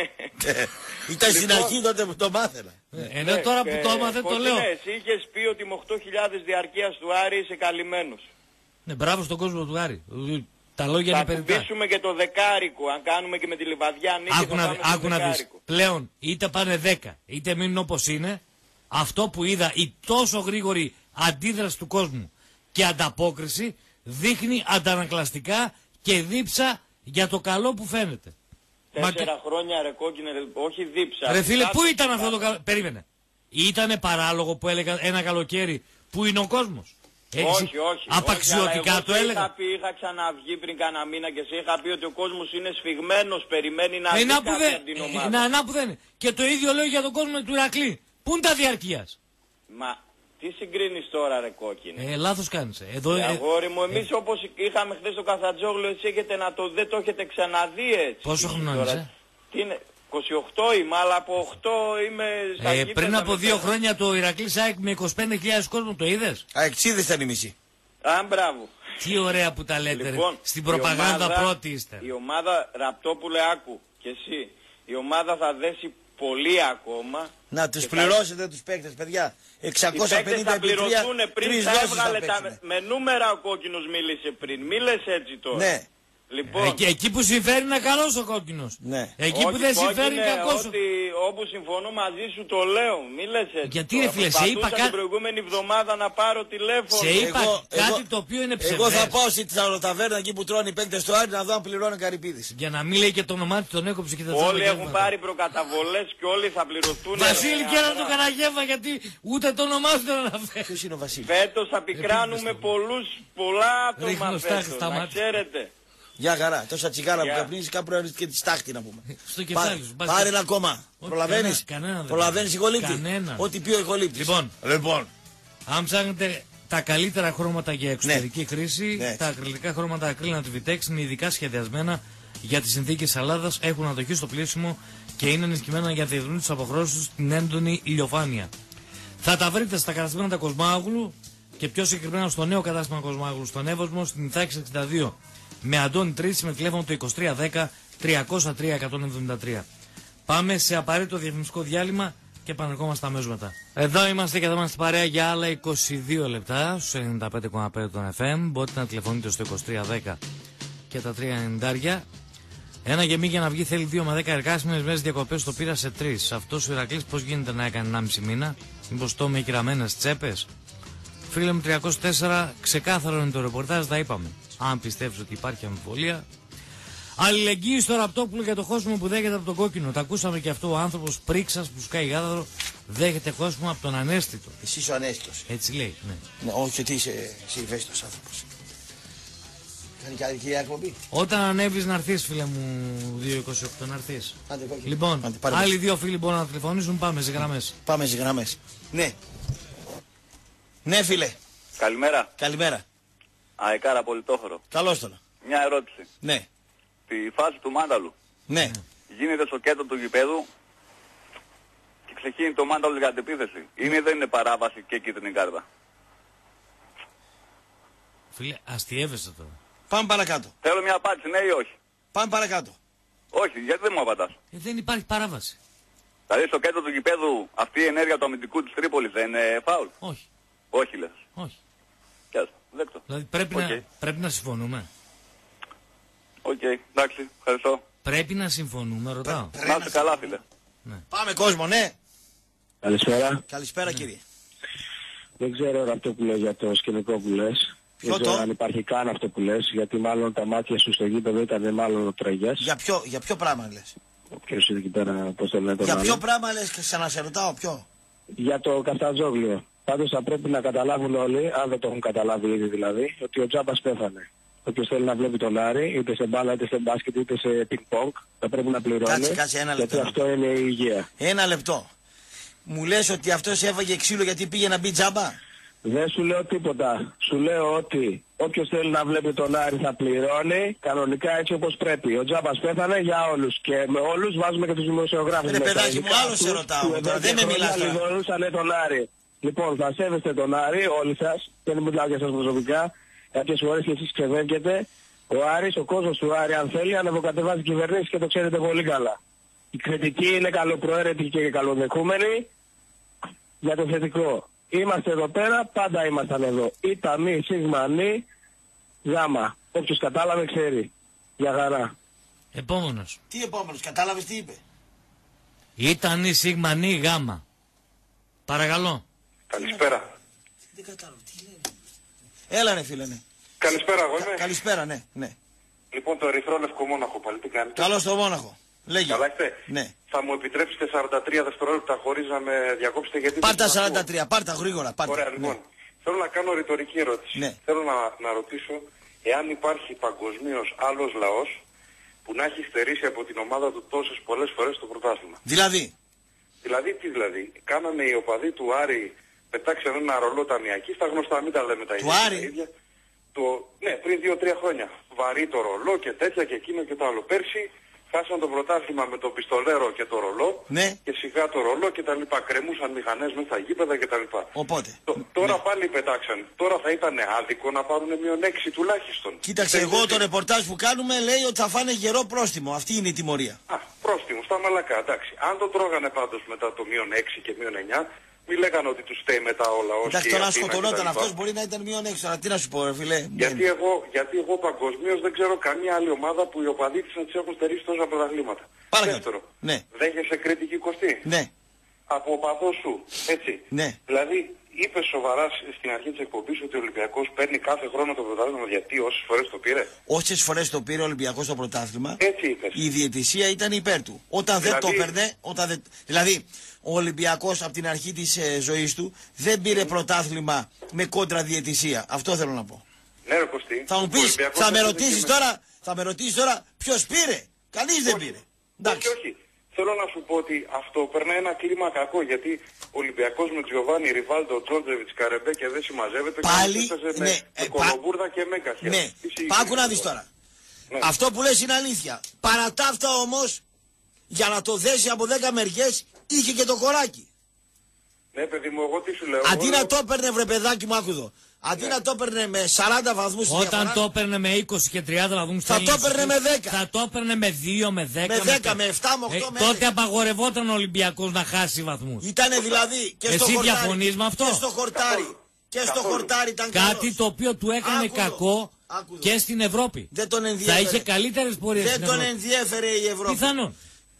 Ήταν στην αρχή τότε που το μάθαινα. Ενώ τώρα που το έμαθε το λέω. Ναι, εσύ είχες πει ότι με οκτώ χιλιάδες διαρκείας του Άρη είσαι καλυμμένος. Ναι, μπράβο στον κόσμο του Άρη. Τα λόγια είναι περιττά. Θα κουμπίσουμε και το δεκάρικο, αν κάνουμε και με τη Λιβαδιά νίκη θα πάμε στο άκου να δεις. δεκάρικο. Πλέον είτε πάνε δέκα είτε μείνουν όπως είναι, αυτό που είδα, η τόσο γρήγορη αντίδραση του κόσμου και ανταπόκριση δείχνει αντανακλαστικά και δίψα για το καλό που φαίνεται. Τέσσερα Μα... χρόνια ρε Κόκκινε, όχι δίψα. Ρε φίλε, πού ήταν αυτό το καλό? Περίμενε. Ήτανε παράλογο που έλεγα ένα καλοκαίρι που είναι ο κόσμος? Έχεις... Όχι, όχι. Απαξιωτικά όχι, το έλεγα. Είχα, πει, είχα ξαναβγεί πριν κάνα μήνα και σε είχα πει ότι ο κόσμος είναι σφιγμένος, περιμένει να ε, δει να κάτι δεν... από την ομάδα. Ε, να, να που δεν είναι. Και το ίδιο λέω για τον κόσμο του Ηρακλή. Πού είναι τα διαρκείας? Μα τι συγκρίνεις τώρα ρε Κόκκινε? Ε, λάθος κάνεις. Εδώ, ε, ε, αγόρι μου, εμείς ε, όπως είχαμε χθες το Καφτατζόγλου, έτσι έχετε να το, δεν το έχετε ξαναδεί έτσι. Πόσο χρονών είσαι? Τι είναι, είκοσι οκτώ είμαι, αλλά από οκτώ είμαι στα ε, γήπεδα. Πριν από δύο με... χρόνια το Ηρακλής ΑΕΚ με είκοσι πέντε χιλιάδες κόσμο, το είδες? Αεξίδες ήταν η μισή. Α, μπράβο. Τι ωραία που τα λέτε, λοιπόν, ρε. Στην προπαγάνδα ομάδα, πρώτη είστε. Η ομάδα, Ραπτόπουλε, άκου και εσύ, η ομάδα θα δέσει πολύ ακόμα. Να τους πληρώσετε θα... τους παίκτες, παιδιά. εξακόσια πενήντα επί τρία, πριν θα έβγαλε τα... Με νούμερα ο Κόκκινος μίλησε πριν. Μίλες έτσι τώρα. Ναι. Λοιπόν, ε, και εκεί που συμφέρει είναι καλός ο Κόκκινος. Ναι. Εκεί που δεν συμφέρει είναι κακός. Ότι όπου συμφωνώ μαζί σου το λέω. Μη λες έτσι. Γιατί ρε φίλε, σε είπα κάτι. την προηγούμενη εβδομάδα να πάρω τηλέφωνο. Σε είπα εγώ, κάτι εγώ, το οποίο είναι ψευδές. Εγώ θα πάω στη Τσαροταβέρνα εκεί που τρώνε οι παίκτες του Άρη να δω αν πληρώνει Καρυπίδης. Για να μην λέει και το όνομά του τον έκοψε και τα τσάλα. Όλοι έχουν πάρει προκαταβολές και όλοι θα πληρωθούν. Βασίλη και να το Καραγεύα γιατί ούτε το όνομά του δεν αναφέρει. Ποιος είναι ο Βασίλης? Φέτος θα πικράνουμε πολλούς, πολλά άτομα φέτος, να ξέρετε. Γεια χαρά, τόσα τσιγάρα που καπνίζεις κάπου να και τη στάχτη να πούμε. Στο κεφάλι σου. Πάρε ένα ακόμα. Προλαβαίνεις. Προλαβαίνεις ηχολήπτη. Ό,τι πει ο ηχολήπτης. Λοιπόν, λοιπόν, αν ψάχνετε τα καλύτερα χρώματα για εξωτερική ναι. χρήση, ναι. τα ακριλικά χρώματα ακρίλανα του Vitex είναι ειδικά σχεδιασμένα για τις συνθήκες Ελλάδας, έχουν αντοχή στο πλήσιμο και είναι ενισχυμένα για να διαδρούν τις αποχρώσεις τους στην έντονη ηλιοφάνεια. Θα τα βρείτε στα καταστήματα Κοσμάγλου και πιο συγκεκριμένα στο νέο κατάστημα Κοσμάγλου, στον Εύωσμο, στην Ιθάκη εξήντα δύο. Με Αντώνη Τρίση με τηλέφωνο το είκοσι τρία δέκα τριακόσια τρία εκατόν εβδομήντα τρία. Πάμε σε απαραίτητο διαφημιστικό διάλειμμα και επανερχόμαστε αμέσως μετά. Εδώ είμαστε και θα είμαστε παρέα για άλλα είκοσι δύο λεπτά στους ενενήντα πέντε κόμμα πέντε των εφ εμ. Μπορείτε να τηλεφωνείτε στο είκοσι τρία δέκα και τα τρία ενενήντα. Ένα γεμί για να βγει θέλει δύο με δέκα εργάσιμες μέρες διακοπές, το πήρα σε τρεις. Αυτός ο Ηρακλής πώς γίνεται να έκανε ενάμιση μήνα? Μήπως το με κυραμμένες τσέπες? Φίλε μου τριακόσια τέσσερα, ξεκάθαρο είναι το ρεπορτάζ, τα είπαμε. Αν πιστεύεις ότι υπάρχει αμφιβολία. Αλληλεγγύη στο Ραπτόπουλο για το χώσιμο που δέχεται από τον Κόκκινο. Τα ακούσαμε και αυτό. Ο άνθρωπος πρίξας που σκάει γάδαρο δέχεται χώσιμο από τον ανέστητο. Εσύ είσαι ο ανέστητος. Έτσι λέει, ναι. Ναι, όχι ότι είσαι ευαίσθητος άνθρωπος. Κάνει και άλλη κυρία εκπομπή. Όταν ανέβεις να έρθεις, φίλε μου, δύο είκοσι οκτώ να έρθεις. Άντε, Κόκκινο. Λοιπόν, Άντε, άλλοι δύο φίλοι μπορούν να τηλεφωνήσουν. Πάμε σε γραμμές. Πάμε σε γραμμές. Ναι. Ναι, φίλε. Καλημέρα. Καλημέρα. Αεκάρα Πολιτόχωρο. Καλώς τώρα. Μια ερώτηση. Ναι. Τη φάση του Μάνταλου. Ναι. Γίνεται στο κέντρο του γηπέδου και ξεχύνει το Μάνταλο για αντεπίθεση. Είναι ή δεν είναι παράβαση και κίτρινη κάρτα? Φίλε, αστιεύεσαι τώρα. Πάμε παρακάτω. Θέλω μια απάντηση, ναι ή όχι. Πάμε παρακάτω. Όχι, γιατί δεν μου απαντάς? Ε, δεν υπάρχει παράβαση. Δηλαδή στο κέντρο του γηπέδου αυτή η ενέργεια του αμυντικού της Τρίπολης δεν είναι φάουλ? Όχι. Όχι λες. Όχι. Κάτσε, δέκτο. Δηλαδή πρέπει, okay. να, πρέπει να συμφωνούμε. Οκ, okay, εντάξει, ευχαριστώ. Πρέπει να συμφωνούμε, ρωτάω. Να είστε καλά, φίλε. Ναι. Πάμε κόσμο, ναι. Καλησπέρα. Καλησπέρα, ναι. κύριε. Δεν ξέρω αυτό που λέω για το σκηνικό που λες. Ποιο δεν ξέρω το? αν υπάρχει καν αυτό που λες, γιατί μάλλον τα μάτια σου στο γήπεδο ήταν μάλλον τραγιάς. Για ποιο, για ποιο πράγμα λες? Ποιος είναι εκεί πέρα, πώς το λένε το Για άλλο. ποιο πράγμα λες και ξανασερωτάω, ποιο? Για το Καφτατζόγλιο. Πάντως θα πρέπει να καταλάβουν όλοι, αν δεν το έχουν καταλάβει ήδη δηλαδή, ότι ο Τζάμπας πέθανε. Όποιος θέλει να βλέπει τον Άρη, είτε σε μπάλα, είτε σε μπάσκετ, είτε σε πινκ-πονκ, θα πρέπει να πληρώνει. Κάτσε, κάτσε ένα λεπτό. Γιατί αυτό είναι η υγεία. Ένα λεπτό. Μου λες ότι αυτός έφαγε ξύλο γιατί πήγε να μπει τζάμπα? Δεν σου λέω τίποτα. Σου λέω ότι όποιος θέλει να βλέπει τον Άρη θα πληρώνει κανονικά έτσι όπως πρέπει. Ο Τζάμπας πέθανε για όλους και με όλους βάζουμε και τους δημοσιογράφους. Ρε παιδάκι μου, άλλο σε ρωτάω τώρα, δεν με μιλάς τώρα. Λιγορούσανε τον Άρη. Λοιπόν, θα σέβεστε τον Άρη όλοι σας, δεν μιλάω για σας προσωπικά. Κάποιες φορές και εσείς ξεβέγγετε. Ο Άρης, ο κόσμος του Άρη αν θέλει ανεβοκατεβάζει κυβερνήσεις και το ξέρετε πολύ καλά. Η κριτική είναι καλοπροαίρετη και καλοδεχούμενη για το θετικό. Είμαστε εδώ πέρα, πάντα ήμασταν εδώ. Ήτα μη, σίγμα νη, γάμα. Όποιος κατάλαβε ξέρει. Για χαρά. Επόμενος. Τι επόμενος, κατάλαβες τι είπε? Ήταν η σίγμα νη γάμα. Παρακαλώ. Καλησπέρα. Δεν κατάλαβα, τι λέει. Έλα ναι φίλε, ναι. Καλησπέρα, εγώ είμαι. Καλησπέρα, ναι, ναι. Λοιπόν, το ερυθρό λευκό Μόναχο πάλι, τι κάνετε? Καλώς το Μόναχο. Λέγε. Καλά είστε? Ναι. Θα μου επιτρέψετε σαράντα τρία δευτερόλεπτα χωρίς να με διακόψετε γιατί... Πάρτα σαράντα τρία, πάρτα γρήγορα, πάρτα. Ωραία, λοιπόν. Ναι. Θέλω να κάνω ρητορική ερώτηση. Ναι. Θέλω να, να ρωτήσω εάν υπάρχει παγκοσμίως άλλος λαός που να έχει στερήσει από την ομάδα του τόσες πολλές φορές το πρωτάθλημα. Δηλαδή. Δηλαδή τι δηλαδή. Κάνανε οι οπαδοί του Άρη, πετάξαν ένα ρολό ταμιακή, στα γνωστά μην τα λέμε τα ίδια. Του Άρη. ίδια. Το, ναι, πριν δύο τρία χρόνια. Βαρύ το ρολό και τέτοια και εκείνο και το άλλο. Πέρσι χάσαν το πρωτάθλημα με το πιστολέρο και το ρολό ναι. και σιγά το ρολό και τα λοιπά. Κρεμούσαν μηχανές μέσα στα γήπεδα και τα λοιπά. Οπότε. Το, τώρα ναι. πάλι πετάξαν. Τώρα θα ήταν άδικο να πάρουν μείον έξι τουλάχιστον. Κοίταξε, δεν εγώ το ρεπορτάζ που κάνουμε λέει ότι θα φάνε γερό πρόστιμο. Αυτή είναι η τιμωρία. Α, πρόστιμο, στα μαλακά, εντάξει. Αν το τρώγανε πάντως μετά το μείον έξι και μείον εννιά, μη λέγανε ότι τους στέει μετά όλα όσοι... Εντάξει, τώρα σκοτωνόταν αυτός μπορεί να ήταν μείον έξι. Τι να σου πω ρε φίλε. Γιατί εγώ, γιατί εγώ παγκοσμίως δεν ξέρω καμία άλλη ομάδα που οι οπαδοί της να τις έχουν στερήσει τόσα πρωταθλήματα. Δεύτερο, ναι. δέχεσαι κριτική Κωστή? Ναι. Από οπαδό σου, έτσι. Ναι. Δηλαδή, είπες σοβαρά στην αρχή της εκπομπής ότι ο Ολυμπιακός παίρνει κάθε χρόνο το πρωτάθλημα γιατί όσες φορές το πήρε? Όσες φορές το πήρε ο Ολυμπιακός το πρωτάθλημα, έτσι είπες. Η διαιτησία ήταν υπέρ του. Όταν δηλαδή... δεν το έπαιρνε, όταν δεν... δηλαδή ο Ολυμπιακός από την αρχή της ε, ζωής του δεν πήρε πρωτάθλημα με κόντρα διαιτησία. Αυτό θέλω να πω. Ναι, ρε Κωστή. Θα μου πεις, θα με ρωτήσεις τώρα, θα με ρωτήσεις τώρα ποιος πήρε? Κανείς δεν πήρε. Όχι, όχι. Θέλω να σου πω ότι αυτό περνάει ένα κλίμα κακό γιατί ο Ολυμπιακός με Τζιοβάνι, Ριβάλντο, Τζόρτζεβιτς, Καρεμπέ και δεν συμμαζεύεται πάλι, και με, ναι, με κολομπούρδα και μέγα. Ναι, πάκου να δεις τώρα. Ναι. Αυτό που λες είναι αλήθεια. Παρά τα αυτά όμως, για να το δέσει από δέκα μεριές, είχε και το κοράκι. Ναι παιδί μου, εγώ τι σου λέω. Αντί εγώ... να το έπαιρνε βρε παιδάκι μου, άκου εδώ. Αντί ναι. να το έπαιρνε με σαράντα βαθμούς όταν διαφορά, το έπαιρνε με είκοσι και τριάντα βαθμούς θα το έπαιρνε με δέκα. Θα το έπαιρνε με δύο, με δέκα. Με δέκα, με επτά, με οκτώ, ε, με τότε απαγορευόταν ο Ολυμπιακός να χάσει βαθμούς. Ήτανε δηλαδή και στο Εσύ χορτάρι. διαφωνείς με αυτό? Και στο χορτάρι. Και στο χορτάρι ήταν καλός. Κάτι το οποίο του έκανε Άκουδο. κακό Άκουδο. και στην Ευρώπη. Δεν τον ενδιέφερε. Θα είχε καλύτερες πορείες Δεν στην τον Ευρώπη. ενδιέφερε η Ευρώπη. Πιθανόν.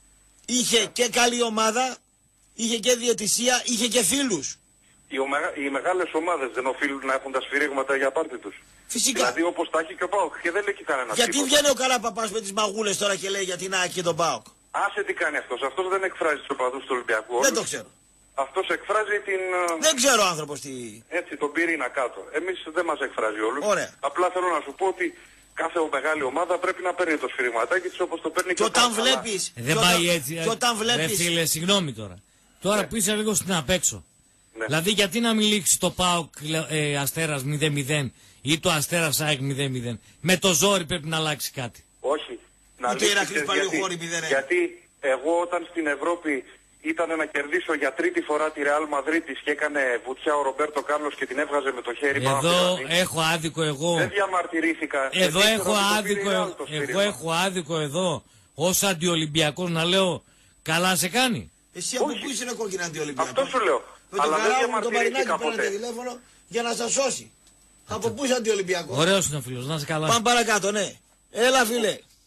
Είχε και καλή ομάδα, είχε και διαιτησία, είχε και φίλους. Οι, ομεγα... οι μεγάλες ομάδες δεν οφείλουν να έχουν τα σφυρίγματα για πάρτι τους. Φυσικά. Δηλαδή όπως τα έχει και ο ΠΑΟΚ και δεν λέει κανένα. Γιατί τίποτα. βγαίνει ο Καράπαπας με τις μαγούλες τώρα και λέει για την ΑΕΚ και τον ΠΑΟΚ? Άσε τι κάνει αυτός. Αυτός δεν εκφράζει τους οπαδούς του Ολυμπιακού. Δεν όλους. το ξέρω. Αυτός εκφράζει την... Δεν ξέρω ο άνθρωπος τι... Έτσι τον πυρήνα κάτω. Εμείς δεν μας εκφράζει όλους. Ωραία. Απλά θέλω να σου πω ότι κάθε μεγάλη ομάδα πρέπει να παίρνει το σφυριγματάκι της όπως το παίρνει και, και ο όταν βλέπεις... Ε, δεν πάει έτσι. Και όταν βλέπεις... Ρε φίλε, συγγνώμη τώρα. Τώρα ναι. που είσαι λίγο στην απέξω. Ναι. Δηλαδή γιατί να μην λήξει το ΠΑΟΚ ε, Αστέρας μηδέν μηδέν ή το Αστέρας ΑΕΚ μηδέν μηδέν. Με το ζόρι πρέπει να αλλάξει κάτι. Όχι. Να λήξει, γιατί, γιατί εγώ όταν στην Ευρώπη ήταν να κερδίσω για τρίτη φορά τη Ρεάλ Μαδρίτης και έκανε βουτιά ο Ρομπέρτο Κάρλος και την έβγαζε με το χέρι πάνω. Εδώ έχω άδικο εγώ. Δεν διαμαρτυρήθηκα. Εδώ έχω άδικο, εγώ, εγώ έχω άδικο εδώ ως αντιολυμπιακός να λέω καλά σε κάνει. Εσύ από πού είσαι κόκκινα αντιολυμπιακός? Αυτό σου λέω. Με τον Καράβο, τον Μαρινάκη παίρνετε τηλέφωνο για να σας σώσει. Από πού είσαι αντιολυμπιακός? Ωραίος είναι ο φίλος, να είσαι καλά. Πάμε παρακάτω, ναι. Έλα φίλε.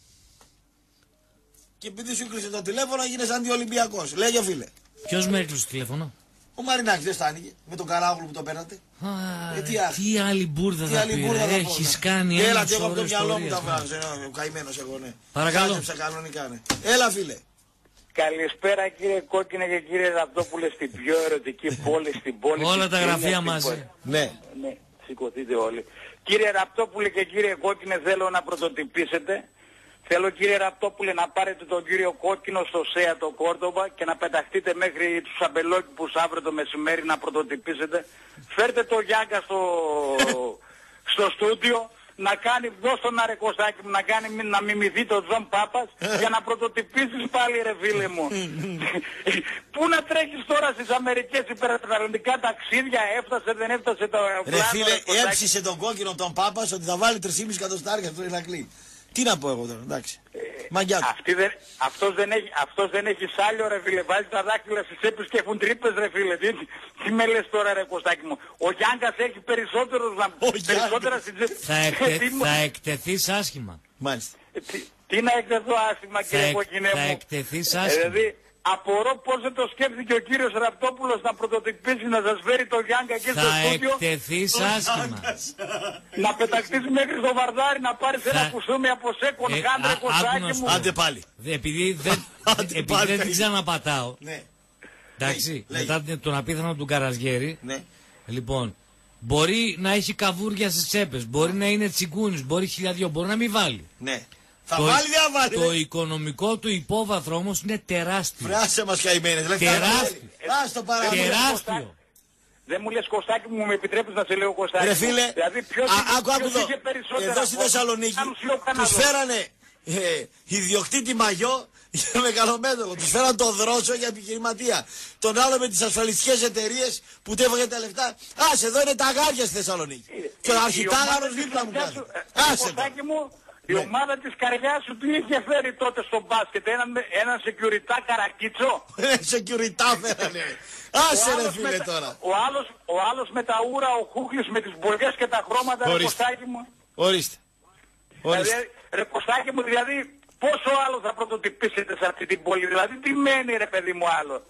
και επειδή σου κλείσε το τηλέφωνο γίνες αντιολυμπιακός. Λέγε φίλε. Ποιος με έκλεισε το τηλέφωνο? Ο Μαρινάκης δεν στάνηκε με τον Καράγουλο που το παίρνατε. Α, ε, τι, τι άλλη μπουρδα θα πει, έχεις κάνει ένα. Έλα, και εγώ από το μυαλό μου τα βγάζω. Ο καημένος εγώ, ναι. Παρακαλώ. Κάτεψα κανονικά, ναι. Έλα, φίλε. Καλησπέρα κύριε Κόκκινε και κύριε Ραπτόπουλε στην πιο ερωτική πόλη, στην πόλη. Όλα τα γραφεία μαζί. Ναι. Ναι, σηκωθείτε όλοι. Κύριε Ραπτόπουλε και κύριε Κόκκινε, θέλω να πρωτοτυπήσετε. Θέλω κύριε Ραπτόπουλε να πάρετε τον κύριο Κόκκινο στο ΣΕΑ το Κόρδοβα και να πεταχτείτε μέχρι τους αμπελόκηπους αύριο το μεσημέρι να πρωτοτυπήσετε. Φέρτε το Γιάγκα στο, στο στούντιο. Να κάνει, δώσ' τον Άρε Κωστάκη μου, να κάνει, να μιμηθεί τον Τζον Πάπας για να πρωτοτυπήσεις πάλι ρε φίλε μου. Πού να τρέχεις τώρα στις Αμερικές υπερεθνικά ταξίδια, έφτασε, δεν έφτασε το... Ρε φίλε, έψησε τον Κόκκινο τον Πάπας ότι θα βάλει τρία κόμμα πέντε εκατοστάρια στο Ηρακλή. Τι να πω εγώ τώρα, εντάξει. Μαγκιά του. Αυτή δεν, αυτός, δεν έχει, αυτός δεν έχει σάλιο ρε φίλε, βάζει τα δάχτυλα στις τσέπες και έχουν τρύπες ρε φίλε. Τι, τι με λες τώρα ρε Κωστάκη μου. Ο Γιάνγκας έχει περισσότερους να... περισσότερα στις τσέπες. Θα, εκτε, θα εκτεθείς άσχημα. Μάλιστα. Τι, τι να εκτεθώ άσχημα κύριε Κοκκινέ μου. Θα εκτεθείς άσχημα. Δηλαδή, απορώ πώς δεν το σκέφτηκε ο κύριος Ραπτόπουλος να πρωτοτυπήσει να σας φέρει το Γιάνκα εκεί στο στούντιο. Θα εκτεθείς άσχημα. Να πεταχτείς μέχρι στο Βαρδάρι να πάρεις ένα κουστούμι από σέκον χάντρε Κωστάκη μου. Άντε πάλι. Επειδή δεν, επειδή δεν την ξαναπατάω. Ναι. Εντάξει, μετά τον απίθανο του Καραζιέρη. Ναι. Λοιπόν, μπορεί να έχει καβούρια στις τσέπες, μπορεί να είναι τσιγκούνις, μπορεί χιλιάδιο, μπορεί να μην βάλει. Ναι. Θα το, βάλει, δεν βάλει. Το οικονομικό του υπόβαθρο όμως είναι τεράστιο. Φράσε μας καημένες. Τεράστιο. Τεράστιο. Δεν μου λες Κωστάκη μου, με επιτρέπεις να σε λέω Κωστάκη. Ρε φίλε, δηλαδή, ποιος, α, άκου, άκου ποιος εδώ. Εδώ στη Θεσσαλονίκη τους φέρανε ε, ιδιοκτήτη μαγιό για μεγαλομέτωλο. Τους φέραν τον δρόσο για επιχειρηματία. Τον άλλο με τις ασφαλιστικές εταιρείες που του έφαγε τα λεφτά. Άσε, εδώ είναι τα γάρια στη Θεσσαλονίκη. Και ο αρχιτάγαρος δίπλα μου κάνει. Άσε. Η ομάδα της καρδιάς σου τι είχε φέρει τότε στο μπάσκετ, έναν ένα security καρακίτσο. Security φέρανε. Άσε ρε φίλε τώρα. Ο άλλος, ο άλλος με τα ούρα, ο Χούχλης με τις μπογιές και τα χρώματα, ρε Κωστάκη μου. Ορίστε. Δηλαδή, ρε Κωστάκη μου, δηλαδή πόσο άλλο θα πρωτοτυπήσετε σε αυτή την πόλη, δηλαδή τι μένει ρε παιδί μου άλλο.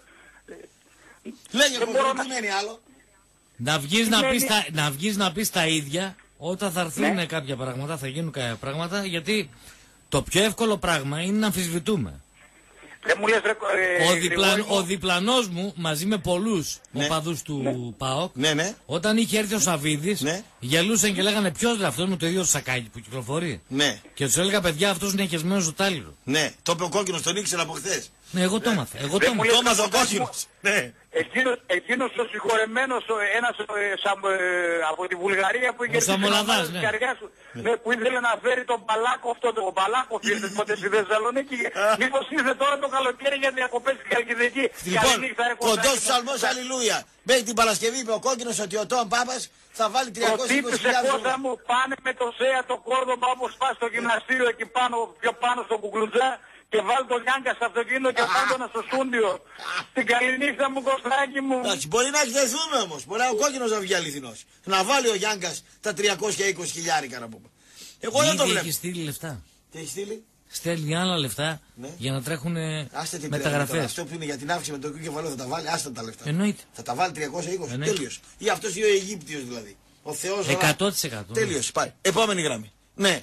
Λέγε τι μένει άλλο. Να βγεις να, πεις τα, να βγεις να πεις τα ίδια. Όταν θα έρθουν ναι. κάποια πράγματα, θα γίνουν κάποια πράγματα, γιατί το πιο εύκολο πράγμα είναι να αμφισβητούμε. Δεν μου λες, ρε, ε, ο, διπλα, ο διπλανός μου, μαζί με πολλούς ναι. οπαδούς του ναι. ΠΑΟΚ, ναι, ναι. όταν είχε έρθει ο Σαββίδης, ναι. γελούσαν και λέγανε ποιος λέει αυτός με το ίδιο σακάκι που κυκλοφορεί. Ναι. Και τους έλεγα παιδιά αυτός είναι χεσμένος στο τάλιρο. Ναι, το είπε ο Κόκκινος, τον ήξερα από χθες. Ναι, εγώ το έμαθα. Εγώ το έμαθα ο Κόκκινος. Ναι. Εκείνος, εκείνος ο συγχωρεμένος, ένας ε, σα, ε, από τη Βουλγαρία που είχε έρθει στην καρδιά σου, ναι. Ναι, που ήθελε να φέρει τον Παλάκο αυτό, τον Παλάκο ήρθε ποτέ στη Θεσσαλονίκη. Μήπως ήρθε τώρα το καλοκαίρι για διακοπές στην Καλκιδική. Λοιπόν, κοντός ψαλμός αλληλούια. Μέχρι την Παρασκευή είπε ο Κόκκινος ότι ο Τόμ Πάπας θα βάλει τριακόσιες είκοσι χιλιάδες ευρώ. Κώστα μου, πάνε με το ΣΕΑ το Κόρδοβα όπως πας στο γυμναστήριο εκεί πάνω, πιο πάνω στο Κουκλουτζά. Και βάλει τον Γιάνκα στο αυτοκίνητο και βάλει τον στο στούντιο. Την καληνύχτα μου Κωστάκη μου. Εντάξει, μπορεί να εκτεθούμε όμως. Μπορεί ο Κόκκινος να βγει αληθινός. Να βάλει ο Γιάνγκας τα τριακόσια είκοσι χιλιάρικα να πούμε. Εγώ δεν το βλέπω. Έχει στείλει λεφτά. Τι έχει στείλει? Στέλνει άλλα λεφτά ναι. για να τρέχουν μεταγραφές. Αυτό που είναι για την αύξηση με το κεφαλαίο θα τα βάλει, άστα τα λεφτά. Εννοείται. Θα τα βάλει τριακόσια είκοσι. Τέλειος. Ή αυτός ή ο Αιγύπτιος δηλαδή. Ο Θεός. εκατό τοις εκατό. Τέλειος. Πάει. Επόμενη γραμμή. Ναι.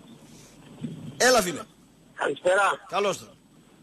Έλα φίλε. Καλησπέρα. Καλώς τώρα.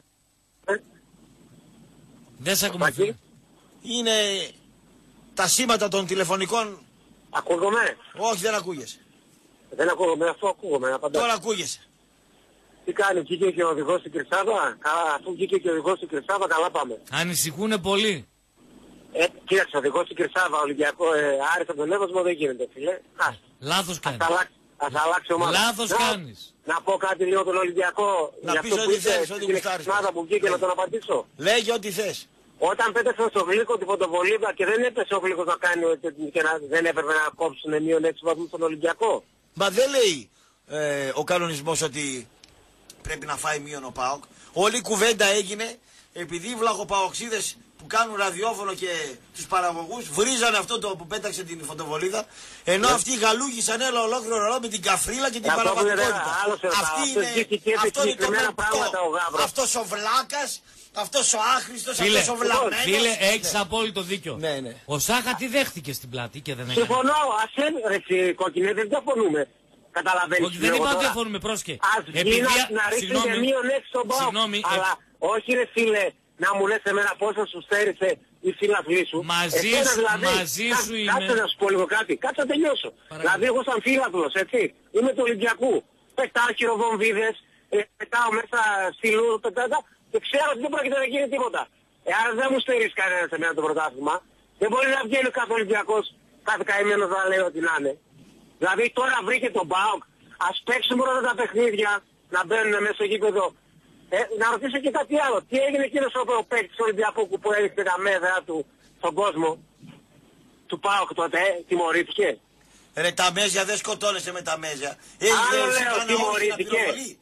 Δεν σε ακούμε φίλε. Είναι τα σήματα των τηλεφωνικών. Ακούγομαι. Όχι, δεν ακούγεσαι. Δεν ακούγομαι, αυτό ακούγομαι. Απαντώ. Τώρα ακούγεσαι. Τι κάνει, βγήκε και ο οδηγός στην Κρυσάβα. Καλά, αφού βγήκε και ο οδηγός στην Κρυσάβα, καλά πάμε. Ανησυχούνε πολύ. Ε, κοίταξε, ο οδηγός στην Κρυσάβα, Ολυμπιακό, ε, Άρης από τον Εύωσμο δεν γίνεται, φίλε. Ας. Λάθος κάνεις. Ας αλλάξει, ας αλλάξει ομάδα. Λάθος να, κάνεις. Να πω κάτι λίγο τον Ολυμπιακό. Να για πεις αυτό ό,τι που θες, ό,τι γουστάρεις. που βγήκε να τον απαντήσω. Λέγε ό,τι θες. Όταν πέταξαν στο γλύκο την φωτοβολίδα και δεν έπεσε ο γλύκος να κάνει και να, δεν έπρεπε να κόψουν μείον έξι βαθμούς στον Ολυμπιακό. Μα δεν λέει ε, ο κανονισμός ότι πρέπει να φάει μείον ο ΠΑΟΚ. Όλη η κουβέντα έγινε επειδή οι βλαχοπαοξίδες που που κάνουν ραδιόφωνο και τους παραγωγούς βρίζανε αυτό το που πέταξε την φωτοβολίδα, ενώ αυτοί γαλούγησαν ένα ολόκληρο ρολό με την καφρίλα και την παραγωγικότητα. Αυτή είναι, αυτό είναι το μοντό. Αυτός ο βλάκας, αυτός ο άχρηστος, φίλε, αυτός ο βλαμμένος. Φίλε, έχεις ναι. απόλυτο δίκιο. Ναι, ναι. Ο Σάχα τι δέχτηκε στην πλάτη και δεν έκανε. Συμφωνώ, ας ρε κόκκινε, δεν διαφωνούμε. Καταλαβαίνεις. Όχι, δεν είπα ότι διαφωνούμε, πρόσκε. Ας γίνει να ρίχνετε μείον έξι στον ΠΑΟΚ. Αλλά όχι ρε φίλε, να μου λες εμένα πόσο σου στέρισε η φίλαθλή σου. Μαζί, Εσένα, δηλαδή, μαζί κά, σου είμαι. Κάτσε να σου πω λίγο κάτι. Κάτσε να τελειώσω. Παρακαλώ. Δηλαδή εγώ σαν φίλαθλος, έτσι, είμαι του Ολυμπιακού. Πετάω χειροβομβίδες, ε, πετάω μέσα στυλού, πετάω και ξέρω ότι δεν πρόκειται να γίνει τίποτα. Ε, άρα δεν μου στερείς κανένας εμένα το πρωτάθλημα. Δεν μπορεί να βγαίνει κάθε Ολυμπιακός κάθε καημένος να λέει ότι να είναι. Δηλαδή τώρα βρήκε τον ΠΑΟΚ, ας παίξουμε όλα τα παιχνίδια, να μπαίνουν μέσα στο γήπεδο. Ε, να ρωτήσω και κάτι άλλο. Τι έγινε εκείνος ο παίκτης του Ολυμπιακού που έδειξε τα μέδρα του στον κόσμο, του ΠΑΟΚ τότε, ε, τιμωρήθηκε. Ρε τα μέζια δεν σκοτώνεσαι με τα μέζια. Άλλο λέω τιμωρήθηκε.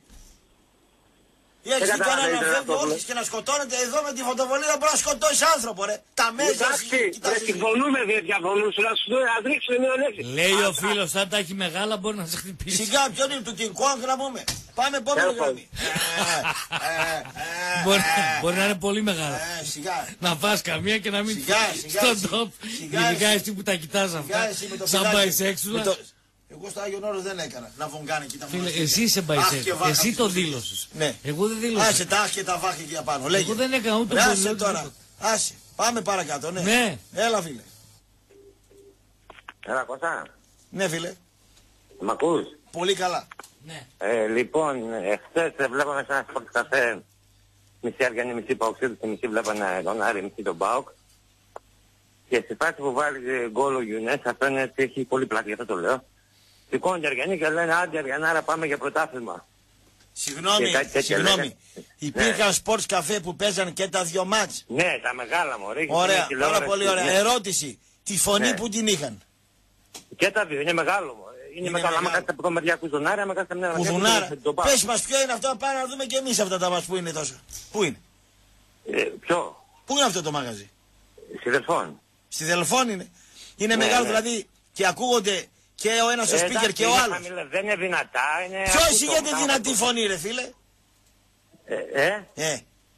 Έχεις την κανένα να φεύγει όχθης και να σκοτώνεται εδώ με τη φωτοβολίδα μπορεί να σκοτώσει άνθρωπο ρε. Τα μέσα εντάξει, δεν συμφωνούμε, δεν διαφωνούν, σου να σου ρίξουν μείον έξι. Λέει ο φίλος, αν τα έχει μεγάλα μπορεί να σε χτυπήσει. Σιγά, ποιον είναι του King Kong να πούμε. Πάμε επόμενη γραμμή. Μπορεί να είναι πολύ μεγάλα. Να φας καμία και να μην στον τόπ. Ειδικά εσύ που τα κοιτάς αυτά, σαν μπαϊσέξουλα. Εγώ στο Άγιον Όρος δεν έκανα να βογκάνε και τα φίλε, εσύ είσαι μπαϊσέξουλα. Εσύ το δήλωσες. Ναι. Εγώ δεν δήλωσα. Άσε τα άχ και τα βάχ εκεί απάνω. Λέγε. Εγώ δεν έκανα ούτε Άσε τώρα. Άσε. Πάμε παρακάτω. Ναι. Ναι. Έλα φίλε. Έλα Κώστα. Ναι φίλε. Μ' ακούς? Πολύ καλά. Ναι. Ε, λοιπόν, εχθές βλέπαμε σε ένα σπορτ καφέ μισή Αργιανή, μισή Παοξίδου και μισή βλέπανε τον Άρη, μισή τον ΠΑΟΚ. Και στη φάση που βάλει γκολ ο Γιουνές, αυτό είναι ότι έχει πολύ πλάτη, γι' αυτό το λέω. Σηκώνονται οι Αργιανοί και λένε άντε Αργιανάρα πάμε για πρωτάθλημα. Συγγνώμη, συγγνώμη. Υπήρχαν ναι. σπορτ καφέ που παίζαν και τα δυο μάτς. Ναι, τα μεγάλα μωρέ. Ωραία, πάρα πολύ ωραία. Ναι. Ερώτηση, τη φωνή ναι. που την είχαν. Και τα δύο, είναι μεγάλο μωρέ. Είναι, είναι μεγάλο, άμα κάθεται από κομμεριά Κουδουνάρα, άμα κάθεται μια Κουδουνάρα. Πες μας ποιο είναι αυτό, πάμε να δούμε και εμείς αυτά τα μας που είναι τόσο. Πού είναι? Ε, ποιο? Πού είναι αυτό το μαγαζί? Στη Δελφών. Στη Δελφών είναι. Είναι ναι, μεγάλο ναι. δηλαδή και ακούγονται και ο ένας ο speaker και ο άλλος. Δεν είναι δυνατά, είναι... Ποιος είχε δυνατή φωνή ρε φίλε? Ε, ε. ε.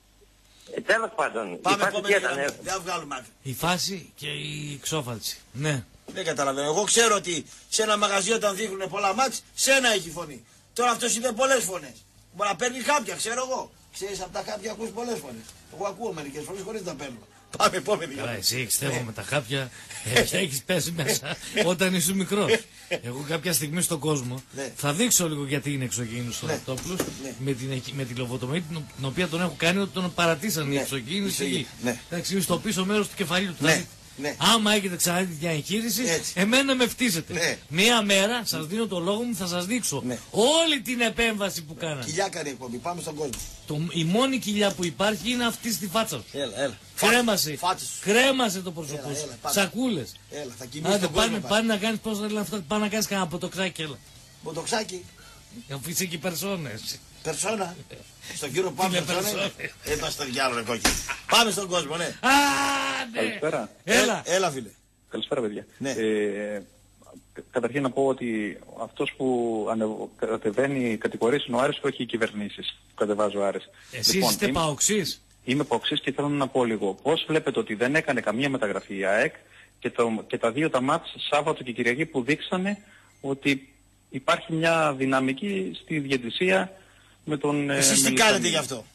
Ε, τέλος πάντων, πάμε η φάση επόμενη ήταν, ε... δεν βγάλουμε άκρη. Η φάση και η εξόφαλτση. Ναι. Δεν καταλαβαίνω. Εγώ ξέρω ότι σε ένα μαγαζί όταν δείχνουν πολλά μάτς, σε ένα έχει φωνή. Τώρα αυτός είπε πολλές φωνές. Μπορεί να παίρνει χάπια, ξέρω εγώ. Ξέρεις από τα χάπια ακούς πολλές φωνές. Εγώ ακούω μερικές φορές χωρίς να παίρνω. Πάμε επόμενη. Καλά, εσύ έχεις θέμα με τα χάπια, έχεις πέσει μέσα όταν ήσουν μικρός. Εγώ κάποια στιγμή στον κόσμο θα δείξω λίγο γιατί είναι εξωγήινος ο Ραπτόπουλος με την, με τη λοβοτομία την οποία τον έχω κάνει ότι τον παρατήσαν οι εξωγήινοι εκεί. Εντάξει, είναι στο πίσω μέρος του κεφαλιού του. Ναι. Ναι. Άμα έχετε ξαναδεί την εγχείρηση, έτσι. Εμένα με φτύσετε. Ναι. Μία μέρα, σας δίνω το λόγο μου, θα σας δείξω ναι. όλη την επέμβαση που κάνατε. Κοιλιά κάνει εκπομπή, πάμε στον κόσμο. Το, η μόνη κοιλιά που υπάρχει είναι αυτή στη φάτσα σου. Έλα, έλα. Κρέμασε, κρέμασε το πρόσωπό σου. Σακούλες. Έλα, θα κοιμήσεις τον κόσμο. Πάνε, πάνε να κάνεις, πώς θα λένε αυτά, πάνε να κάνεις κανένα ποτοξάκι, έλα. Ποτοξάκι. Αφού είσαι και περσόνες. Περσόνα. Στον κύριο πάμε περσόνα. Είπα στο διάλογο κόκκι. Πάμε στον κόσμο, ναι. Α, ναι. Καλησπέρα. Έλα. Έλα φίλε. Καλησπέρα παιδιά. Ναι. Ε, καταρχήν να πω ότι αυτός που κατεβαίνει κατηγορίες είναι ο Άρης και όχι οι κυβερνήσεις που κατεβάζει ο Άρης. Εσείς λοιπόν, είστε είμαι, παοξής. Είμαι παοξής και θέλω να πω λίγο. Πώς βλέπετε ότι δεν έκανε καμία μεταγραφή η ΑΕΚ και, το, και τα δύο τα μάτς Σάββατο και Κυριακή που δείξανε ότι υπάρχει μια δυναμική στη διαιτησία με τον... Εσείς τι κάνετε γι' αυτό?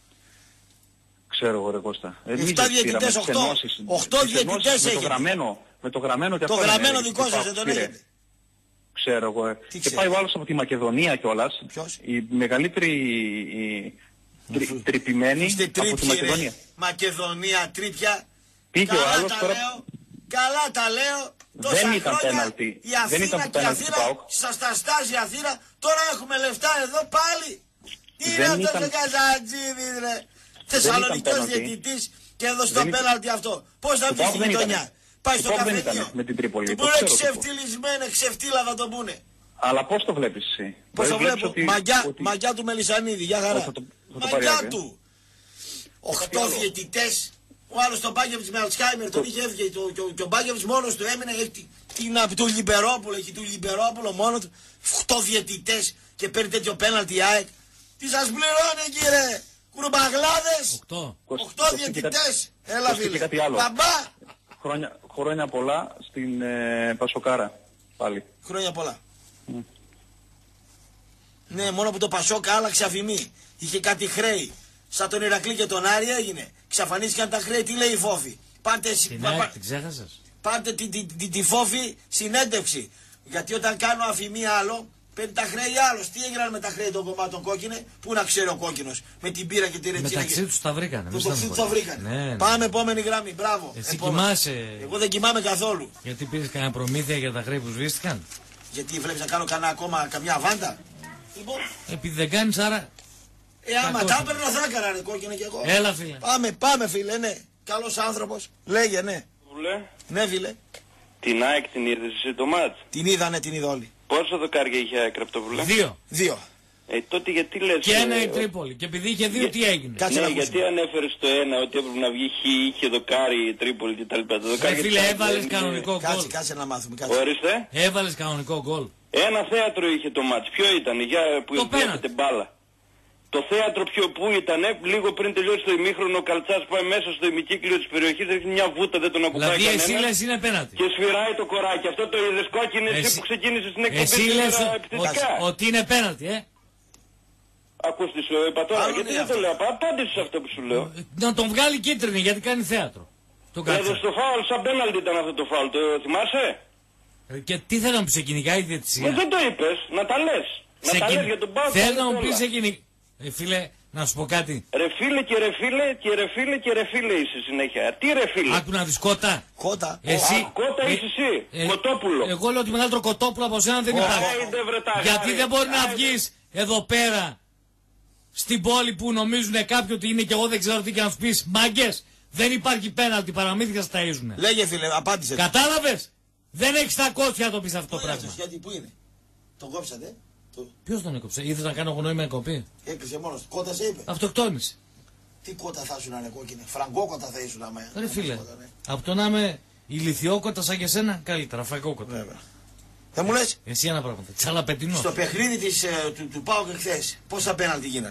Ξέρω εγώ ρε Κώστα. εφτά διαιτητές, οκτώ. οκτώ διαιτητές έχετε. Με το γραμμένο, με το γραμμένο και το αυτό γραμμένο δικό σας δεν τον έχετε. Ξέρω εγώ. Τι και πάει ο άλλος από τη Μακεδονία κιόλας. Ποιος? Η μεγαλύτερη η, τρι, τρυπημένη από τη Μακεδονία. Μακεδονία, τρίπια. Πήγε ο άλλος τώρα... Λέω, καλά τα λέω. Δεν ήταν πέναλτι. Η Αθήνα και η Αθήνα, σας τα στάζει η Αθήνα. Τώρα έχουμε λεφτά εδώ πάλι. Τι είναι αυτός ο Καζατζίδης ρε. Θεσσαλονικός διαιτητής και έδωσε το πέναλτι αυτό. Πώς θα βγει στη γειτονιά? Πάει στο καφενείο. Με την Τρίπολη. Του πούνε ξεφτυλισμένο, ξεφτύλα θα το πούνε. Αλλά πώς το βλέπεις εσύ? Πώς το βλέπω? Μαγιά του Μελισσανίδη, για χαρά. Μαγιά του. Οχτώ διαιτητές Ο άλλος τον Μπάκεβιτς με Αλτσχάιμερ τον είχε έβγε και ο Μπάκεβιτς μόνος του έμεινε. Έχει του Λιμπερόπουλο, έχει του Λιμπερόπουλο μόνο του. Οκτώ διαιτητές και παίρνει τέτοιο πέναλτι η ΑΕΚ. Τι σας πληρώνει κύριε, κουρμπαγλάδες. Οκτώ. Οκτώ διαιτητές. Έλα φίλε. Μπαμπά. Χρόνια, χρόνια πολλά στην ε, Πασοκάρα πάλι. Χρόνια πολλά. Mm. Ναι, μόνο που το Πασόκ άλλαξε αφημί. Είχε κάτι χρέη. Σαν τον Ηρακλή και τον Άρη έγινε. Ξαφανίστηκαν τα χρέη. Τι λέει η Φόφη. Πάτε, την πα, ΑΕΚ την ξέχασες. Πάτε τη, τη, τη, τη Φόφη συνέντευξη. Γιατί όταν κάνω αφημί άλλο, παίρνει τα χρέη άλλο. Τι έγιναν με τα χρέη των κομμάτων κόκκινε. Πού να ξέρει ο κόκκινος. Με την πύρα και τη ρετσίνα. Μεταξύ τους τα βρήκανε. Μεταξύ τους τα βρήκανε. Ναι, ναι. Πάμε επόμενη γραμμή. Μπράβο. Εσύ κοιμάσαι. Εγώ δεν κοιμάμαι καθόλου. Γιατί πήρες κανένα προμήθεια για τα χρέη που σβήστηκαν. Γιατί βλέπεις να κάνω κανένα ακόμα καμιά βάντα. Λοιπόν. Επειδή δεν κάνεις άρα. Ε, άμα τα έπαιρνα θα έκανα ρε κόκκινα κι εγώ. Έλα φίλε. Πάμε, πάμε φίλε, ναι. Καλός άνθρωπος. Λέγε, ναι. Βουλέ. Ναι φίλε. Την ΑΕΚ την είδες εσύ το μάτς. Την είδα, ναι, την είδα όλοι. Πόσα δοκάρια είχε ΑΕΚ Ραπτόπουλε. Δύο. Δύο. Ε, τότε γιατί λες... Και ένα ε, η Τρίπολη. Και επειδή είχε δύο, τι έγινε. Κάτσε ναι, γιατί ανέφερες το ένα ότι έπρεπε να βγει χ, είχε δοκάρι η Τρίπολη και τα λοιπά. Το δοκάρι. Ε, φίλε, έβαλες κανονικό γκολ. Κάτσε, κάτσε να μάθουμε. Κάτσε. Ορίστε. Έβαλες κανονικό γκολ. Ένα θέατρο είχε το μάτς. Ποιο ήταν, για που έρχεται μπάλα. Το θέατρο πιο που ήταν, λίγο πριν τελειώσει το ημίχρονο, ο Καλτσάς πάει μέσα στο ημικύκλιο της περιοχής, έχει μια βούτα, δεν τον ακουμπάει δηλαδή, κανένα. Δηλαδή εσύ λες είναι πέναντι. Και σφυράει το κοράκι. Αυτό το είδες κόκκινη εσύ που ξεκίνησε στην εκπομπή. Εσύ λες ότι είναι πέναντι, ε. Ακούς τι σου είπα τώρα, γιατί δεν το λέω, απάντησε σε αυτό που σου λέω. Να τον βγάλει κίτρινη γιατί κάνει θέατρο. Έδωσε στο φάουλ, σαν πέναλτι ήταν αυτό το φάουλ, το θυμάσαι. Και τι θέλω να πει σε κυνηγάει η διαιτησία. Δεν το είπες, να τα λες. Να τα λες για τον Πάο. Θέλω να μου πει σε κυνηγάει. Ε, φίλε, να σου πω κάτι. Ρε φίλε και ρε φίλε και ρε φίλε και ρε φίλε είσαι συνέχεια. Τι ρε φίλε. Άκου να δεις κότα. Κότα. Εσύ. Α, κότα ε, είσαι εσύ. Ε, Κοτόπουλο. Εγώ λέω ότι μεγαλύτερο κοτόπουλο από σένα δεν υπάρχει. Oh, γιατί δεν μπορεί να βγεις εδώ πέρα στην πόλη που νομίζουν κάποιοι ότι είναι και εγώ δεν ξέρω τι και να σου πεις μάγκες. Δεν υπάρχει πέναλτι, παραμύθια στα ταΐζουνε. Λέγε φίλε, απάντησε. Κατάλαβες. Δεν έχεις τα κότσια να το πεις αυτό το πράγμα. Γιατί πού είναι. Τον κόψατε. Ποιος τον έκοψε, ήθελες να κάνω εγώ νόημα εκοπή. Έκλεισε μόνος. Κότα σε είπε. Αυτοκτόνησε. Τι κότα θα ήσουν είναι κόκκινη. Φραγκόκοτα θα ήσουν άμα. Ρε φίλε, κότα, ναι. Από το να είμαι ηλιθιόκοτα σαν και σένα, καλύτερα, φραγκόκοτα. Βέβαια. Δεν μου λες. Εσύ ένα πράγμα. Τσαλαπετινό. Στο παιχνίδι της, ε, του, του ΠΑΟΚ χθες, πόσα πέναλτι γίνανε.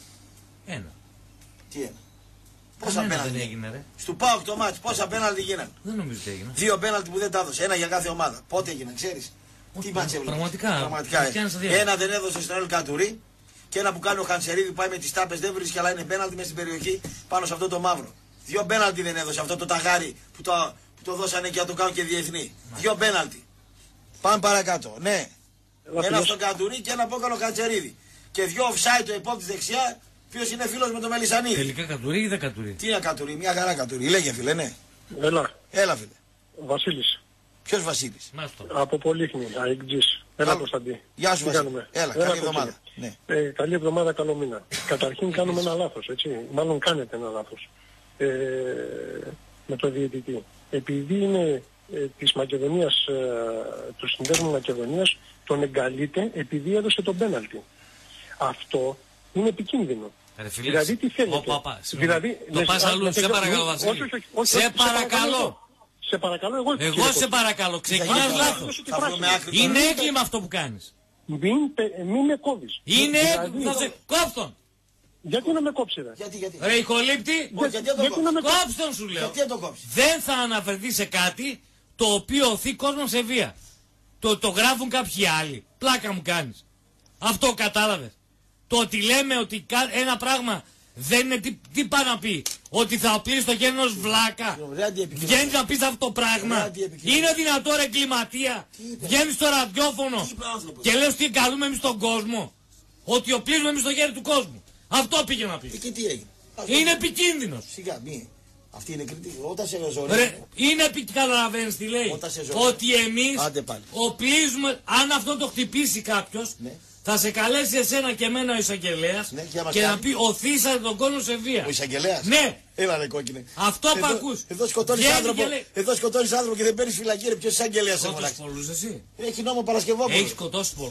Ένα. Τι ένα. Πόσα πέναλτι δεν έγινε, ρε. Στου ΠΑΟΚ το μάτς, πόσα πέναλτι γίνανε. Δεν νομίζω ότι έγινε. Δύο πέναλτι που δεν τα έδωσε. Ένα για κάθε ομάδα. Πότε έγιναν, ξέρεις. Τι μάτς έβλεπες. Πραγματικά. Πραγματικά. Ε. Ένα δεν έδωσε στον Ελ Κατουρί και ένα που κάνει ο Χανσερίδη που πάει με τις τάπες δεν βρίσκει, αλλά είναι πέναλτι μέσα στην περιοχή πάνω σε αυτό το μαύρο. Δύο πέναλτι δεν έδωσε αυτό το ταγάρι που το, που το δώσανε και να το κάνουν και διεθνή. Δύο πέναλτι. Πάμε παρακάτω. Ναι. Ένα φίλος. Στον Κατουρί και ένα απόκαλο Χανσερίδη. Και δύο offside το υπόπτης δεξιά. Ποιος είναι φίλος με τον Μελισσανίδη. Τελικά Κατουρί ή δεν Κατουρί. Τι είναι Κατουρί, μια χαρά Κατουρί. Λέγε φίλε, ναι. Έλα. Έλα φίλε. Βασίλης. Ποιος Βασίλης. Μάστο. Από Πολύχνη, αεκτζής. Έλα Κωνσταντή. Γεια σου Βασίλη. Έλα, Έλα, καλή εβδομάδα. Ναι. Ε, καλή εβδομάδα, καλό μήνα. Καταρχήν κάνουμε ένα λάθος, έτσι. Μάλλον κάνετε ένα λάθος. Ε, με το διαιτητή. Επειδή είναι ε, της Μακεδονίας, ε, του Συνδέσμου Μακεδονίας, τον εγκαλείται επειδή έδωσε τον πέναλτι. Αυτό είναι επικίνδυνο. Δηλαδή τι θέλετε. Δηλαδή, το πας αλλού, σε παρακαλώ Βασίλη. Σε παρακαλώ. Σε παρακαλώ, εγώ, εγώ σε παρακαλώ, ξεκινάς λάθος. Είναι έγκλημα αυτό που κάνεις. Μην, μην με κόβεις. Είναι έγκλημα, θα σε κόψτον. Γιατί να με κόψει ρε. Γιατί, γιατί. Ρε Ιχολήπτη, κόψτον σου λέω. Δεν θα αναφερθεί σε κάτι το οποίο οθεί κόσμο σε βία. Το, το γράφουν κάποιοι άλλοι. Πλάκα μου κάνεις. Αυτό κατάλαβες. Το ότι λέμε ότι ένα πράγμα δεν είναι τι, τι πάει να πει. Ότι θα πλήσει το χέρι ενός βλάκα. Βγαίνεις να πεις αυτό το πράγμα. Είναι δυνατό ρε εγκληματία. Βγαίνεις στο ραδιόφωνο και λες ότι καλούμε εμείς τον κόσμο. Ότι οπλίζουμε εμείς το χέρι του κόσμου. Αυτό πήγε να πει. Και τι έγινε. Είναι επικίνδυνος. Σιγά, μη. Αυτή είναι κριτική. Όταν σε ζωή. Είναι επικίνδυνο. Καταλαβαίνεις τι λέει. Ότι εμείς οπλίζουμε. Αν αυτό το χτυπήσει κάποιος. Ναι. Θα σε καλέσει εσένα και εμένα ο εισαγγελέας ναι, και, και να πει οθήσατε τον κόσμο σε βία. Ο εισαγγελέας. Ναι. Έλα ρε κόκκινε. Αυτό εδώ, που ακούς. Εδώ σκοτώνεις άνθρωπο, λέει... εδώ σκοτώνεις άνθρωπο και δεν παίρνεις φυλακή ρε. Ποιος εισαγγελέας σε φωνάξει. Σκοτώσεις πολλούς εσύ. Έχει νόμο Παρασκευόπουλο. Έχει σκοτώσει πολλούς.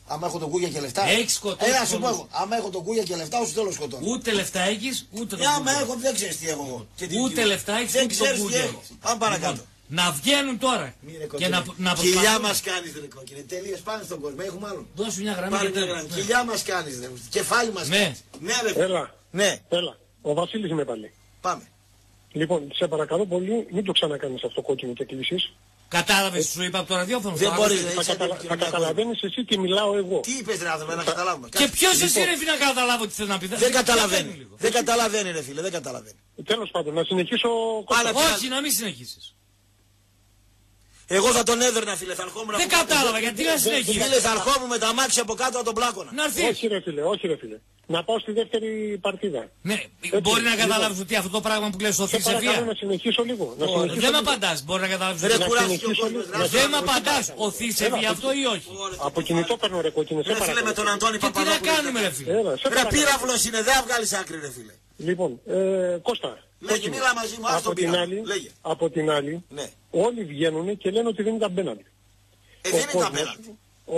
Άμα έχω τον κούγια και λεφτά. Έχεις σκοτώσει. Έλα, σου πω εγώ. Άμα έχω τον κούγια και λεφτά, όσο θέλω σκοτώνω. Ούτε λεφτά έχεις, ούτε τον ε, άμα κούγια. έχω, δεν ξέρεις τι έχω εγώ. Ούτε λεφτά έχεις, δεν ούτε τον ξέρεις τι κούγια. έχω. Πάμε παρακάτω. Λοιπόν, να βγαίνουν τώρα. Και να, να κοιλιά μας κάνεις ρε κόκκινε. Τελείες πάνε στον κόσμο. Έχουμε άλλον. Δώσου μια γραμμή. Πάρε μια γραμμή. Κοιλιά μας κάνεις ρε. Κεφάλι μας κάνεις. Ναι ρε. Έλα. Ναι. Έλα. Ο Βασίλης είμαι πάλι. Πάμε. Λοιπόν, σε παρακαλώ πολύ, μην το ξανακάνεις αυτό κόκκινο και κλείσεις. Κατάλαβες, σου είπα από το ραδιόφωνο. Δεν μπορείς, θα, καταλα... θα καταλαβαίνεις εσύ και μιλάω εγώ. Τι είπες ρε άνθρωπο, να καταλάβουμε. Και ποιος λοιπόν, εσύ ρε φίλε να καταλάβω τι θες να πει. Δεν καταλαβαίνει. Δεν καταλαβαίνει ρε φίλε, δεν καταλαβαίνει. Τέλος πάντων, να συνεχίσω. Όχι, να μην συνεχίσεις. Εγώ θα τον έδερνα φίλε, θα ερχόμουν. Δεν κατάλαβα, γιατί να συνεχίσεις. Φίλε, θα ερχόμουν με τα μάξια από κάτω από τον πλάκωνα. Να έρθεις. Όχι ρε φίλε, όχι ρε φίλε. Να πάω στη δεύτερη παρτίδα. Ναι, έτσι, μπορεί να καταλάβεις ότι αυτό το πράγμα που λες στο Θησεβία. Παρακαλώ να συνεχίσω λίγο. Να συνεχίσω δεν με λίγο. απαντάς, μπορεί να καταλάβεις. Ρε, να δεν με απαντάς, ο Θησεβία αυτό ή όχι. Από κινητό παίρνω ρε κόκκινε. Ρε φίλε με τον Αντώνη Παπαδόπουλο. Τι να κάνουμε ρε φίλε. Ρε πύραυλος είναι, δεν βγάλεις άκρη ρε φίλε. Λοιπόν, ε, Κώστα. Λέγε, μίλα μαζί μου, ας τον πύραυλο. Από την άλλη, όλοι βγαίνουν και λένε ότι δεν ήταν πέναλτι. Ε, δεν ήταν πέναλτι.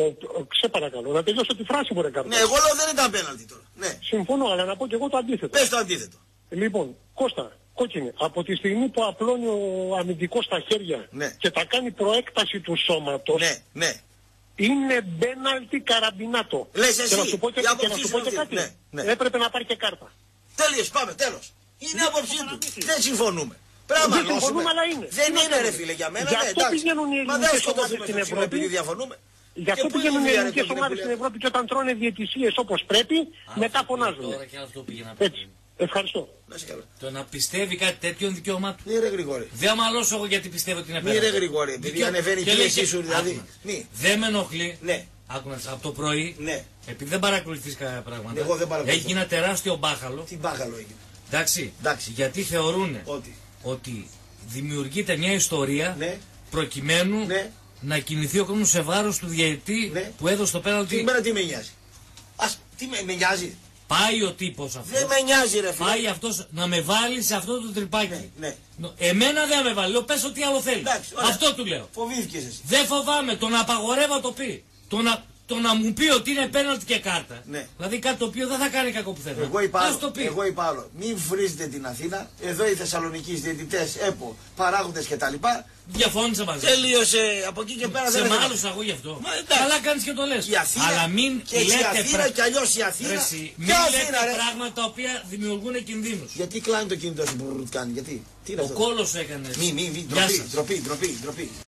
Σε παρακαλώ, να τελειώσω τη φράση μου ρε κάρτα. Ναι, εγώ λέω δεν ήταν πέναλτι τώρα. Ναι. Συμφωνώ, αλλά να πω και εγώ το αντίθετο. Πες το αντίθετο. Λοιπόν, Κώστα, κόκκινε, από τη στιγμή που απλώνει ο αμυντικός στα χέρια ναι. και τα κάνει προέκταση του σώματος, ναι, ναι. είναι πέναλτι καραμπινάτο. Λες εσύ, και να σου πω και, και, να σου πω και κάτι, ναι, ναι. έπρεπε να πάρει και κάρτα. Τέλειες, πάμε, τέλος. Είναι άποψή του. Δεν συμφωνούμε. Πράγμα, δεν συμφωνούμε, αλλά είναι. Δεν είναι ρε φίλε για μένα, γι' ναι, αυτό πηγαίνουν οι ελληνικές ομάδες στην Ευρώπη. Επειδή διαφωνούμε. Γι' αυτό πηγαίνουν οι ελληνικές ομάδες στην Ευρώπη και όταν τρώνε διαιτησίες όπως πρέπει, μετά φωνάζουν. Έτσι. Ευχαριστώ. Το να πιστεύει κάτι τέτοιο είναι δικαίωμά του. Ναι ρε Γρηγόρη. Δεν αμαλώσω εγώ γιατί πιστεύω ότι είναι πέρα. Ναι ρε Γρηγόρη, επειδή ανεβαίνει η πίεσή σου δηλαδή. Δεν με ενοχλεί. Ναι. Άκουνα από το πρωί, ναι. επειδή δεν παρακολουθείς κάποια πράγματα, εγώ δεν παρακολουθώ. Έχει ένα τεράστιο μπάχαλο. Τι μπάχαλο έγινε. Εντάξει, Εντάξει. γιατί θεωρούν ότι. ότι δημιουργείται μια ιστορία ναι. προκειμένου ναι. να κινηθεί ο κόσμος σε βάρος του διαιτητή ναι. που έδωσε το πέναλτι. Τι μέρα τι με νοιάζει. Ας, τι με, με νοιάζει. Πάει ο τύπος αυτός. Δεν με νοιάζει ρε φίλε. Πάει αυτός να με βάλει σε αυτό το τρυπάκι. Ναι, ναι. Εμένα δεν με βάλει. Λέω πες ό,τι άλλο θέλει. Εντάξει, αυτό του λέω. Φοβήθηκες εσύ. Δεν φοβάμαι. Τον απαγορεύω το πει. Το να, το να μου πει ότι είναι πέναλτι και κάρτα. Ναι. Δηλαδή κάτι το οποίο δεν θα κάνει κακό πουθενά. Εγώ είπα άλλο. Εγώ είπα άλλο. Μην βρίζετε την Αθήνα. Εδώ οι Θεσσαλονικείς διαιτητές, ΕΠΟ, παράγοντες κτλ. Διαφώνησα μαζί. Τελείωσε από εκεί και πέρα. Σε δεν μάλωσα εγώ γι' αυτό. Καλά κάνεις και το λες. Η Αθήνα, αλλά μην και η Αθήνα πρα... και αλλιώς η Αθήνα. Ρεσί, μην λέτε πράγματα τα οποία δημιουργούν κινδύνους. Γιατί κλάνει το κινητό σου που κάνει, γιατί. Τι είναι ο αυτό. κόλος έκανε. Μη, μη, μη, ντροπή, ντροπή, ντροπή, ντροπή.